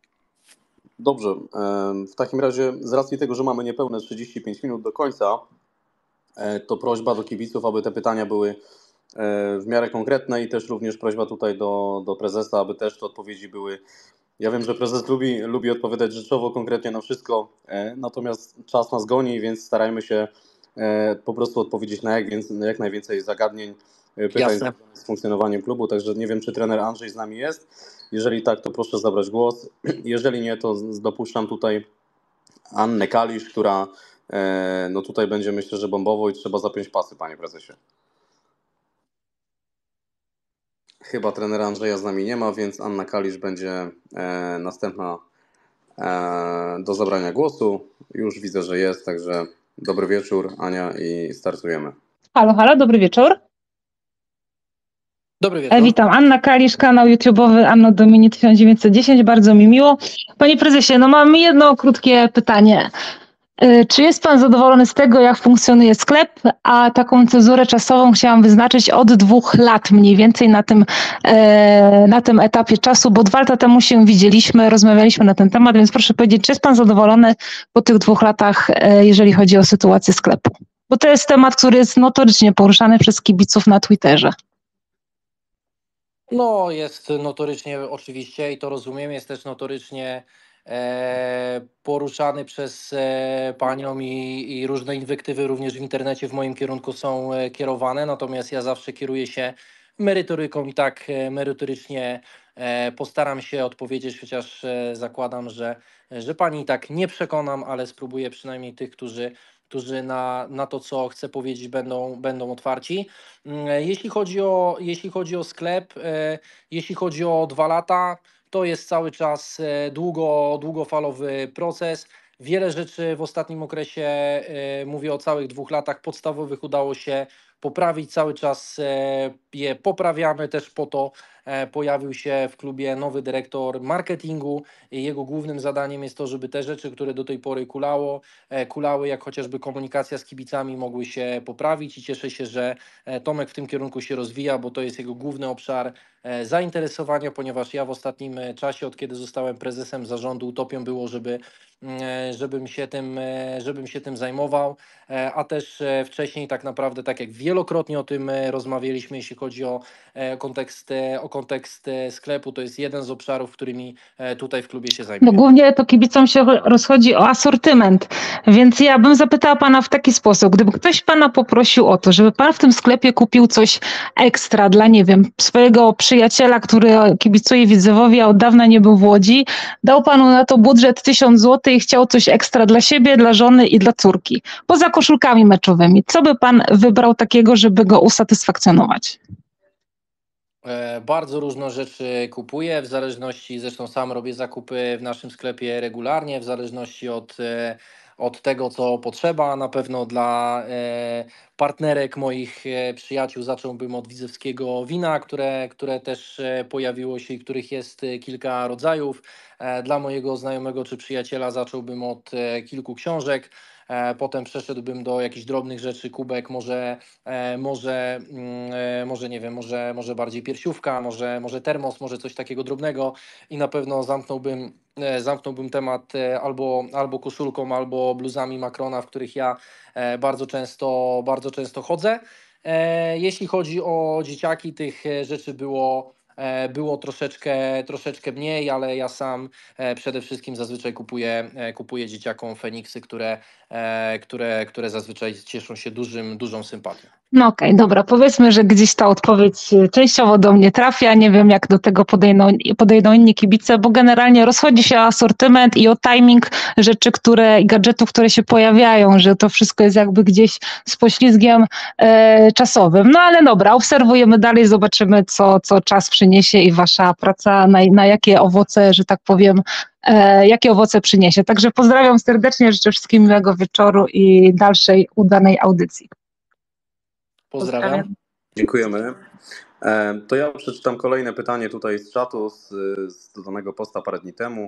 Dobrze, w takim razie z racji tego, że mamy niespełna trzydzieści pięć minut do końca, to prośba do kibiców, aby te pytania były w miarę konkretne i też również prośba tutaj do, do prezesa, aby też te odpowiedzi były. Ja wiem, że prezes lubi, lubi odpowiadać rzeczowo, konkretnie na wszystko, natomiast czas nas goni, więc starajmy się po prostu odpowiedzieć na jak, więcej, na jak najwięcej zagadnień, pytań z funkcjonowaniem klubu, także nie wiem, czy trener Andrzej z nami jest. Jeżeli tak, to proszę zabrać głos. Jeżeli nie, to dopuszczam tutaj Annę Kalisz, która no tutaj będzie, myślę, że bombowo i trzeba zapiąć pasy, panie prezesie. Chyba trenera Andrzeja z nami nie ma, więc Anna Kalisz będzie e, następna e, do zabrania głosu. Już widzę, że jest, także dobry wieczór, Ania, i startujemy. Halo, halo, dobry wieczór. Dobry wieczór. E, witam, Anna Kalisz, kanał YouTube'owy Anno Domini tysiąc dziewięćset dziesięć, bardzo mi miło. Panie prezesie, no mam jedno krótkie pytanie. Czy jest pan zadowolony z tego, jak funkcjonuje sklep, a taką cezurę czasową chciałam wyznaczyć od dwóch lat mniej więcej na tym, na tym etapie czasu, bo dwa lata temu się widzieliśmy, rozmawialiśmy na ten temat, więc proszę powiedzieć, czy jest pan zadowolony po tych dwóch latach, jeżeli chodzi o sytuację sklepu? Bo to jest temat, który jest notorycznie poruszany przez kibiców na Twitterze. No jest notorycznie oczywiście i to rozumiem, jest też notorycznie E, poruszany przez e, panią i, i różne inwektywy również w internecie w moim kierunku są e, kierowane, natomiast ja zawsze kieruję się merytoryką i tak e, merytorycznie e, postaram się odpowiedzieć, chociaż e, zakładam, że, że pani i tak nie przekonam, ale spróbuję przynajmniej tych, którzy którzy na, na to, co chcę powiedzieć, będą, będą otwarci. Jeśli chodzi o, jeśli chodzi o sklep, e, jeśli chodzi o dwa lata, to jest cały czas długo, długofalowy proces. wiele rzeczy w ostatnim okresie, e, mówię o całych dwóch latach podstawowych, udało się poprawić, cały czas e, je poprawiamy, też po to e, pojawił się w klubie nowy dyrektor marketingu i jego głównym zadaniem jest to, żeby te rzeczy, które do tej pory kulało, e, kulały, jak chociażby komunikacja z kibicami, mogły się poprawić i cieszę się, że e, Tomek w tym kierunku się rozwija, bo to jest jego główny obszar e, zainteresowania, ponieważ ja w ostatnim e, czasie, od kiedy zostałem prezesem zarządu, utopią było, żeby e, żebym się tym, e, żebym się tym zajmował, e, a też e, wcześniej tak naprawdę, tak jak wielokrotnie o tym e, rozmawialiśmy, jeśli chodzi o e, kontekst, e, o kontekst e, sklepu, to jest jeden z obszarów, którymi e, tutaj w klubie się No zajmuję. głównie to kibicom się rozchodzi o asortyment, więc ja bym zapytała pana w taki sposób, gdyby ktoś pana poprosił o to, żeby pan w tym sklepie kupił coś ekstra dla, nie wiem, swojego przyjaciela, który kibicuje Widzewowi, a od dawna nie był w Łodzi, dał panu na to budżet tysiąc złotych i chciał coś ekstra dla siebie, dla żony i dla córki, poza koszulkami meczowymi. Co by pan wybrał takiego, żeby go usatysfakcjonować? E, Bardzo różne rzeczy kupuję, w zależności, zresztą sam robię zakupy w naszym sklepie regularnie, w zależności od, e, od tego, co potrzeba. Na pewno dla e, partnerek moich e, przyjaciół zacząłbym od widzewskiego wina, które, które też e, pojawiło się i których jest e, kilka rodzajów. E, Dla mojego znajomego czy przyjaciela zacząłbym od e, kilku książek. E, Potem przeszedłbym do jakichś drobnych rzeczy, kubek, może E, może, mm, e, może nie wiem, może, może bardziej piersiówka, może, może termos, może coś takiego drobnego i na pewno zamknąłbym, e, zamknąłbym temat e, albo, albo koszulką, albo bluzami Macrona, w których ja e, bardzo często, bardzo często chodzę. E, Jeśli chodzi o dzieciaki, tych e, rzeczy było, e, było troszeczkę, troszeczkę mniej, ale ja sam e, przede wszystkim zazwyczaj kupuję, e, kupuję dzieciakom Feniksy, które, e, które, które zazwyczaj cieszą się dużym, dużą sympatią. No okej, dobra, powiedzmy, że gdzieś ta odpowiedź e, częściowo do mnie trafia. Nie wiem, jak do tego podejdą, podejdą inni kibice, bo generalnie rozchodzi się o asortyment i o timing rzeczy, które i gadżetów, które się pojawiają, że to wszystko jest jakby gdzieś z poślizgiem e, czasowym. No ale dobra, obserwujemy dalej, zobaczymy, co, co czas przyniesie i wasza praca, na, na jakie owoce, że tak powiem, e, jakie owoce przyniesie. Także pozdrawiam serdecznie, życzę wszystkim miłego wieczoru i dalszej udanej audycji. Pozdrawiam. Dziękujemy. E, To ja przeczytam kolejne pytanie tutaj z czatu, z, z dodanego posta parę dni temu.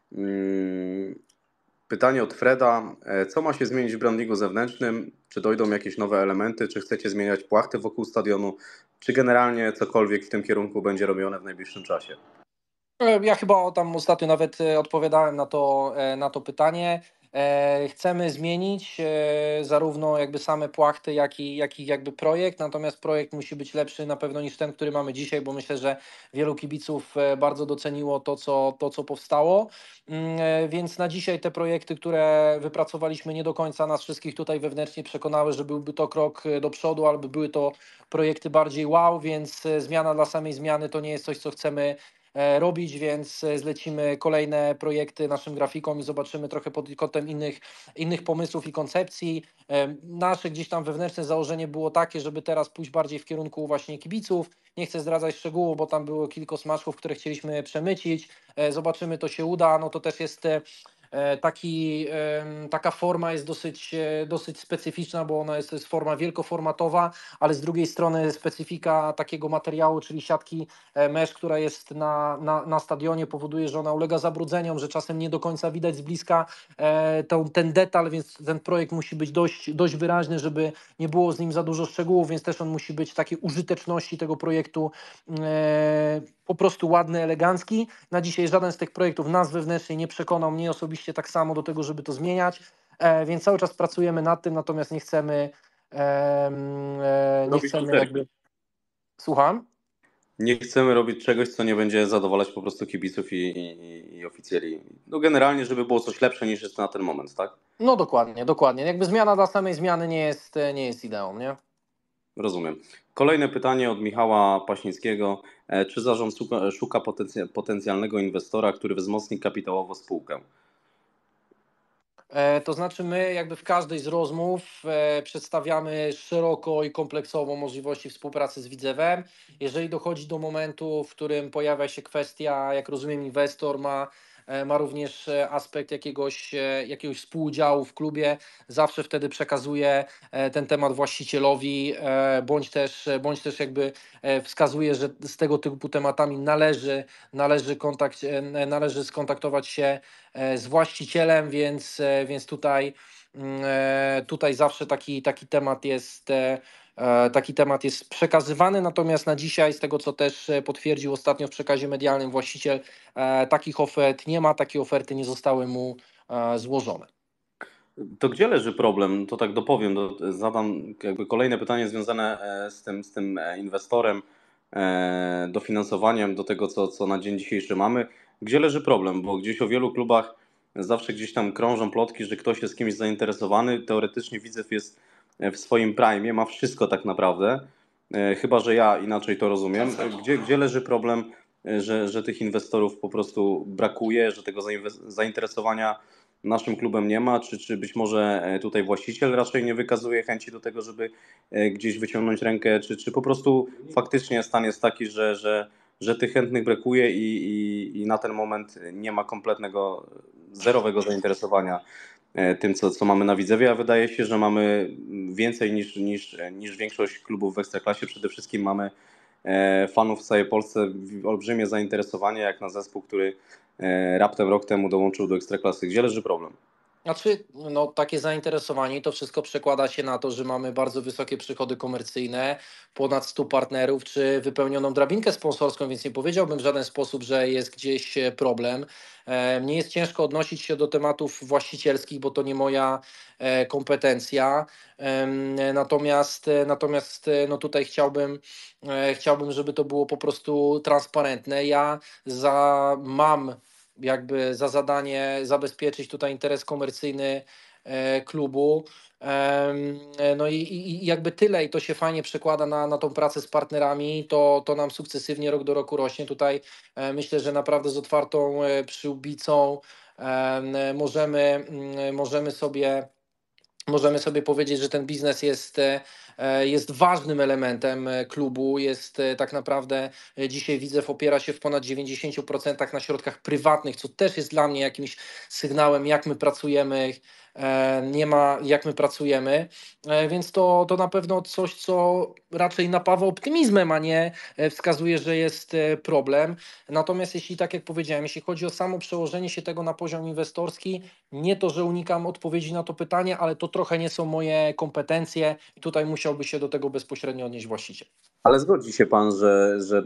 Mm, Pytanie od Freda. E, Co ma się zmienić w brandingu zewnętrznym? Czy dojdą jakieś nowe elementy? Czy chcecie zmieniać płachty wokół stadionu? Czy generalnie cokolwiek w tym kierunku będzie robione w najbliższym czasie? E, Ja chyba tam ostatnio nawet e, odpowiadałem na to, e, na to pytanie. E, Chcemy zmienić e, zarówno jakby same płachty, jak i, jak i jakby projekt, natomiast projekt musi być lepszy na pewno niż ten, który mamy dzisiaj, bo myślę, że wielu kibiców e, bardzo doceniło to, co, to, co powstało. Mm, e, Więc na dzisiaj te projekty, które wypracowaliśmy, nie do końca nas wszystkich tutaj wewnętrznie przekonały, że byłby to krok e, do przodu, albo były to projekty bardziej wow, więc e, zmiana dla samej zmiany to nie jest coś, co chcemy e, robić, więc e, zlecimy kolejne projekty naszym grafikom i zobaczymy trochę pod kątem innych, innych pomysłów i koncepcji. E, Nasze gdzieś tam wewnętrzne założenie było takie, żeby teraz pójść bardziej w kierunku właśnie kibiców. Nie chcę zdradzać szczegółów, bo tam było kilka smaczków, które chcieliśmy przemycić. E, Zobaczymy, to się uda. No to też jest e, e, taki, em, taka forma jest dosyć, e, dosyć specyficzna, bo ona jest, to jest forma wielkoformatowa, ale z drugiej strony specyfika takiego materiału, czyli siatki e, mesh, która jest na, na, na stadionie, powoduje, że ona ulega zabrudzeniom, że czasem nie do końca widać z bliska e, tą, ten detal, więc ten projekt musi być dość, dość wyraźny, żeby nie było z nim za dużo szczegółów, więc też on musi być takiej użyteczności tego projektu e, po prostu ładny, elegancki. Na dzisiaj żaden z tych projektów nas wewnętrznie nie przekonał, mnie osobiście tak samo do tego, żeby to zmieniać, e, więc cały czas pracujemy nad tym, natomiast nie chcemy em, e, nie Robić chcemy usterki. jakby... Słucham? Nie chcemy robić czegoś, co nie będzie zadowalać po prostu kibiców i, i, i oficjeli. No generalnie, żeby było coś lepsze niż jest na ten moment, tak? No dokładnie, dokładnie. Jakby zmiana dla samej zmiany nie jest, nie jest ideą, nie? Rozumiem. Kolejne pytanie od Michała Paśnickiego. E, Czy zarząd szuka, szuka potencja- potencjalnego inwestora, który wzmocni kapitałowo spółkę? E, To znaczy my jakby w każdej z rozmów e, przedstawiamy szeroko i kompleksowo możliwości współpracy z Widzewem. Jeżeli dochodzi do momentu, w którym pojawia się kwestia, jak rozumiem, inwestor ma ma również aspekt jakiegoś, jakiegoś współudziału w klubie, zawsze wtedy przekazuje ten temat właścicielowi, bądź też, bądź też jakby wskazuje, że z tego typu tematami należy, należy, kontakt, należy skontaktować się z właścicielem, więc, więc tutaj, tutaj zawsze taki, taki temat jest taki temat jest przekazywany, natomiast na dzisiaj, z tego co też potwierdził ostatnio w przekazie medialnym właściciel, takich ofert nie ma, takie oferty nie zostały mu złożone. To gdzie leży problem? To tak dopowiem, do, zadam jakby kolejne pytanie związane z tym, z tym inwestorem, dofinansowaniem do tego, co, co na dzień dzisiejszy mamy. Gdzie leży problem? Bo gdzieś o wielu klubach zawsze gdzieś tam krążą plotki, że ktoś jest kimś zainteresowany. Teoretycznie Widzew jest w swoim prime, ma wszystko tak naprawdę, chyba że ja inaczej to rozumiem. Gdzie, gdzie leży problem, że, że tych inwestorów po prostu brakuje, że tego zainteresowania naszym klubem nie ma, czy, czy być może tutaj właściciel raczej nie wykazuje chęci do tego, żeby gdzieś wyciągnąć rękę, czy, czy po prostu faktycznie stan jest taki, że, że, że tych chętnych brakuje i, i, i na ten moment nie ma kompletnego, zerowego zainteresowania tym, co, co mamy na Widzewie, a wydaje się, że mamy więcej niż, niż, niż większość klubów w Ekstraklasie. Przede wszystkim mamy fanów w całej Polsce, olbrzymie zainteresowanie jak na zespół, który raptem rok temu dołączył do Ekstraklasy. Gdzie leży problem? Znaczy, no, takie zainteresowanie to wszystko przekłada się na to, że mamy bardzo wysokie przychody komercyjne, ponad stu partnerów, czy wypełnioną drabinkę sponsorską, więc nie powiedziałbym w żaden sposób, że jest gdzieś problem. Mnie jest ciężko odnosić się do tematów właścicielskich, bo to nie moja kompetencja. Natomiast, natomiast no tutaj chciałbym, chciałbym, żeby to było po prostu transparentne. Ja za, mam jakby za zadanie zabezpieczyć tutaj interes komercyjny klubu. No i, i jakby tyle i to się fajnie przekłada na, na tą pracę z partnerami, to, to nam sukcesywnie rok do roku rośnie. Tutaj myślę, że naprawdę z otwartą przyłbicą możemy, możemy sobie Możemy sobie powiedzieć, że ten biznes jest, jest ważnym elementem klubu. Jest tak naprawdę dzisiaj Widzew opiera się w ponad dziewięćdziesięciu procentach na środkach prywatnych, co też jest dla mnie jakimś sygnałem, jak my pracujemy, nie ma jak my pracujemy, więc to, to na pewno coś, co raczej napawa optymizmem, a nie wskazuje, że jest problem. Natomiast jeśli, tak jak powiedziałem, jeśli chodzi o samo przełożenie się tego na poziom inwestorski, nie to, że unikam odpowiedzi na to pytanie, ale to trochę nie są moje kompetencje i tutaj musiałby się do tego bezpośrednio odnieść właściciel. Ale zgodzi się pan, że, że,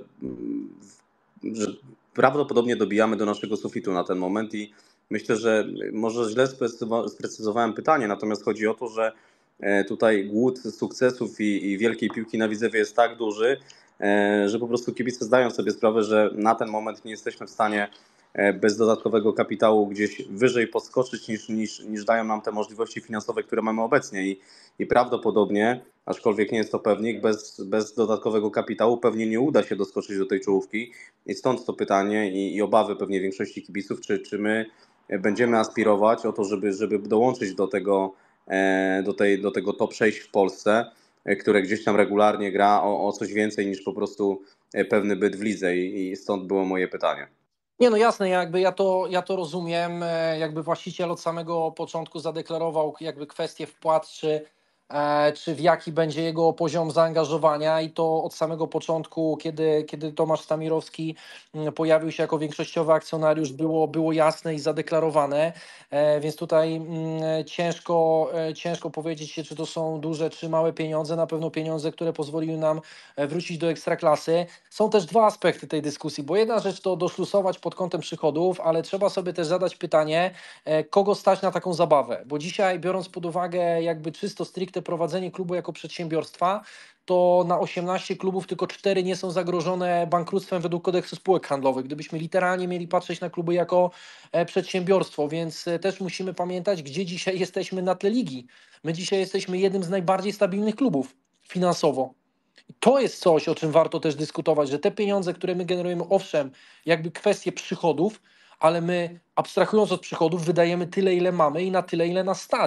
że prawdopodobnie dobijamy do naszego sufitu na ten moment i myślę, że może źle sprecyzowałem pytanie, natomiast chodzi o to, że tutaj głód sukcesów i, i wielkiej piłki na Widzewie jest tak duży, że po prostu kibice zdają sobie sprawę, że na ten moment nie jesteśmy w stanie bez dodatkowego kapitału gdzieś wyżej podskoczyć niż, niż, niż dają nam te możliwości finansowe, które mamy obecnie i, i prawdopodobnie, aczkolwiek nie jest to pewnik, bez, bez dodatkowego kapitału pewnie nie uda się doskoczyć do tej czołówki i stąd to pytanie i, i obawy pewnie większości kibiców, czy, czy my będziemy aspirować o to, żeby, żeby dołączyć do tego, do, tej, do tego top sześć w Polsce, które gdzieś tam regularnie gra o, o coś więcej niż po prostu pewny byt w lidze i, i stąd było moje pytanie. Nie, no jasne, jakby ja to, ja to rozumiem, jakby właściciel od samego początku zadeklarował jakby kwestię wpłat, czy, czy w jaki będzie jego poziom zaangażowania i to od samego początku, kiedy, kiedy Tomasz Stamirowski pojawił się jako większościowy akcjonariusz, było, było jasne i zadeklarowane, więc tutaj ciężko, ciężko powiedzieć się, czy to są duże, czy małe pieniądze, na pewno pieniądze, które pozwoliły nam wrócić do Ekstraklasy. Są też dwa aspekty tej dyskusji, bo jedna rzecz to doszlusować pod kątem przychodów, ale trzeba sobie też zadać pytanie, kogo stać na taką zabawę, bo dzisiaj biorąc pod uwagę jakby czysto stricte prowadzenie klubu jako przedsiębiorstwa, to na osiemnaście klubów tylko cztery nie są zagrożone bankructwem według kodeksu spółek handlowych. Gdybyśmy literalnie mieli patrzeć na kluby jako przedsiębiorstwo, więc też musimy pamiętać, gdzie dzisiaj jesteśmy na tle ligi. My dzisiaj jesteśmy jednym z najbardziej stabilnych klubów finansowo. To jest coś, o czym warto też dyskutować, że te pieniądze, które my generujemy, owszem, jakby kwestie przychodów, ale my abstrahując od przychodów wydajemy tyle, ile mamy i na tyle, ile nas stać.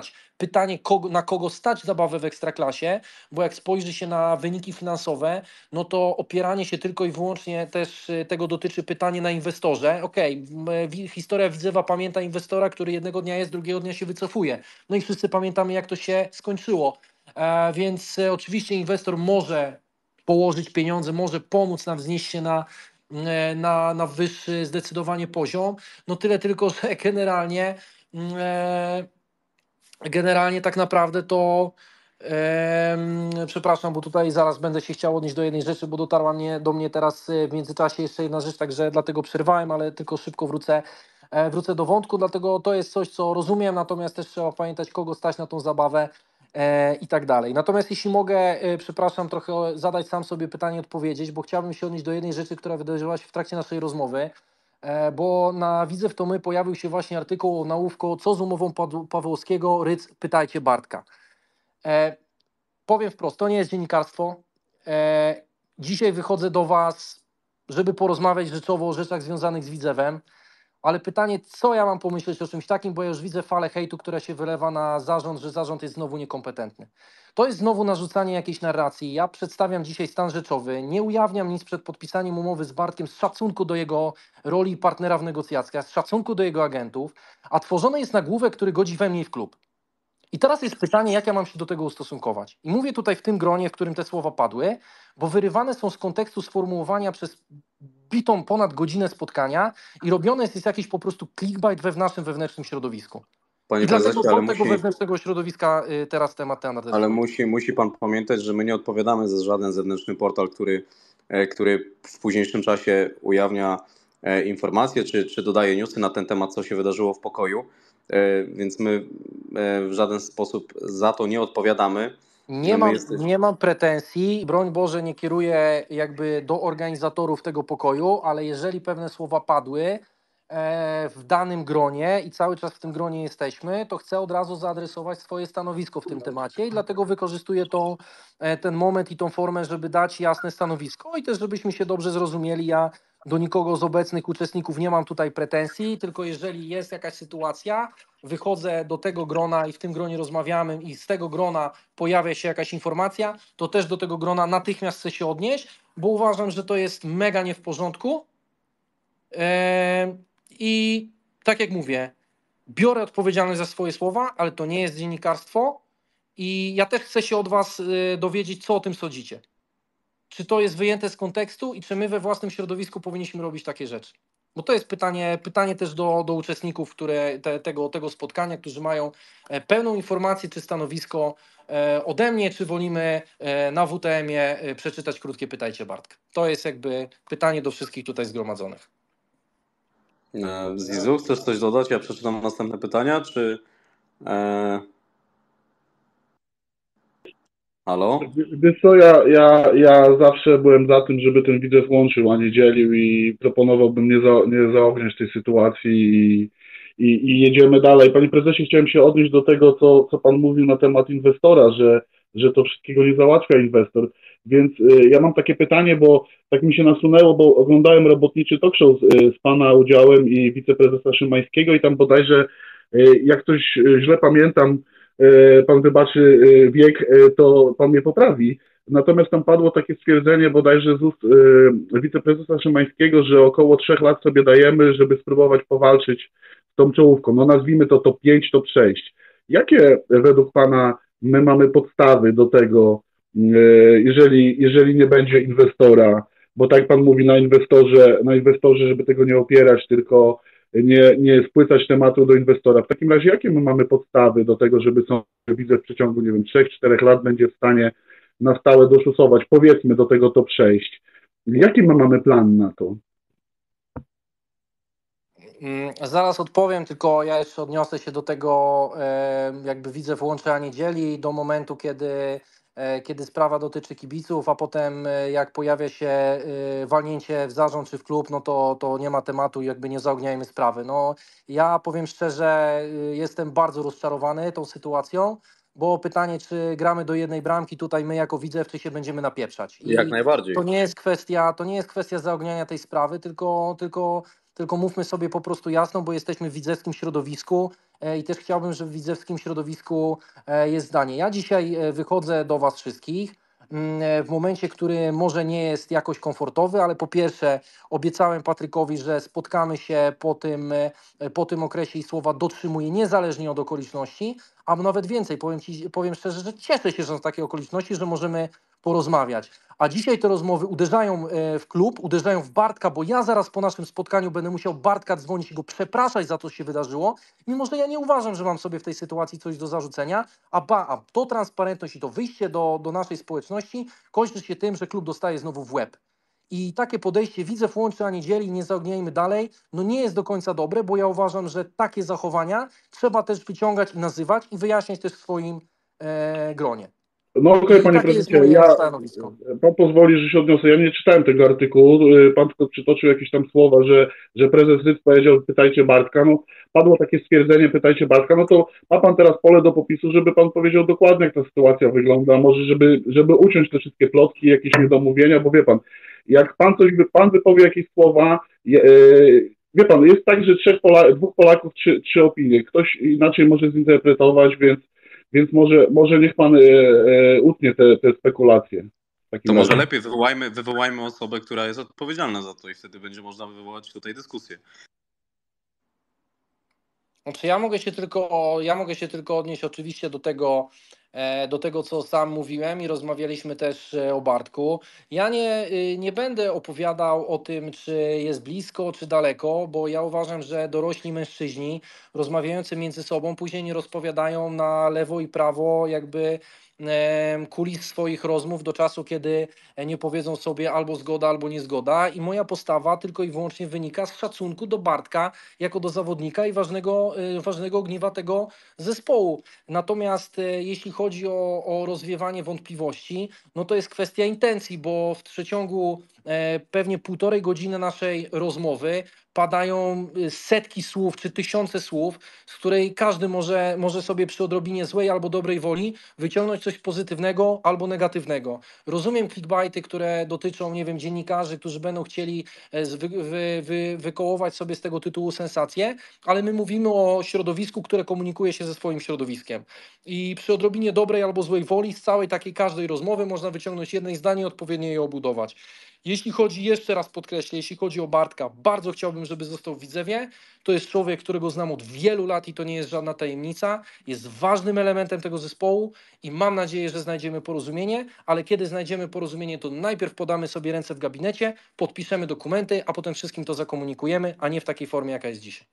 pytanie, kogo, na kogo stać zabawę w Ekstraklasie, bo jak spojrzy się na wyniki finansowe, no to opieranie się tylko i wyłącznie też y, tego dotyczy pytanie na inwestorze. Okej, okay, historia Widzewa pamięta inwestora, który jednego dnia jest, drugiego dnia się wycofuje. No i wszyscy pamiętamy, jak to się skończyło. E, więc e, oczywiście inwestor może położyć pieniądze, może pomóc nam wznieść się na, e, na, na wyższy zdecydowanie poziom. No tyle tylko, że generalnie e, generalnie tak naprawdę to em, przepraszam, bo tutaj zaraz będę się chciał odnieść do jednej rzeczy, bo dotarła mnie, do mnie teraz e, w międzyczasie jeszcze jedna rzecz, także dlatego przerwałem, ale tylko szybko wrócę, e, wrócę do wątku, dlatego to jest coś, co rozumiem, natomiast też trzeba pamiętać, kogo stać na tą zabawę e, i tak dalej. Natomiast jeśli mogę, e, przepraszam, trochę zadać sam sobie pytanie, odpowiedzieć, bo chciałbym się odnieść do jednej rzeczy, która wydarzyła się w trakcie naszej rozmowy, e, bo na Widzew to my pojawił się właśnie artykuł nałówko, co z umową Pad- Pawłowskiego, Rydz, pytajcie Bartka. E, powiem wprost, to nie jest dziennikarstwo. E, dzisiaj wychodzę do Was, żeby porozmawiać rzeczowo o rzeczach związanych z Widzewem, ale pytanie, co ja mam pomyśleć o czymś takim, bo ja już widzę falę hejtu, która się wylewa na zarząd, że zarząd jest znowu niekompetentny. To jest znowu narzucanie jakiejś narracji. Ja przedstawiam dzisiaj stan rzeczowy, nie ujawniam nic przed podpisaniem umowy z Bartkiem z szacunku do jego roli partnera w negocjacjach, z szacunku do jego agentów, a tworzony jest nagłówek, który godzi we mnie i w klub. I teraz jest pytanie, jak ja mam się do tego ustosunkować. I mówię tutaj w tym gronie, w którym te słowa padły, bo wyrywane są z kontekstu sformułowania przez bitą ponad godzinę spotkania i robione jest jakiś po prostu clickbait we w naszym wewnętrznym środowisku. Panie I dlatego prezesie, do ale tego musi, wewnętrznego środowiska y, teraz temat ten nadeszł. ale musi, musi pan pamiętać, że my nie odpowiadamy za żaden zewnętrzny portal, który, e, który w późniejszym czasie ujawnia e, informacje, czy, czy dodaje newsy na ten temat, co się wydarzyło w pokoju. E, Więc my e, w żaden sposób za to nie odpowiadamy. Nie My mam, jesteśmy- nie mam pretensji, broń Boże, nie kieruję jakby do organizatorów tego pokoju, ale jeżeli pewne słowa padły e, w danym gronie i cały czas w tym gronie jesteśmy, to chcę od razu zaadresować swoje stanowisko w tym temacie i dlatego wykorzystuję tą, e, ten moment i tą formę, żeby dać jasne stanowisko i też żebyśmy się dobrze zrozumieli. Ja do nikogo z obecnych uczestników nie mam tutaj pretensji, tylko jeżeli jest jakaś sytuacja, wychodzę do tego grona i w tym gronie rozmawiamy i z tego grona pojawia się jakaś informacja, to też do tego grona natychmiast chcę się odnieść, bo uważam, że to jest mega nie w porządku. Eee, I tak jak mówię, biorę odpowiedzialność za swoje słowa, ale to nie jest dziennikarstwo i ja też chcę się od Was y, dowiedzieć, co o tym sądzicie. Czy to jest wyjęte z kontekstu i czy my we własnym środowisku powinniśmy robić takie rzeczy? Bo to jest pytanie, pytanie też do, do uczestników które, te, tego, tego spotkania, którzy mają e, pełną informację czy stanowisko e, ode mnie, czy wolimy e, na W T M-ie e, przeczytać krótkie Pytajcie Bartka. To jest jakby pytanie do wszystkich tutaj zgromadzonych. E, Zizu, chcesz coś dodać? Ja przeczytam następne pytania, czy... E... Halo? Wiesz co, ja, ja, ja zawsze byłem za tym, żeby ten Widzew łączył, a nie dzielił i proponowałbym nie, za, nie zaogniać tej sytuacji i, i, i jedziemy dalej. Panie prezesie, chciałem się odnieść do tego, co, co pan mówił na temat inwestora, że, że to wszystkiego nie załatwia inwestor. Więc y, ja mam takie pytanie, bo tak mi się nasunęło, bo oglądałem robotniczy talk show z, y, z pana udziałem i wiceprezesa Szymańskiego i tam bodajże, y, jak coś y, źle pamiętam, pan wybaczy wiek, to pan mnie poprawi. Natomiast tam padło takie stwierdzenie bodajże z ust wiceprezesa Szymańskiego, że około trzech lat sobie dajemy, żeby spróbować powalczyć z tą czołówką. No nazwijmy to top pięć, top sześć. Jakie według pana my mamy podstawy do tego, jeżeli, jeżeli nie będzie inwestora? Bo tak pan mówi na inwestorze, na inwestorze, żeby tego nie opierać, tylko nie, nie spłycać tematu do inwestora. W takim razie jakie my mamy podstawy do tego, żeby sąd widzę w przeciągu, nie wiem, trzech czterech lat będzie w stanie na stałe doszusować, powiedzmy, do tego top sześć. Jaki my mamy plan na to? Zaraz odpowiem, tylko ja jeszcze odniosę się do tego, jakby widzę włączenia niedzieli, do momentu, kiedy kiedy sprawa dotyczy kibiców, a potem jak pojawia się walnięcie w zarząd czy w klub, no to, to nie ma tematu i jakby nie zaogniajmy sprawy. No, ja powiem szczerze, jestem bardzo rozczarowany tą sytuacją, bo pytanie, czy gramy do jednej bramki, tutaj my jako Widzew, czy się będziemy napieprzać. I Jak najbardziej. To nie jest kwestia, to nie jest kwestia zaogniania tej sprawy, tylko, tylko tylko mówmy sobie po prostu jasno, bo jesteśmy w widzewskim środowisku i też chciałbym, żeby w widzewskim środowisku jest zdanie. Ja dzisiaj wychodzę do was wszystkich w momencie, który może nie jest jakoś komfortowy, ale po pierwsze obiecałem Patrykowi, że spotkamy się po tym, po tym okresie i słowa dotrzymuję niezależnie od okoliczności, a nawet więcej, powiem ci, powiem szczerze, że cieszę się, że są takie okoliczności, że możemy porozmawiać. A dzisiaj te rozmowy uderzają w klub, uderzają w Bartka, bo ja zaraz po naszym spotkaniu będę musiał Bartka dzwonić i go przepraszać za to, co się wydarzyło, mimo że ja nie uważam, że mam sobie w tej sytuacji coś do zarzucenia, a, ba, a to transparentność i to wyjście do, do naszej społeczności kończy się tym, że klub dostaje znowu w łeb. I takie podejście Widzew łączy, a nie dzieli, nie zaogniajmy dalej, no nie jest do końca dobre, bo ja uważam, że takie zachowania trzeba też wyciągać i nazywać i wyjaśniać też w swoim e, gronie. No okej, okay, panie prezydencie, ja, pan pozwoli, że się odniosę. Ja nie czytałem tego artykułu, pan tylko przytoczył jakieś tam słowa, że, że prezes Rydz powiedział, pytajcie Bartka. No, padło takie stwierdzenie, pytajcie Bartka, no to ma pan teraz pole do popisu, żeby pan powiedział dokładnie, jak ta sytuacja wygląda, może żeby, żeby uciąć te wszystkie plotki, jakieś niedomówienia, bo wie pan, jak pan coś, pan wypowie jakieś słowa, yy, wie pan, jest tak, że trzech Pola, dwóch Polaków, trzy, trzy opinie, ktoś inaczej może zinterpretować, więc Więc może, może niech pan e, e, utnie te, te spekulacje. To może lepiej wywołajmy, wywołajmy osobę, która jest odpowiedzialna za to i wtedy będzie można wywołać tutaj dyskusję. Znaczy ja mogę się tylko, ja mogę się tylko odnieść oczywiście do tego, do tego, co sam mówiłem i rozmawialiśmy też o Bartku. Ja nie, nie będę opowiadał o tym, czy jest blisko, czy daleko, bo ja uważam, że dorośli mężczyźni rozmawiający między sobą później nie rozpowiadają na lewo i prawo jakby kulis swoich rozmów do czasu, kiedy nie powiedzą sobie albo zgoda, albo niezgoda i moja postawa tylko i wyłącznie wynika z szacunku do Bartka jako do zawodnika i ważnego, ważnego ogniwa tego zespołu. Natomiast jeśli chodzi o, o rozwiewanie wątpliwości, no to jest kwestia intencji, bo w przeciągu pewnie półtorej godziny naszej rozmowy padają setki słów czy tysiące słów, z której każdy może, może sobie przy odrobinie złej albo dobrej woli wyciągnąć coś pozytywnego albo negatywnego. Rozumiem clickbaity, które dotyczą, nie wiem, dziennikarzy, którzy będą chcieli wy, wy, wy, wykołować sobie z tego tytułu sensację, ale my mówimy o środowisku, które komunikuje się ze swoim środowiskiem. I przy odrobinie dobrej albo złej woli z całej takiej każdej rozmowy można wyciągnąć jedno zdanie i odpowiednio je obudować. Jeśli chodzi, jeszcze raz podkreślę, jeśli chodzi o Bartka, bardzo chciałbym, żeby został w Widzewie. To jest człowiek, którego znam od wielu lat i to nie jest żadna tajemnica. Jest ważnym elementem tego zespołu i mam nadzieję, że znajdziemy porozumienie, ale kiedy znajdziemy porozumienie, to najpierw podamy sobie ręce w gabinecie, podpiszemy dokumenty, a potem wszystkim to zakomunikujemy, a nie w takiej formie, jaka jest dzisiaj.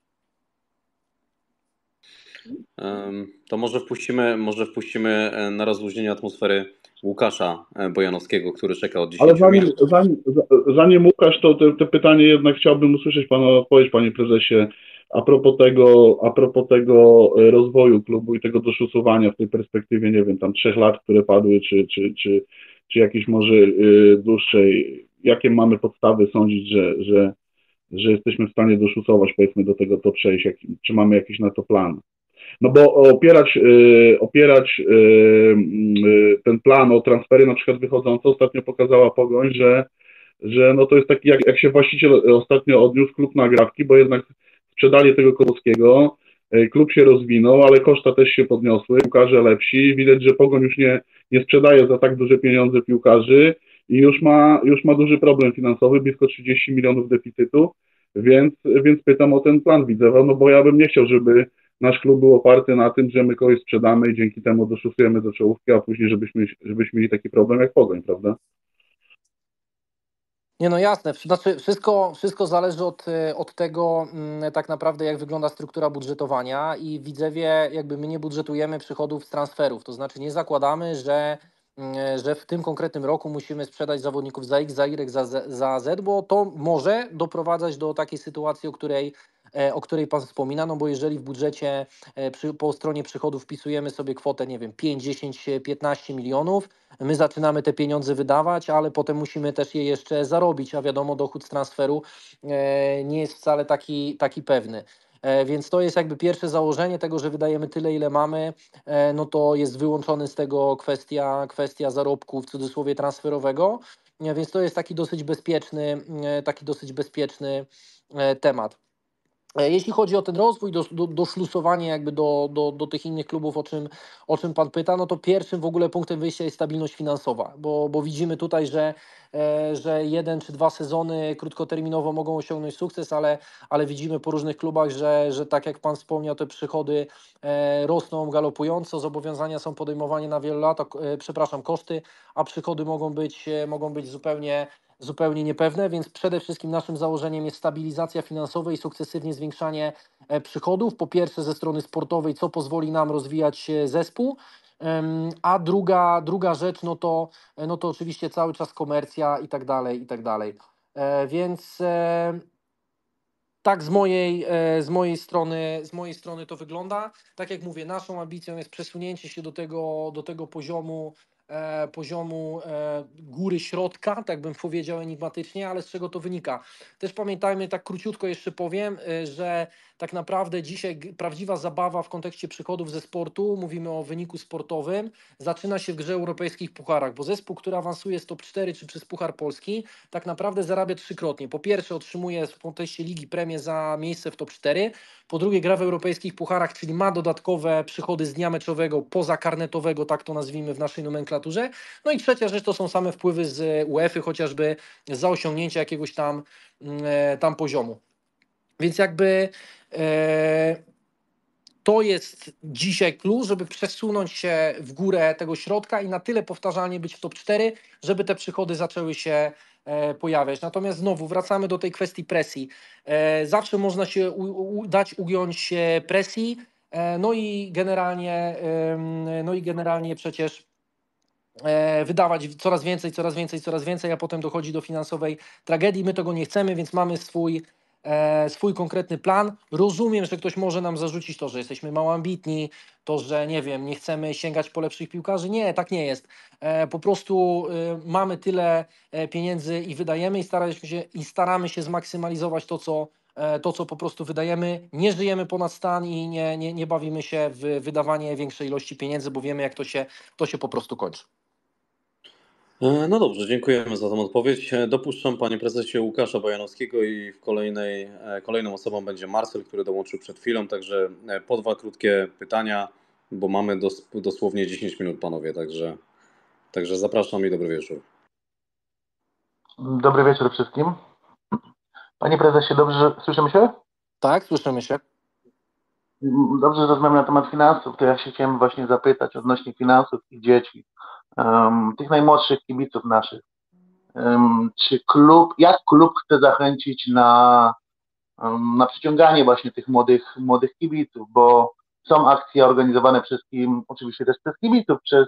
To może wpuścimy, może wpuścimy na rozluźnienie atmosfery Łukasza Bojanowskiego, który czeka od dziesięciu Ale zanim, minut. zanim, zanim Łukasz, to te, te pytanie jednak chciałbym usłyszeć pana odpowiedź, panie prezesie, a propos tego, a propos tego rozwoju klubu i tego doszusowania w tej perspektywie, nie wiem, tam trzech lat, które padły, czy, czy, czy, czy jakiejś może y, dłuższej, jakie mamy podstawy sądzić, że, że, że jesteśmy w stanie doszusować, powiedzmy, do tego top sześć, jak, czy mamy jakiś na to plan? No bo opierać, y, opierać y, y, ten plan o transfery na przykład wychodzące ostatnio pokazała Pogoń, że, że no to jest taki, jak, jak się właściciel ostatnio odniósł, klub nagrywki, bo jednak sprzedali tego Kołowskiego, y, klub się rozwinął, ale koszta też się podniosły, piłkarze lepsi, widać, że Pogoń już nie, nie sprzedaje za tak duże pieniądze piłkarzy i już ma, już ma duży problem finansowy, blisko trzydzieści milionów deficytu, więc, więc pytam o ten plan Widzewa, no bo ja bym nie chciał, żeby nasz klub był oparty na tym, że my kogoś sprzedamy i dzięki temu doszusujemy do czołówki, a później żebyśmy, żebyśmy mieli taki problem jak Pogoń, prawda? Nie, no jasne, znaczy wszystko, wszystko zależy od, od tego mm, tak naprawdę, jak wygląda struktura budżetowania i w Widzewie jakby my nie budżetujemy przychodów z transferów, to znaczy nie zakładamy, że, że w tym konkretnym roku musimy sprzedać zawodników za X, za Y, za, za Z, bo to może doprowadzać do takiej sytuacji, o której o której Pan wspomina, no bo jeżeli w budżecie przy, po stronie przychodów wpisujemy sobie kwotę, nie wiem, pięć, dziesięć, piętnaście milionów, my zaczynamy te pieniądze wydawać, ale potem musimy też je jeszcze zarobić, a wiadomo, dochód z transferu nie jest wcale taki, taki pewny. Więc to jest jakby pierwsze założenie tego, że wydajemy tyle, ile mamy, no to jest wyłączony z tego kwestia, kwestia zarobku w cudzysłowie transferowego, więc to jest taki dosyć bezpieczny, taki dosyć bezpieczny temat. Jeśli chodzi o ten rozwój, do, do, doszlusowanie jakby do, do, do tych innych klubów, o czym, o czym Pan pyta, no to pierwszym w ogóle punktem wyjścia jest stabilność finansowa, bo, bo widzimy tutaj, że, e, że jeden czy dwa sezony krótkoterminowo mogą osiągnąć sukces, ale, ale widzimy po różnych klubach, że, że tak jak Pan wspomniał, te przychody e, rosną galopująco, zobowiązania są podejmowane na wiele lat, a, e, przepraszam, koszty, a przychody mogą być, e, mogą być zupełnie zupełnie niepewne, więc przede wszystkim naszym założeniem jest stabilizacja finansowa i sukcesywnie zwiększanie przychodów, po pierwsze ze strony sportowej, co pozwoli nam rozwijać zespół, a druga, druga rzecz, no to, no to oczywiście cały czas komercja i tak dalej, i tak dalej. Więc tak z mojej, z mojej strony, z mojej strony to wygląda. Tak jak mówię, naszą ambicją jest przesunięcie się do tego, do tego poziomu, e, poziomu e, góry środka, tak bym powiedział enigmatycznie, ale z czego to wynika? Też pamiętajmy, tak króciutko jeszcze powiem, e, że tak naprawdę dzisiaj g- prawdziwa zabawa w kontekście przychodów ze sportu, mówimy o wyniku sportowym, zaczyna się w grze europejskich pucharach, bo zespół, który awansuje z top cztery czy przez Puchar Polski, tak naprawdę zarabia trzykrotnie. Po pierwsze otrzymuje w kontekście Ligi premię za miejsce w top cztery, po drugie gra w europejskich pucharach, czyli ma dodatkowe przychody z dnia meczowego, pozakarnetowego, tak to nazwijmy w naszej nomenklaturze. No i trzecia rzecz to są same wpływy z UEFA, chociażby za osiągnięcie jakiegoś tam, e, tam poziomu. Więc jakby e, to jest dzisiaj klucz, żeby przesunąć się w górę tego środka i na tyle powtarzalnie być w top cztery, żeby te przychody zaczęły się e, pojawiać. Natomiast znowu wracamy do tej kwestii presji. E, zawsze można się u, u, dać ugiąć e, presji, e, no i generalnie, e, no i generalnie przecież e, wydawać coraz więcej, coraz więcej, coraz więcej, a potem dochodzi do finansowej tragedii. My tego nie chcemy, więc mamy swój, e, swój konkretny plan. Rozumiem, że ktoś może nam zarzucić to, że jesteśmy mało ambitni, to, że nie wiem, nie chcemy sięgać po lepszych piłkarzy. Nie, tak nie jest. E, po prostu e, mamy tyle e, pieniędzy i wydajemy i staramy się, i staramy się zmaksymalizować to, co e, to, co po prostu wydajemy. Nie żyjemy ponad stan i nie, nie, nie bawimy się w wydawanie większej ilości pieniędzy, bo wiemy, jak to się, to się po prostu kończy. E, No dobrze, dziękujemy za tę odpowiedź. E, Dopuszczam, panie prezesie, Łukasza Bojanowskiego i w kolejnej, e, kolejną osobą będzie Marcel, który dołączył przed chwilą, także e, po dwa krótkie pytania, bo mamy dos, dosłownie dziesięć minut, panowie, także, także zapraszam i dobry wieczór. Dobry wieczór wszystkim. Panie prezesie, dobrze słyszymy się? Tak, słyszymy się. Dobrze, że rozmawiamy na temat finansów, to ja się chciałem właśnie zapytać odnośnie finansów i dzieci, um, tych najmłodszych kibiców naszych. Um, czy klub, jak klub chce zachęcić na, um, na przyciąganie właśnie tych młodych, młodych kibiców, bo są akcje organizowane przez kim, oczywiście też przez kibiców, przez,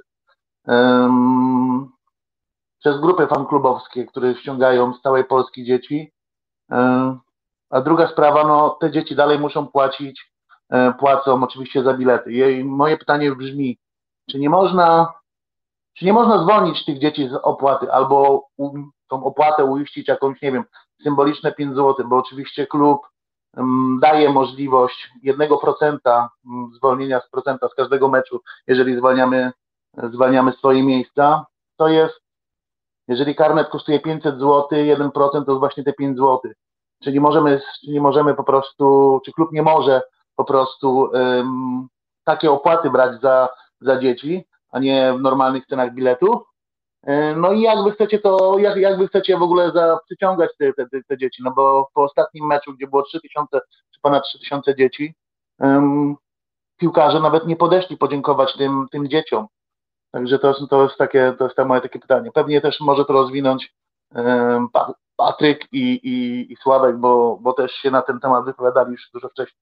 um, przez grupy fanklubowskie, które ściągają z całej Polski dzieci. Um, A druga sprawa, no te dzieci dalej muszą płacić, e, płacą oczywiście za bilety. I moje pytanie brzmi, czy nie można, czy nie można zwolnić tych dzieci z opłaty, albo u, tą opłatę uiścić jakąś, nie wiem, symboliczne pięć złotych, bo oczywiście klub um, daje możliwość jednego procenta um, zwolnienia z procenta z każdego meczu, jeżeli zwalniamy, zwalniamy swoje miejsca. To jest, jeżeli karnet kosztuje pięćset złotych, jeden procent to jest właśnie te pięć złotych. Czyli możemy, czyli możemy po prostu, czy klub nie może po prostu um, takie opłaty brać za, za dzieci, a nie w normalnych cenach biletów. Um, no i jak wy chcecie to, jak, jak wy chcecie w ogóle za, przyciągać te, te, te dzieci, no bo po ostatnim meczu, gdzie było trzy tysiące, czy ponad trzy tysiące dzieci, um, piłkarze nawet nie podeszli podziękować tym, tym dzieciom. Także to, to jest takie, to jest moje takie pytanie. Pewnie też może to rozwinąć um, Patryk i, i, i Sławek, bo, bo też się na ten temat wypowiadali już dużo wcześniej.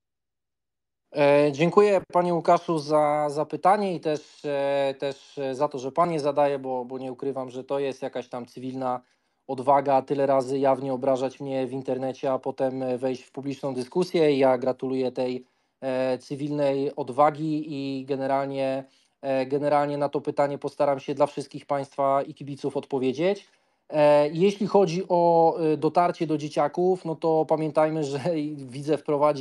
E, dziękuję panie Łukaszu za, za pytanie i też, e, też za to, że pan je zadaje, bo, bo nie ukrywam, że to jest jakaś tam cywilna odwaga tyle razy jawnie obrażać mnie w internecie, a potem wejść w publiczną dyskusję. I ja gratuluję tej e, cywilnej odwagi i generalnie, e, generalnie na to pytanie postaram się dla wszystkich państwa i kibiców odpowiedzieć. Jeśli chodzi o dotarcie do dzieciaków, no to pamiętajmy, że Widzę wprowadzi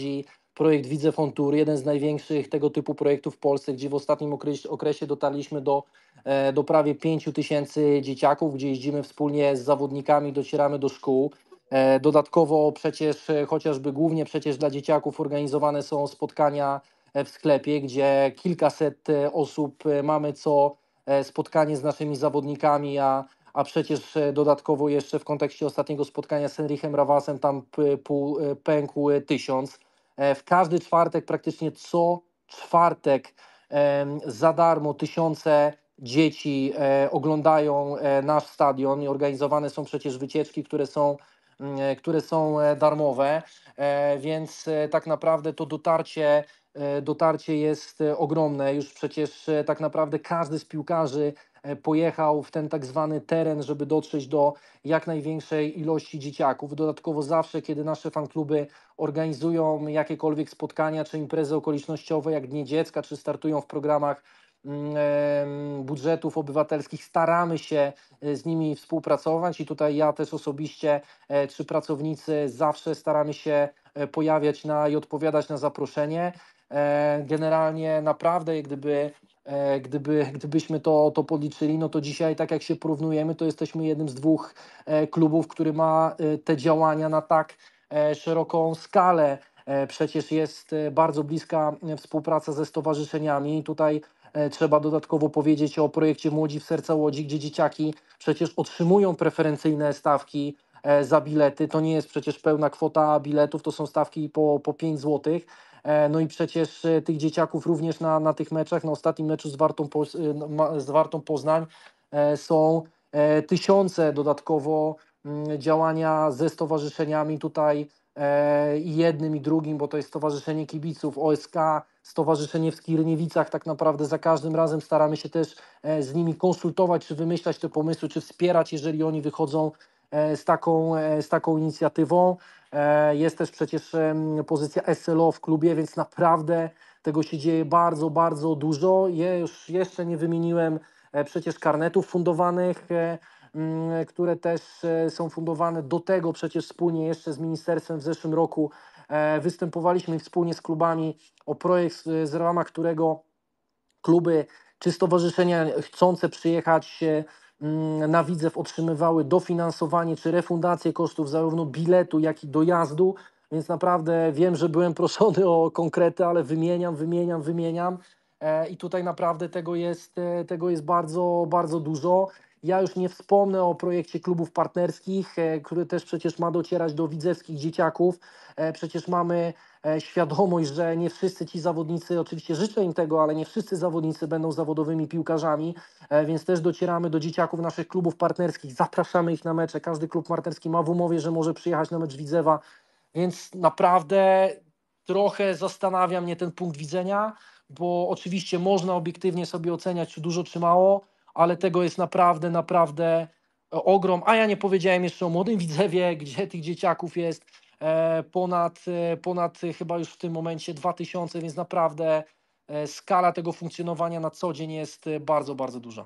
projekt Widzew on Tour, jeden z największych tego typu projektów w Polsce, gdzie w ostatnim okresie, okresie dotarliśmy do, e, do prawie pięciu tysięcy dzieciaków, gdzie jeździmy wspólnie z zawodnikami, docieramy do szkół. E, dodatkowo przecież e, chociażby głównie przecież dla dzieciaków organizowane są spotkania e, w sklepie, gdzie kilkaset e, osób e, mamy co e, spotkanie z naszymi zawodnikami, a, a przecież e, dodatkowo jeszcze w kontekście ostatniego spotkania z Henrichem Rawasem tam p, pół, e, pękł e, tysiąc. E, w każdy czwartek, praktycznie co czwartek e, za darmo tysiące dzieci e, oglądają e, nasz stadion i organizowane są przecież wycieczki, które są e, które są e, darmowe, e, więc e, tak naprawdę to dotarcie, e, dotarcie jest e, ogromne. Już przecież e, tak naprawdę każdy z piłkarzy e, pojechał w ten tak zwany teren, żeby dotrzeć do jak największej ilości dzieciaków. Dodatkowo zawsze, kiedy nasze fankluby organizują jakiekolwiek spotkania czy imprezy okolicznościowe, jak Dnie Dziecka, czy startują w programach mm, em, budżetów obywatelskich, staramy się e, z nimi współpracować i tutaj ja też osobiście e, czy pracownicy zawsze staramy się e, pojawiać na i odpowiadać na zaproszenie. E, Generalnie naprawdę, jak gdyby, e, gdyby, gdybyśmy to, to podliczyli, no to dzisiaj, tak jak się porównujemy, to jesteśmy jednym z dwóch e, klubów, który ma e, te działania na tak e, szeroką skalę. E, Przecież jest e, bardzo bliska e, współpraca ze stowarzyszeniami. Tutaj e, trzeba dodatkowo powiedzieć o projekcie Młodzi w Serca Łodzi, gdzie dzieciaki przecież otrzymują preferencyjne stawki e, za bilety. To nie jest przecież pełna kwota biletów, to są stawki po, po pięć złotych. E, No i przecież e, tych dzieciaków również na, na tych meczach, na ostatnim meczu z Wartą, Poz- e, no, ma- z Wartą Poznań e, są e, tysiące dodatkowo mm, działania ze stowarzyszeniami tutaj e, i jednym i drugim, bo to jest Stowarzyszenie Kibiców, O S K, Stowarzyszenie w Skierniewicach. Tak naprawdę za każdym razem staramy się też e, z nimi konsultować, czy wymyślać te pomysły, czy wspierać, jeżeli oni wychodzą e, z taką, e, z taką inicjatywą. E, Jest też przecież em, pozycja S L O w klubie, więc naprawdę tego się dzieje bardzo, bardzo dużo. Ja już jeszcze nie wymieniłem e, przecież karnetów fundowanych, e, mm, które też e, są fundowane. Do tego przecież wspólnie jeszcze z ministerstwem w zeszłym roku e, występowaliśmy wspólnie z klubami o projekt, z, z ramach którego kluby czy stowarzyszenia chcące przyjechać e, mm, na Widzew otrzymywały dofinansowanie czy refundację kosztów zarówno biletu, jak i dojazdu, więc naprawdę wiem, że byłem proszony o konkrety, ale wymieniam, wymieniam, wymieniam e, i tutaj naprawdę tego jest, e, tego jest bardzo, bardzo dużo. Ja już nie wspomnę o projekcie klubów partnerskich, e, który też przecież ma docierać do widzewskich dzieciaków. E, Przecież mamy e, świadomość, że nie wszyscy ci zawodnicy, oczywiście życzę im tego, ale nie wszyscy zawodnicy będą zawodowymi piłkarzami, e, więc też docieramy do dzieciaków naszych klubów partnerskich, zapraszamy ich na mecze. Każdy klub partnerski ma w umowie, że może przyjechać na mecz Widzewa, więc naprawdę trochę zastanawia mnie ten punkt widzenia, bo oczywiście można obiektywnie sobie oceniać, czy dużo, czy mało, ale tego jest naprawdę, naprawdę ogrom. A ja nie powiedziałem jeszcze o Młodym Widzewie, gdzie tych dzieciaków jest e, ponad, e, ponad e, chyba już w tym momencie dwa tysiące, więc naprawdę e, skala tego funkcjonowania na co dzień jest e, bardzo, bardzo duża.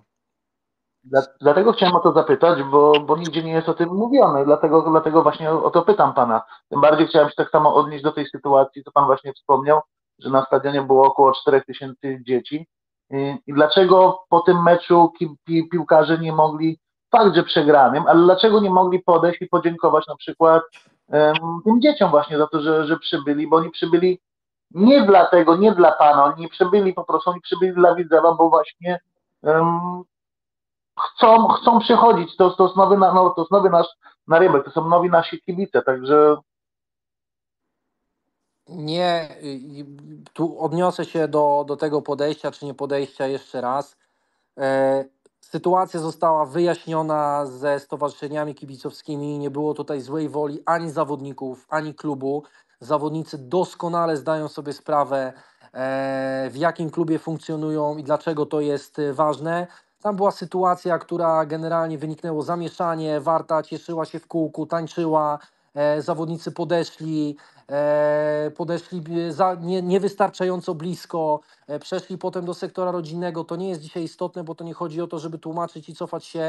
Dla- Dlatego chciałem o to zapytać, bo, bo nigdzie nie jest o tym mówione, dlatego, dlatego właśnie o, o to pytam pana. Tym bardziej chciałem się tak samo odnieść do tej sytuacji, co pan właśnie wspomniał, że na stadionie było około czterech tysięcy dzieci. I, I dlaczego po tym meczu ki, pi, piłkarze nie mogli, fakt, że przegranym, ale dlaczego nie mogli podejść i podziękować na przykład em, tym dzieciom właśnie za to, że, że przybyli, bo oni przybyli nie dlatego, nie dla pana, oni nie przybyli po prostu, oni przybyli dla Widzewa, bo właśnie em, chcą, chcą przychodzić, to, to, jest nowy, na- no, to jest nowy nasz narybek, to są nowi nasi kibice, także Nie, y, y, tu odniosę się do, do tego podejścia czy nie podejścia jeszcze raz. E, Sytuacja została wyjaśniona ze stowarzyszeniami kibicowskimi. Nie było tutaj złej woli ani zawodników, ani klubu. Zawodnicy doskonale zdają sobie sprawę, e, w jakim klubie funkcjonują i dlaczego to jest e, ważne. Tam była sytuacja, która generalnie wyniknęło zamieszanie. Warta cieszyła się w kółku, tańczyła. E, zawodnicy podeszli, e, podeszli e, za, nie, niewystarczająco blisko. E, Przeszli potem do sektora rodzinnego. To nie jest dzisiaj istotne, bo to nie chodzi o to, żeby tłumaczyć i cofać się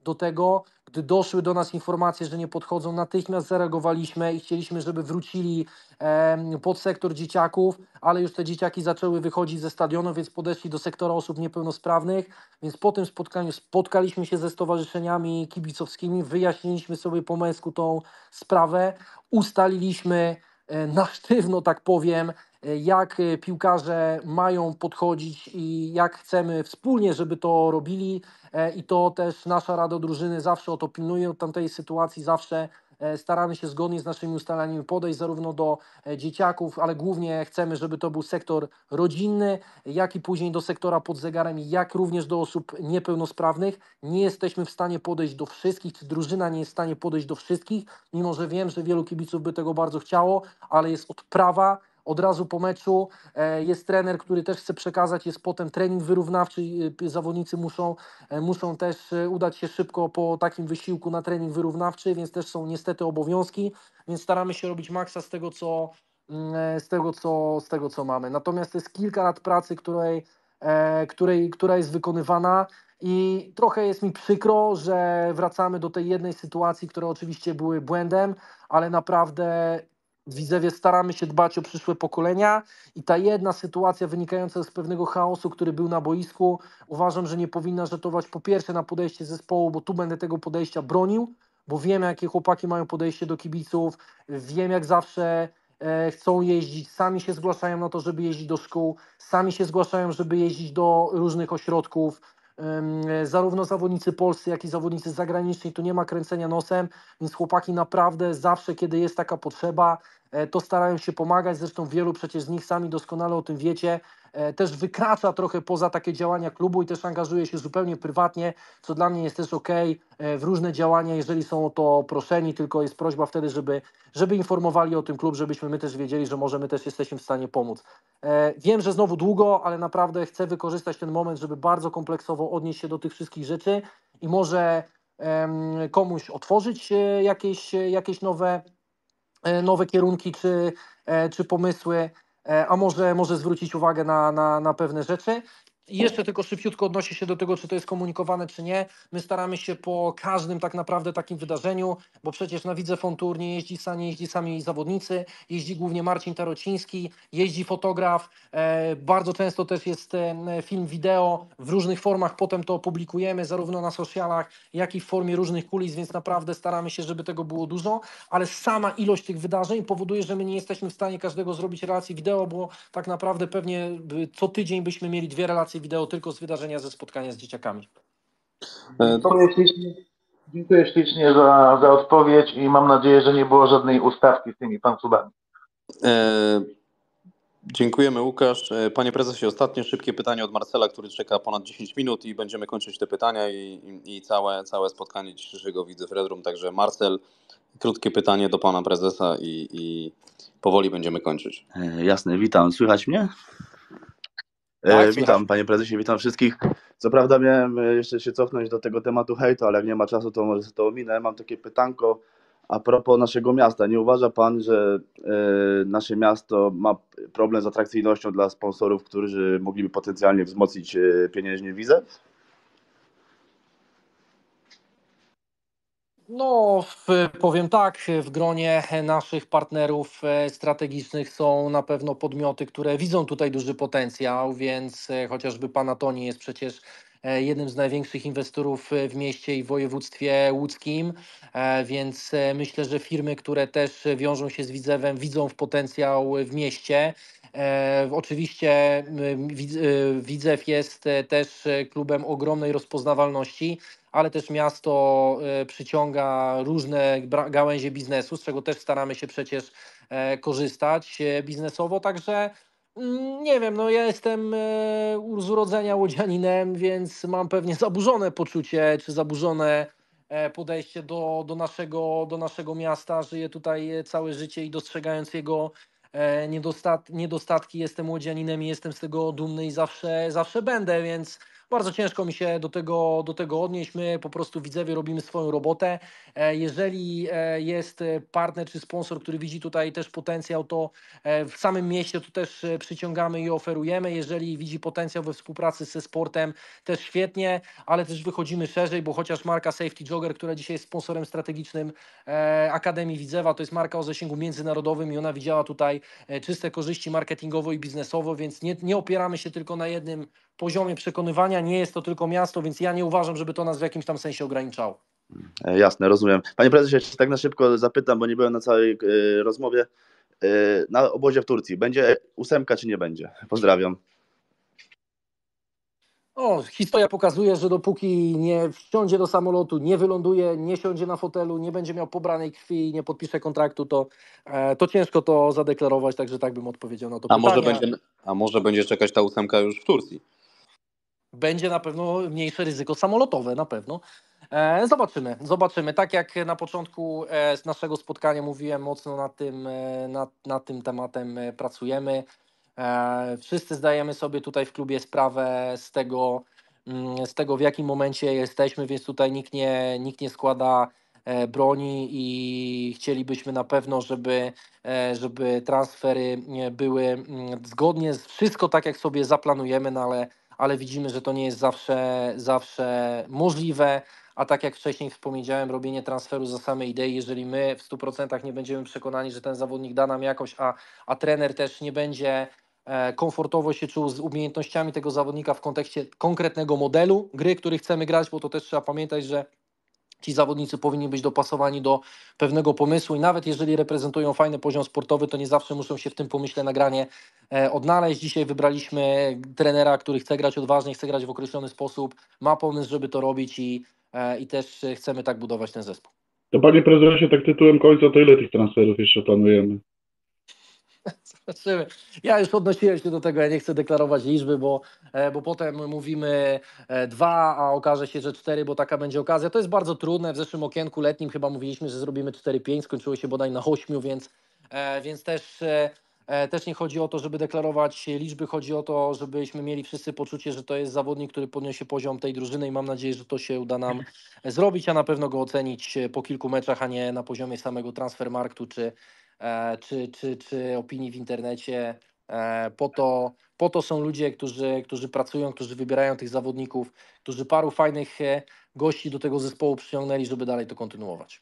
do tego. Gdy doszły do nas informacje, że nie podchodzą, natychmiast zareagowaliśmy i chcieliśmy, żeby wrócili em, pod sektor dzieciaków, ale już te dzieciaki zaczęły wychodzić ze stadionu, więc podeszli do sektora osób niepełnosprawnych, więc po tym spotkaniu spotkaliśmy się ze stowarzyszeniami kibicowskimi, wyjaśniliśmy sobie po męsku tą sprawę, ustaliliśmy e, na sztywno, tak powiem, e, jak e, piłkarze mają podchodzić i jak chcemy wspólnie, żeby to robili. E, I to też nasza Rada Drużyny zawsze o to pilnuje, od tamtej sytuacji zawsze e, staramy się zgodnie z naszymi ustaleniami podejść zarówno do e, dzieciaków, ale głównie chcemy, żeby to był sektor rodzinny, jak i później do sektora pod zegarem, jak również do osób niepełnosprawnych. Nie jesteśmy w stanie podejść do wszystkich, czy drużyna nie jest w stanie podejść do wszystkich, mimo że wiem, że wielu kibiców by tego bardzo chciało, ale jest odprawa. Od razu po meczu e, jest trener, który też chce przekazać, jest potem trening wyrównawczy, e, zawodnicy muszą, e, muszą też e, udać się szybko po takim wysiłku na trening wyrównawczy, więc też są niestety obowiązki, więc staramy się robić maksa z tego, co, mm, e, z tego, co, z tego, co mamy. Natomiast jest kilka lat pracy, której, e, której, która jest wykonywana i trochę jest mi przykro, że wracamy do tej jednej sytuacji, które oczywiście były błędem, ale naprawdę w Widzewie staramy się dbać o przyszłe pokolenia i ta jedna sytuacja wynikająca z pewnego chaosu, który był na boisku, uważam, że nie powinna rzutować po pierwsze na podejście zespołu, bo tu będę tego podejścia bronił, bo wiem, jakie chłopaki mają podejście do kibiców, wiem, jak zawsze e, chcą jeździć, sami się zgłaszają na to, żeby jeździć do szkół, sami się zgłaszają, żeby jeździć do różnych ośrodków. Ym, zarówno zawodnicy polscy, jak i zawodnicy zagraniczni, tu nie ma kręcenia nosem, więc chłopaki naprawdę zawsze, kiedy jest taka potrzeba, e, to starają się pomagać, zresztą wielu przecież z nich, sami doskonale o tym wiecie, e, też wykracza trochę poza takie działania klubu i też angażuje się zupełnie prywatnie, co dla mnie jest też okej, w różne działania, jeżeli są o to proszeni, tylko jest prośba wtedy, żeby, żeby informowali o tym klub, żebyśmy my też wiedzieli, że może my też jesteśmy w stanie pomóc. E, wiem, że znowu długo, ale naprawdę chcę wykorzystać ten moment, żeby bardzo kompleksowo odnieść się do tych wszystkich rzeczy i może em, komuś otworzyć e, jakieś, e, jakieś nowe, e, nowe kierunki czy, e, czy pomysły, e, a może, może zwrócić uwagę na, na, na pewne rzeczy. I jeszcze tylko szybciutko odnosi się do tego, czy to jest komunikowane, czy nie. My staramy się po każdym tak naprawdę takim wydarzeniu, bo przecież na Widzew On Tour nie jeździ sami, jeździ sami zawodnicy, jeździ głównie Marcin Tarociński, jeździ fotograf, e, bardzo często też jest e, film wideo, w różnych formach potem to publikujemy, zarówno na socialach, jak i w formie różnych kulis, więc naprawdę staramy się, żeby tego było dużo, ale sama ilość tych wydarzeń powoduje, że my nie jesteśmy w stanie każdego zrobić relacji wideo, bo tak naprawdę pewnie y, co tydzień byśmy mieli dwie relacje wideo tylko z wydarzenia ze spotkania z dzieciakami. E, to Dziękuję ślicznie, dziękuję ślicznie za, za odpowiedź i mam nadzieję, że nie było żadnej ustawki z tymi fansubami. E, dziękujemy, Łukasz. E, Panie prezesie, ostatnie szybkie pytanie od Marcela, który czeka ponad dziesięć minut i będziemy kończyć te pytania i, i, i całe, całe spotkanie dzisiejszego Widzew Red Room. Także Marcel, krótkie pytanie do pana prezesa i, i powoli będziemy kończyć. E, Jasne, witam. Słychać mnie? E, Tak, witam, słychać. panie prezesie, witam wszystkich. Co prawda miałem e, jeszcze się cofnąć do tego tematu hejtu, ale jak nie ma czasu, to może sobie to ominę. Mam takie pytanko a propos naszego miasta. Nie uważa pan, że e, nasze miasto ma problem z atrakcyjnością dla sponsorów, którzy mogliby potencjalnie wzmocnić e, pieniężnie Widzew? No, w, powiem tak, w gronie naszych partnerów e, strategicznych są na pewno podmioty, które widzą tutaj duży potencjał, więc e, chociażby Panatoni jest przecież e, jednym z największych inwestorów e, w mieście i w województwie łódzkim, e, więc e, myślę, że firmy, które też wiążą się z Widzewem, widzą w potencjał w mieście. E, oczywiście m, Widz- e, Widzew jest e, też e, klubem ogromnej rozpoznawalności, ale też miasto e, przyciąga różne bra- gałęzie biznesu, z czego też staramy się przecież e, korzystać e, biznesowo, także mm, nie wiem, no ja jestem e, z urodzenia łodzianinem, więc mam pewnie zaburzone poczucie, czy zaburzone e, podejście do, do, naszego, do naszego miasta. Żyję tutaj e, całe życie i dostrzegając jego e, niedostat, niedostatki, jestem łodzianinem i jestem z tego dumny i zawsze, zawsze będę, więc bardzo ciężko mi się do tego, do tego odnieść. My po prostu widzowie robimy swoją robotę. E, Jeżeli e, jest e, partner czy sponsor, który widzi tutaj też potencjał, to e, w samym mieście to też e, przyciągamy i oferujemy. Jeżeli widzi potencjał we współpracy ze sportem, też świetnie, ale też wychodzimy szerzej, bo chociaż marka Safety Jogger, która dzisiaj jest sponsorem strategicznym e, Akademii Widzewa, to jest marka o zasięgu międzynarodowym i ona widziała tutaj e, czyste korzyści marketingowo i biznesowo, więc nie, nie opieramy się tylko na jednym poziomie przekonywania, nie jest to tylko miasto, więc ja nie uważam, żeby to nas w jakimś tam sensie ograniczało. E, Jasne, rozumiem. Panie prezesie, jeszcze tak na szybko zapytam, bo nie byłem na całej e, rozmowie. E, na obozie w Turcji będzie ósemka czy nie będzie? Pozdrawiam. O, historia pokazuje, że dopóki nie wsiądzie do samolotu, nie wyląduje, nie siądzie na fotelu, nie będzie miał pobranej krwi i nie podpisze kontraktu, to, e, to ciężko to zadeklarować, także tak bym odpowiedział na to A pytanie. może będzie, a może będzie czekać ta ósemka już w Turcji? Będzie na pewno mniejsze ryzyko samolotowe, na pewno. E, zobaczymy, zobaczymy. Tak jak na początku e, z naszego spotkania mówiłem, mocno nad tym, e, nad, nad tym tematem e, pracujemy. E, wszyscy zdajemy sobie tutaj w klubie sprawę z tego, mm, z tego w jakim momencie jesteśmy, więc tutaj nikt nie, nikt nie składa e, broni i chcielibyśmy na pewno, żeby, e, żeby transfery nie były mm, zgodnie z wszystko tak, jak sobie zaplanujemy, no ale, ale widzimy, że to nie jest zawsze, zawsze możliwe. A tak jak wcześniej wspomniałem, robienie transferu za same idei, jeżeli my w stu procentach nie będziemy przekonani, że ten zawodnik da nam jakoś, a, a trener też nie będzie e, komfortowo się czuł z umiejętnościami tego zawodnika w kontekście konkretnego modelu gry, który chcemy grać, bo to też trzeba pamiętać, że ci zawodnicy powinni być dopasowani do pewnego pomysłu i nawet jeżeli reprezentują fajny poziom sportowy, to nie zawsze muszą się w tym pomyśle nagranie e, odnaleźć. Dzisiaj wybraliśmy trenera, który chce grać odważnie, chce grać w określony sposób, ma pomysł, żeby to robić i, e, i też chcemy tak budować ten zespół. To panie prezesie, tak tytułem końca, to ile tych transferów jeszcze planujemy? Zobaczymy. Ja już odnosiłem się do tego, ja nie chcę deklarować liczby, bo, e, bo potem mówimy e, dwa, a okaże się, że cztery, bo taka będzie okazja. To jest bardzo trudne. W zeszłym okienku letnim chyba mówiliśmy, że zrobimy cztery pięć, skończyło się bodaj na ośmiu, więc, e, więc też, e, e, też nie chodzi o to, żeby deklarować liczby, chodzi o to, żebyśmy mieli wszyscy poczucie, że to jest zawodnik, który podniesie poziom tej drużyny i mam nadzieję, że to się uda nam zrobić, a na pewno go ocenić po kilku meczach, a nie na poziomie samego Transfermarktu czy e, czy, czy, czy opinii w internecie. E, po to, po to są ludzie, którzy, którzy pracują, którzy wybierają tych zawodników, którzy paru fajnych e, gości do tego zespołu przyciągnęli, żeby dalej to kontynuować.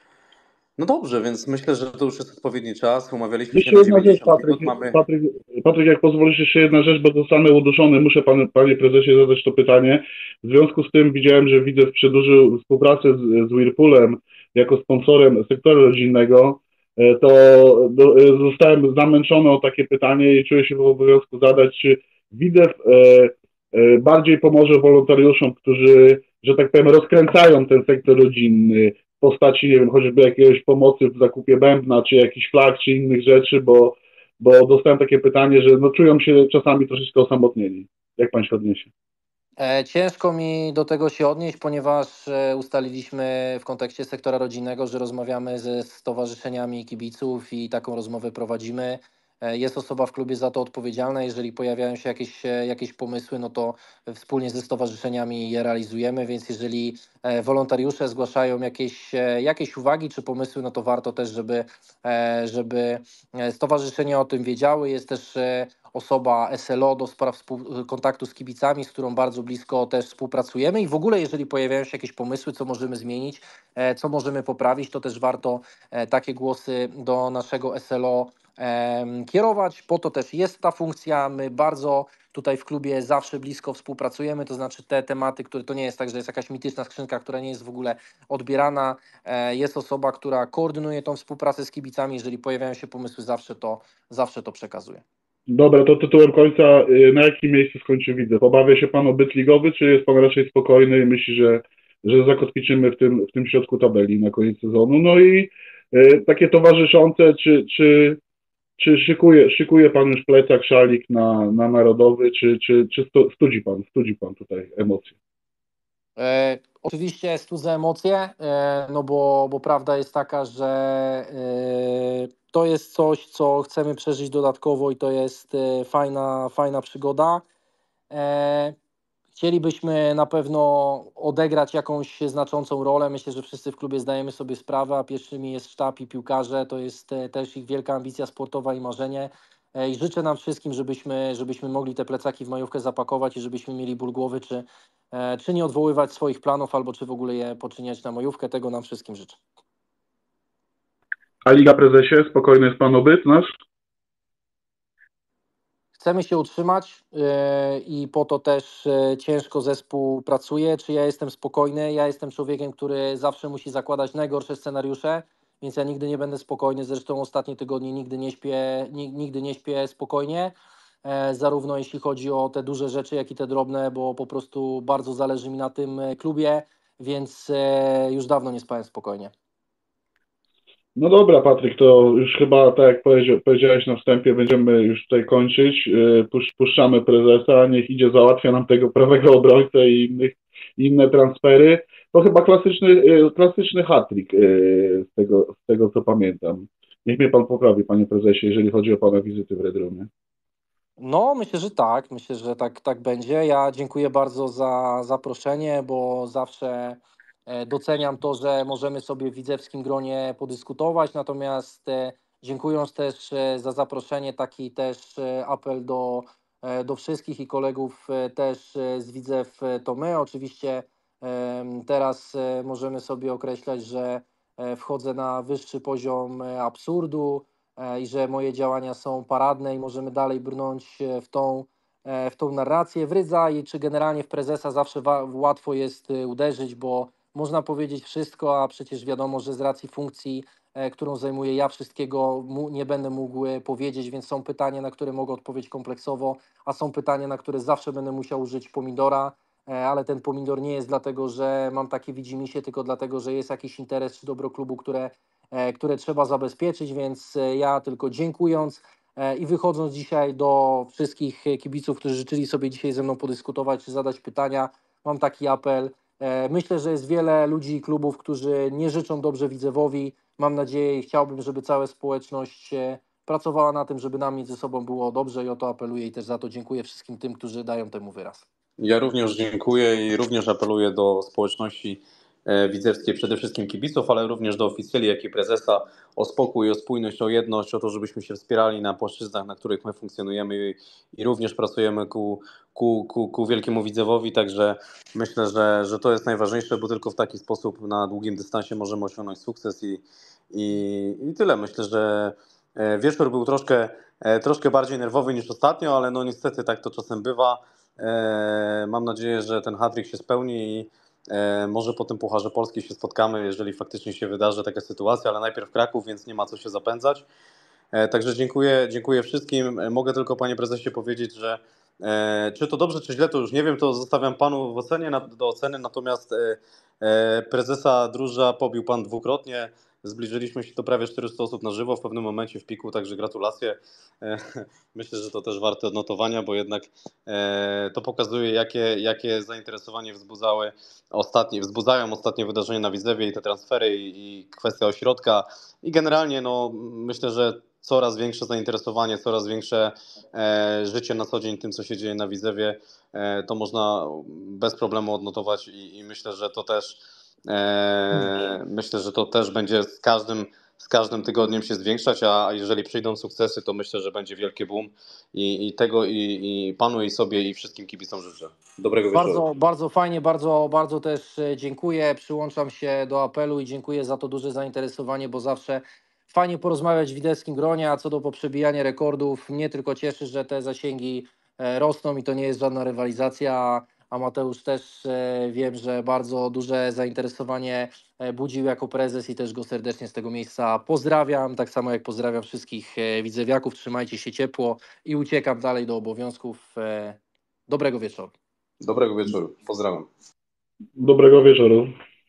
No dobrze, więc myślę, że to już jest odpowiedni czas. Umawialiśmy się Jeszcze na jedna rzecz, dziewięćdziesiąt Patryk, minut. Mamy... Patryk, Patryk, jak pozwolisz, jeszcze jedna rzecz, bo zostanę uduszony, muszę pan, panie prezesie zadać to pytanie. W związku z tym widziałem, że Widzew przedłużył współpracę z, z Whirlpoolem jako sponsorem sektora rodzinnego, e, to do, e, zostałem zamęczony o takie pytanie i czuję się w obowiązku zadać, czy Widzew e, e, bardziej pomoże wolontariuszom, którzy, że tak powiem, rozkręcają ten sektor rodzinny, w postaci, nie wiem, choćby jakiegoś pomocy w zakupie bębna, czy jakichś flag, czy innych rzeczy, bo, bo dostałem takie pytanie, że no czują się czasami troszeczkę osamotnieni. Jak pan się odniesie? E, Ciężko mi do tego się odnieść, ponieważ e, ustaliliśmy w kontekście sektora rodzinnego, że rozmawiamy ze stowarzyszeniami kibiców i taką rozmowę prowadzimy. E, Jest osoba w klubie za to odpowiedzialna. Jeżeli pojawiają się jakieś, e, jakieś pomysły, no to wspólnie ze stowarzyszeniami je realizujemy, więc jeżeli e, wolontariusze zgłaszają jakieś, e, jakieś uwagi czy pomysły, no to warto też, żeby, e, żeby e, stowarzyszenia o tym wiedziały. Jest też e, osoba S L O do spraw współ- kontaktu z kibicami, z którą bardzo blisko też współpracujemy i w ogóle jeżeli pojawiają się jakieś pomysły, co możemy zmienić, e, co możemy poprawić, to też warto e, takie głosy do naszego S L O em, kierować. Po to też jest ta funkcja. My bardzo tutaj w klubie zawsze blisko współpracujemy, to znaczy te tematy, które to nie jest tak, że jest jakaś mityczna skrzynka, która nie jest w ogóle odbierana. E, Jest osoba, która koordynuje tą współpracę z kibicami. Jeżeli pojawiają się pomysły, zawsze to, zawsze to przekazuje. Dobra, to tytułem końca, y, na jakim miejscu skończy Widzew? Obawia się pan o byt ligowy, czy jest pan raczej spokojny i myśli, że, że zakotwiczymy w tym, w tym środku tabeli na koniec sezonu? No i y, takie towarzyszące, czy, czy, czy szykuje, szykuje pan już plecak, szalik na, na narodowy, czy, czy, czy stu- studzi pan, studzi pan tutaj emocje? E, oczywiście studzę emocje, e, no bo, bo prawda jest taka, że e, to jest coś, co chcemy przeżyć dodatkowo i to jest e, fajna, fajna przygoda. E, Chcielibyśmy na pewno odegrać jakąś znaczącą rolę. Myślę, że wszyscy w klubie zdajemy sobie sprawę, a pierwszymi jest sztab i piłkarze. To jest e, też ich wielka ambicja sportowa i marzenie. E, I życzę nam wszystkim, żebyśmy, żebyśmy mogli te plecaki w majówkę zapakować i żebyśmy mieli ból głowy, czy, e, czy nie odwoływać swoich planów, albo czy w ogóle je poczyniać na majówkę. Tego nam wszystkim życzę. A Liga, prezesie, spokojny jest pan obyt nasz? Chcemy się utrzymać yy, i po to też yy, ciężko zespół pracuje. Czy ja jestem spokojny? Ja jestem człowiekiem, który zawsze musi zakładać najgorsze scenariusze, więc ja nigdy nie będę spokojny. Zresztą ostatnie tygodnie nigdy nie śpię, nigdy nie śpię spokojnie, e, zarówno jeśli chodzi o te duże rzeczy, jak i te drobne, bo po prostu bardzo zależy mi na tym klubie, więc e, już dawno nie spałem spokojnie. No dobra, Patryk, to już chyba, tak jak powiedzia- powiedziałeś na wstępie, będziemy już tutaj kończyć. Yy, Pusz, puszczamy prezesa, niech idzie, załatwia nam tego prawego obrońcę i innych, inne transfery. To chyba klasyczny, yy, klasyczny hat-trick yy, z tego, z tego, co pamiętam. Niech mnie pan poprawi, panie prezesie, jeżeli chodzi o pana wizyty w Red Roomie. No, myślę, że tak. Myślę, że tak, tak będzie. Ja dziękuję bardzo za zaproszenie, bo zawsze e, doceniam to, że możemy sobie w widzewskim gronie podyskutować. Natomiast e, dziękując też e, za zaproszenie, taki też e, apel do, e, do wszystkich i kolegów e, też e, z Widzew e, to my. Oczywiście em, teraz e, możemy sobie określać, że e, wchodzę na wyższy poziom e, absurdu e, i że moje działania są paradne i możemy dalej brnąć e, w tą, e, w tą narrację. W Rydza i czy generalnie w prezesa zawsze wa- łatwo jest e, uderzyć, bo można powiedzieć wszystko, a przecież wiadomo, że z racji funkcji, e, którą zajmuję ja, wszystkiego mu, nie będę mógł e, powiedzieć, więc są pytania, na które mogę odpowiedzieć kompleksowo, a są pytania, na które zawsze będę musiał użyć pomidora, e, ale ten pomidor nie jest dlatego, że mam takie widzimisię, tylko dlatego, że jest jakiś interes czy dobro klubu, które e, które trzeba zabezpieczyć, więc e, ja tylko dziękując e, i wychodząc dzisiaj do wszystkich e, kibiców, którzy życzyli sobie dzisiaj ze mną podyskutować czy zadać pytania, mam taki apel. E, Myślę, że jest wiele ludzi i klubów, którzy nie życzą dobrze Widzewowi. Mam nadzieję i chciałbym, żeby cała społeczność e, pracowała na tym, żeby nam między sobą było dobrze i o to apeluję i też za to dziękuję wszystkim tym, którzy dają temu wyraz. Ja również dziękuję i również apeluję do społeczności e, widzewskiej, przede wszystkim kibiców, ale również do oficjeli, jak i prezesa o spokój, o spójność, o jedność, o to, żebyśmy się wspierali na płaszczyznach, na których my funkcjonujemy i, i również pracujemy ku, ku, ku, ku wielkiemu Widzewowi, także myślę, że, że to jest najważniejsze, bo tylko w taki sposób na długim dystansie możemy osiągnąć sukces i, i, i tyle. Myślę, że e, wieczór był troszkę, e, troszkę bardziej nerwowy niż ostatnio, ale no niestety tak to czasem bywa. E, Mam nadzieję, że ten hat-trick się spełni i e, może po tym Pucharze Polski się spotkamy, jeżeli faktycznie się wydarzy taka sytuacja, ale najpierw Kraków, więc nie ma co się zapędzać. E, Także dziękuję, dziękuję wszystkim. E, Mogę tylko, panie prezesie, powiedzieć, że e, czy to dobrze, czy źle, to już nie wiem, to zostawiam panu w ocenie, na- do oceny, natomiast e, e, prezesa Druża pobił pan dwukrotnie. Zbliżyliśmy się do prawie czterystu osób na żywo w pewnym momencie w piku, także gratulacje. E, Myślę, że to też warte odnotowania, bo jednak e, to pokazuje, jakie, jakie zainteresowanie wzbudzały ostatnie, wzbudzają ostatnie wydarzenia na Widzewie i te transfery i, i kwestia ośrodka i generalnie no, myślę, że coraz większe zainteresowanie, coraz większe e, życie na co dzień tym, co się dzieje na Widzewie, e, to można bez problemu odnotować i, i myślę, że to też e, myślę, że to też będzie z każdym z każdym tygodniem się zwiększać, a jeżeli przyjdą sukcesy, to myślę, że będzie wielki boom i, i tego i, i panu i sobie i wszystkim kibicom życzę. Dobrego wieczoru. Bardzo, bardzo fajnie, bardzo, bardzo też e, dziękuję. Przyłączam się do apelu i dziękuję za to duże zainteresowanie, bo zawsze fajnie porozmawiać w widzewskim gronie, a co do poprzebijania rekordów, mnie tylko cieszy, że te zasięgi e, rosną i to nie jest żadna rywalizacja, a Mateusz też e, wiem, że bardzo duże zainteresowanie e, budził jako prezes i też go serdecznie z tego miejsca pozdrawiam, tak samo jak pozdrawiam wszystkich e, widzewiaków, trzymajcie się ciepło i uciekam dalej do obowiązków. E, Dobrego wieczoru. Dobrego wieczoru. Pozdrawiam. Dobrego wieczoru.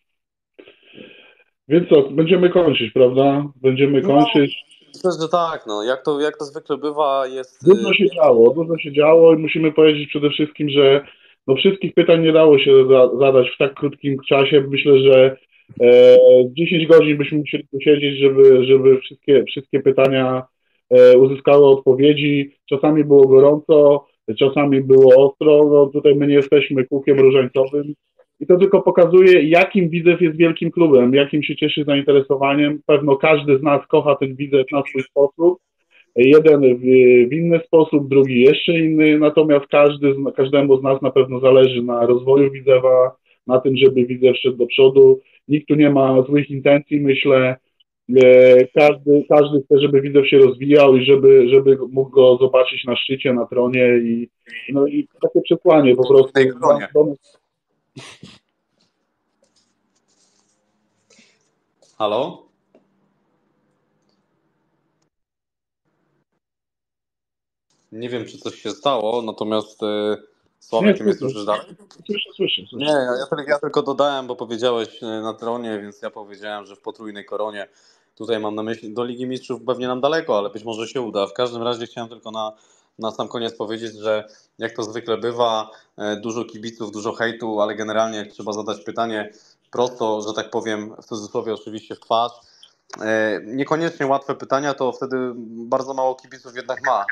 Więc co, będziemy kończyć, prawda? Będziemy No, kończyć. myślę, że tak, no, jak to, jak to zwykle bywa, jest. Dużo się działo, dużo się działo i musimy powiedzieć przede wszystkim, że no wszystkich pytań nie dało się za, zadać w tak krótkim czasie. Myślę, że e, dziesięć godzin byśmy musieli tu siedzieć, żeby, żeby wszystkie, wszystkie pytania e, uzyskały odpowiedzi. Czasami było gorąco, czasami było ostro, no tutaj my nie jesteśmy kółkiem różańcowym i to tylko pokazuje, jakim Widzew jest wielkim klubem, jakim się cieszy zainteresowaniem. Pewno każdy z nas kocha ten Widzew na swój sposób. Jeden w, w inny sposób, drugi jeszcze inny, natomiast każdy, z- każdemu z nas na pewno zależy na rozwoju Widzewa, na tym, żeby Widzew szedł do przodu. Nikt tu nie ma złych intencji, myślę. E, Każdy, każdy chce, żeby Widzew się rozwijał i żeby, żeby mógł go zobaczyć na szczycie, na tronie i, no i takie przesłanie po prostu. tej koronie. Halo? Nie wiem, czy coś się stało, natomiast e, Sławek, Nie, ty mnie słyszę. słyszysz dalej? Słyszę, słyszę, Nie, słyszę. ja, ja, tylko- ja tylko dodałem, bo powiedziałeś e, na tronie, więc ja powiedziałem, że w potrójnej koronie. Tutaj mam na myśli, do Ligi Mistrzów pewnie nam daleko, ale być może się uda. W każdym razie chciałem tylko na, na sam koniec powiedzieć, że jak to zwykle bywa, e, dużo kibiców, dużo hejtu, ale generalnie jak trzeba zadać pytanie prosto, że tak powiem, w cudzysłowie oczywiście w twarz, e, niekoniecznie łatwe pytania, to wtedy bardzo mało kibiców jednak ma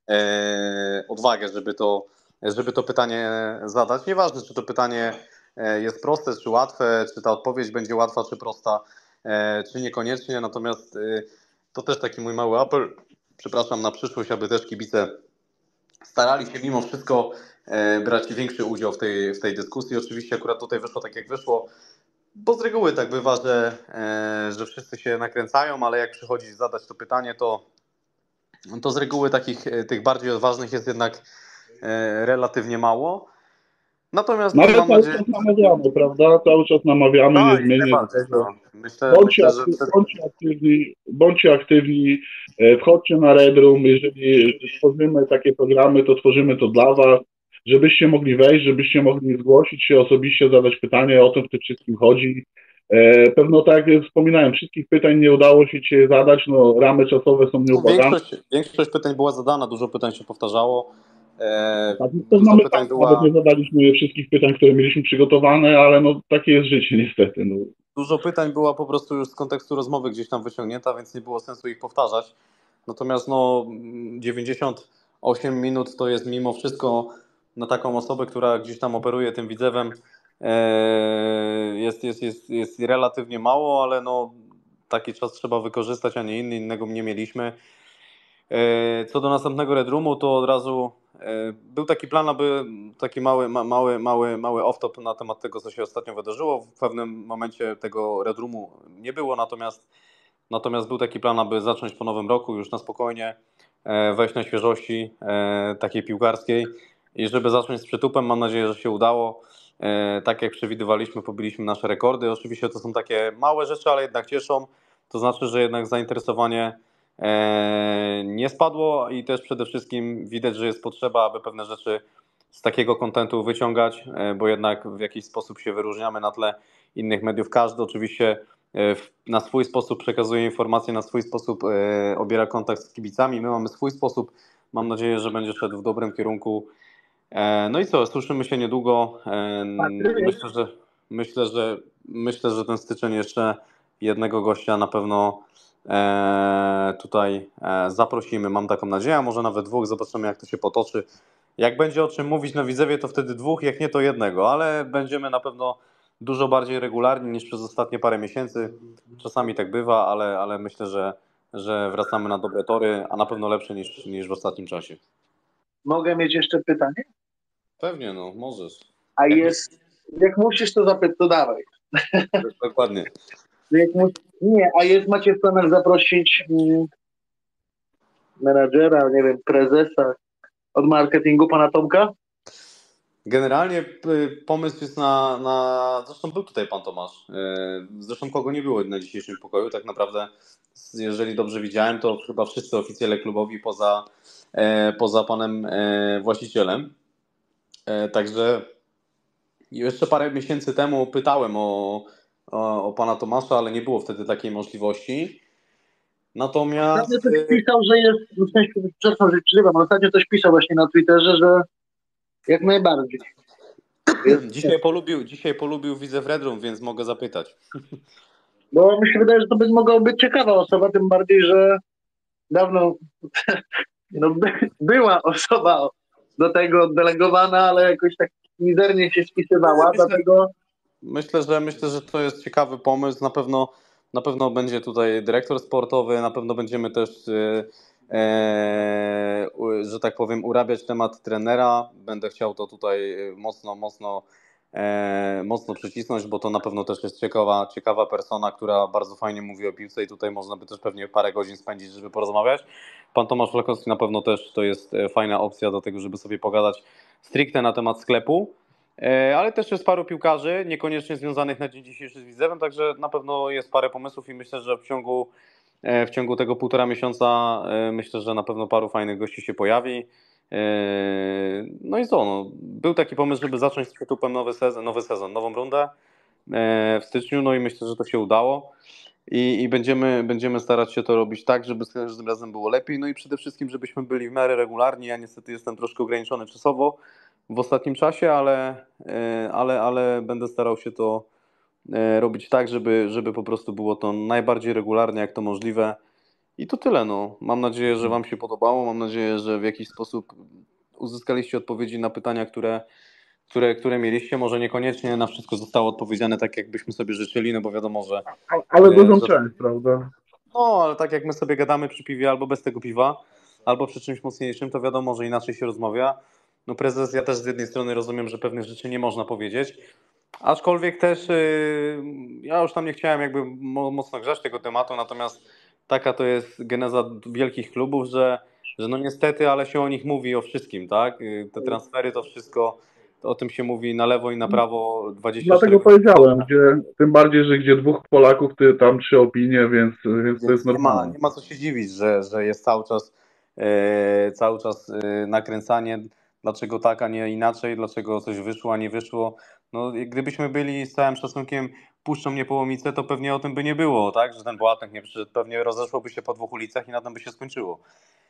e, odwagę, żeby to, żeby to pytanie zadać. Nieważne, czy to pytanie e, jest proste, czy łatwe, czy ta odpowiedź będzie łatwa, czy prosta, e, czy niekoniecznie. Natomiast e, to też taki mój mały apel, przepraszam, na przyszłość, aby też kibice starali się mimo wszystko e, brać większy udział w tej, w tej dyskusji. Oczywiście akurat tutaj wyszło tak, jak wyszło, bo z reguły tak bywa, że, e, że wszyscy się nakręcają, ale jak przychodzi zadać to pytanie, to, to z reguły takich e, tych bardziej odważnych jest jednak e, relatywnie mało. Natomiast No no, ale mam cały nadzieję, czas namawiamy, prawda? Cały czas namawiamy tak, jak niezmiennie do najbardziej. tego. No. Myślę, Bądźcie, myślę, że akty- wtedy bądźcie aktywni, bądźcie aktywni, e, wchodźcie na Red Room, jeżeli tworzymy takie programy, to tworzymy to dla Was, żebyście mogli wejść, żebyście mogli zgłosić się osobiście, zadać pytanie, o co w tym wszystkim chodzi. E, Pewno tak jak wspominałem, wszystkich pytań nie udało się dzisiaj zadać, no ramy czasowe są nieubłagane. większość, większość pytań była zadana, dużo pytań się powtarzało. E, Tak, to dużo mamy pytań tak, nawet była. nie zadaliśmy wszystkich pytań, które mieliśmy przygotowane, ale no takie jest życie niestety. No. Dużo pytań była po prostu już z kontekstu rozmowy gdzieś tam wyciągnięta, więc nie było sensu ich powtarzać. Natomiast no, dziewięćdziesiąt osiem minut to jest mimo wszystko na taką osobę, która gdzieś tam operuje tym Widzewem, e, jest, jest, jest, jest relatywnie mało, ale no, taki czas trzeba wykorzystać, a nie inny, innego nie mieliśmy. E, Co do następnego Red Roomu, to od razu e, był taki plan, aby taki mały, ma- mały, mały, mały off-top na temat tego, co się ostatnio wydarzyło. W pewnym momencie tego Red Roomu nie było, natomiast, natomiast był taki plan, aby zacząć po nowym roku już na spokojnie, e, wejść na świeżości e, takiej piłkarskiej i żeby zacząć z przytupem. Mam nadzieję, że się udało. E, Tak jak przewidywaliśmy, pobiliśmy nasze rekordy. Oczywiście to są takie małe rzeczy, ale jednak cieszą. To znaczy, że jednak zainteresowanie e, nie spadło i też przede wszystkim widać, że jest potrzeba, aby pewne rzeczy z takiego kontentu wyciągać, e, bo jednak w jakiś sposób się wyróżniamy na tle innych mediów. Każdy oczywiście e, w- na swój sposób przekazuje informacje, na swój sposób e, obiera kontakt z kibicami. My mamy swój sposób. Mam nadzieję, że będzie szedł w dobrym kierunku. E, No i co, słyszymy się niedługo. E, Myślę, że myślę, że myślę, że ten styczeń jeszcze jednego gościa na pewno e, tutaj e, zaprosimy. Mam taką nadzieję, a może nawet dwóch. Zobaczymy, jak to się potoczy. Jak będzie o czym mówić na Widzewie, to wtedy dwóch, jak nie to jednego, ale będziemy na pewno dużo bardziej regularni niż przez ostatnie parę miesięcy. Czasami tak bywa, ale, ale myślę, że, że wracamy na dobre tory, a na pewno lepsze niż, niż w ostatnim czasie. Mogę mieć jeszcze pytanie? Pewnie, no, możesz. A jest, jak musisz to zapytać, to dawaj. Dokładnie. Jak mu, nie, a jest, macie w planach zaprosić mm, menadżera, nie wiem, prezesa od marketingu, pana Tomka? Generalnie y, pomysł jest na, na... Zresztą był tutaj pan Tomasz. Y, Zresztą kogo nie było na dzisiejszym pokoju. Tak naprawdę, jeżeli dobrze widziałem, to chyba wszyscy oficjele klubowi poza, e, poza panem e, właścicielem. E, Także jeszcze parę miesięcy temu pytałem o, o, o pana Tomasza, ale nie było wtedy takiej możliwości. Natomiast Ostatnio coś pisał, że jest, w sensie, przepraszam, że przerywam, ale ostatnio coś pisał właśnie na Twitterze, że jak najbardziej. Jest, dzisiaj polubił, dzisiaj polubił Widzew Red Room, więc mogę zapytać. bo mi się wydaje, że to by mogła być ciekawa osoba, tym bardziej, że dawno no, by, była osoba do tego delegowana, ale jakoś tak mizernie się spisywała, Myślę- dlatego Myślę, że myślę, że to jest ciekawy pomysł. Na pewno, na pewno będzie tutaj dyrektor sportowy, na pewno będziemy też, e, e, u- że tak powiem, urabiać temat trenera. Będę chciał to tutaj mocno, mocno, e, mocno przycisnąć, bo to na pewno też jest ciekawa, ciekawa persona, która bardzo fajnie mówi o piłce i tutaj można by też pewnie parę godzin spędzić, żeby porozmawiać. Pan Tomasz Flakowski na pewno też to jest e, fajna opcja do tego, żeby sobie pogadać stricte na temat sklepu. E, Ale też jest paru piłkarzy, niekoniecznie związanych na dzień dzisiejszy z Widzewem, także na pewno jest parę pomysłów i myślę, że w ciągu, e, w ciągu tego półtora miesiąca e, myślę, że na pewno paru fajnych gości się pojawi. E, No i co, no, był taki pomysł, żeby zacząć z tytułem nowy sezon, nowy sezon, nową rundę e, w styczniu, no i myślę, że to się udało. I, i będziemy, będziemy starać się to robić tak, żeby z każdym razem było lepiej, no i przede wszystkim, żebyśmy byli w miarę regularni. Ja niestety jestem troszkę ograniczony czasowo w ostatnim czasie, ale, e, ale, ale będę starał się to e, robić tak, żeby, żeby po prostu było to najbardziej regularnie, jak to możliwe. I to tyle. No. Mam nadzieję, że Wam się podobało. Mam nadzieję, że w jakiś sposób uzyskaliście odpowiedzi na pytania, które, które, które mieliście. Może niekoniecznie na wszystko zostało odpowiedziane tak, jakbyśmy sobie życzyli, no bo wiadomo, że A- Ale Nie, dużą że- część, prawda? no, ale tak jak my sobie gadamy przy piwie albo bez tego piwa, albo przy czymś mocniejszym, to wiadomo, że inaczej się rozmawia. No prezes, ja też z jednej strony rozumiem, że pewnych rzeczy nie można powiedzieć, aczkolwiek też yy, ja już tam nie chciałem jakby mo- mocno grzać tego tematu, natomiast taka to jest geneza wielkich klubów, że, że no niestety, ale się o nich mówi o wszystkim, tak? Yy, Te transfery, to wszystko, to o tym się mówi na lewo i na prawo dwadzieścia cztery Dlatego godziny. powiedziałem, gdzie, tym bardziej, że gdzie dwóch Polaków, ty tam trzy opinie, więc, więc to jest Więc nie ma, normalne. nie ma co się dziwić, że, że jest cały czas, e, cały czas e, nakręcanie, dlaczego tak, a nie inaczej, dlaczego coś wyszło, a nie wyszło. No, i gdybyśmy byli z całym szacunkiem Puszczą Niepołomice, to pewnie o tym by nie było, tak? Że ten Boateng nie przyszedł, pewnie rozeszłoby się po dwóch ulicach i na tym by się skończyło.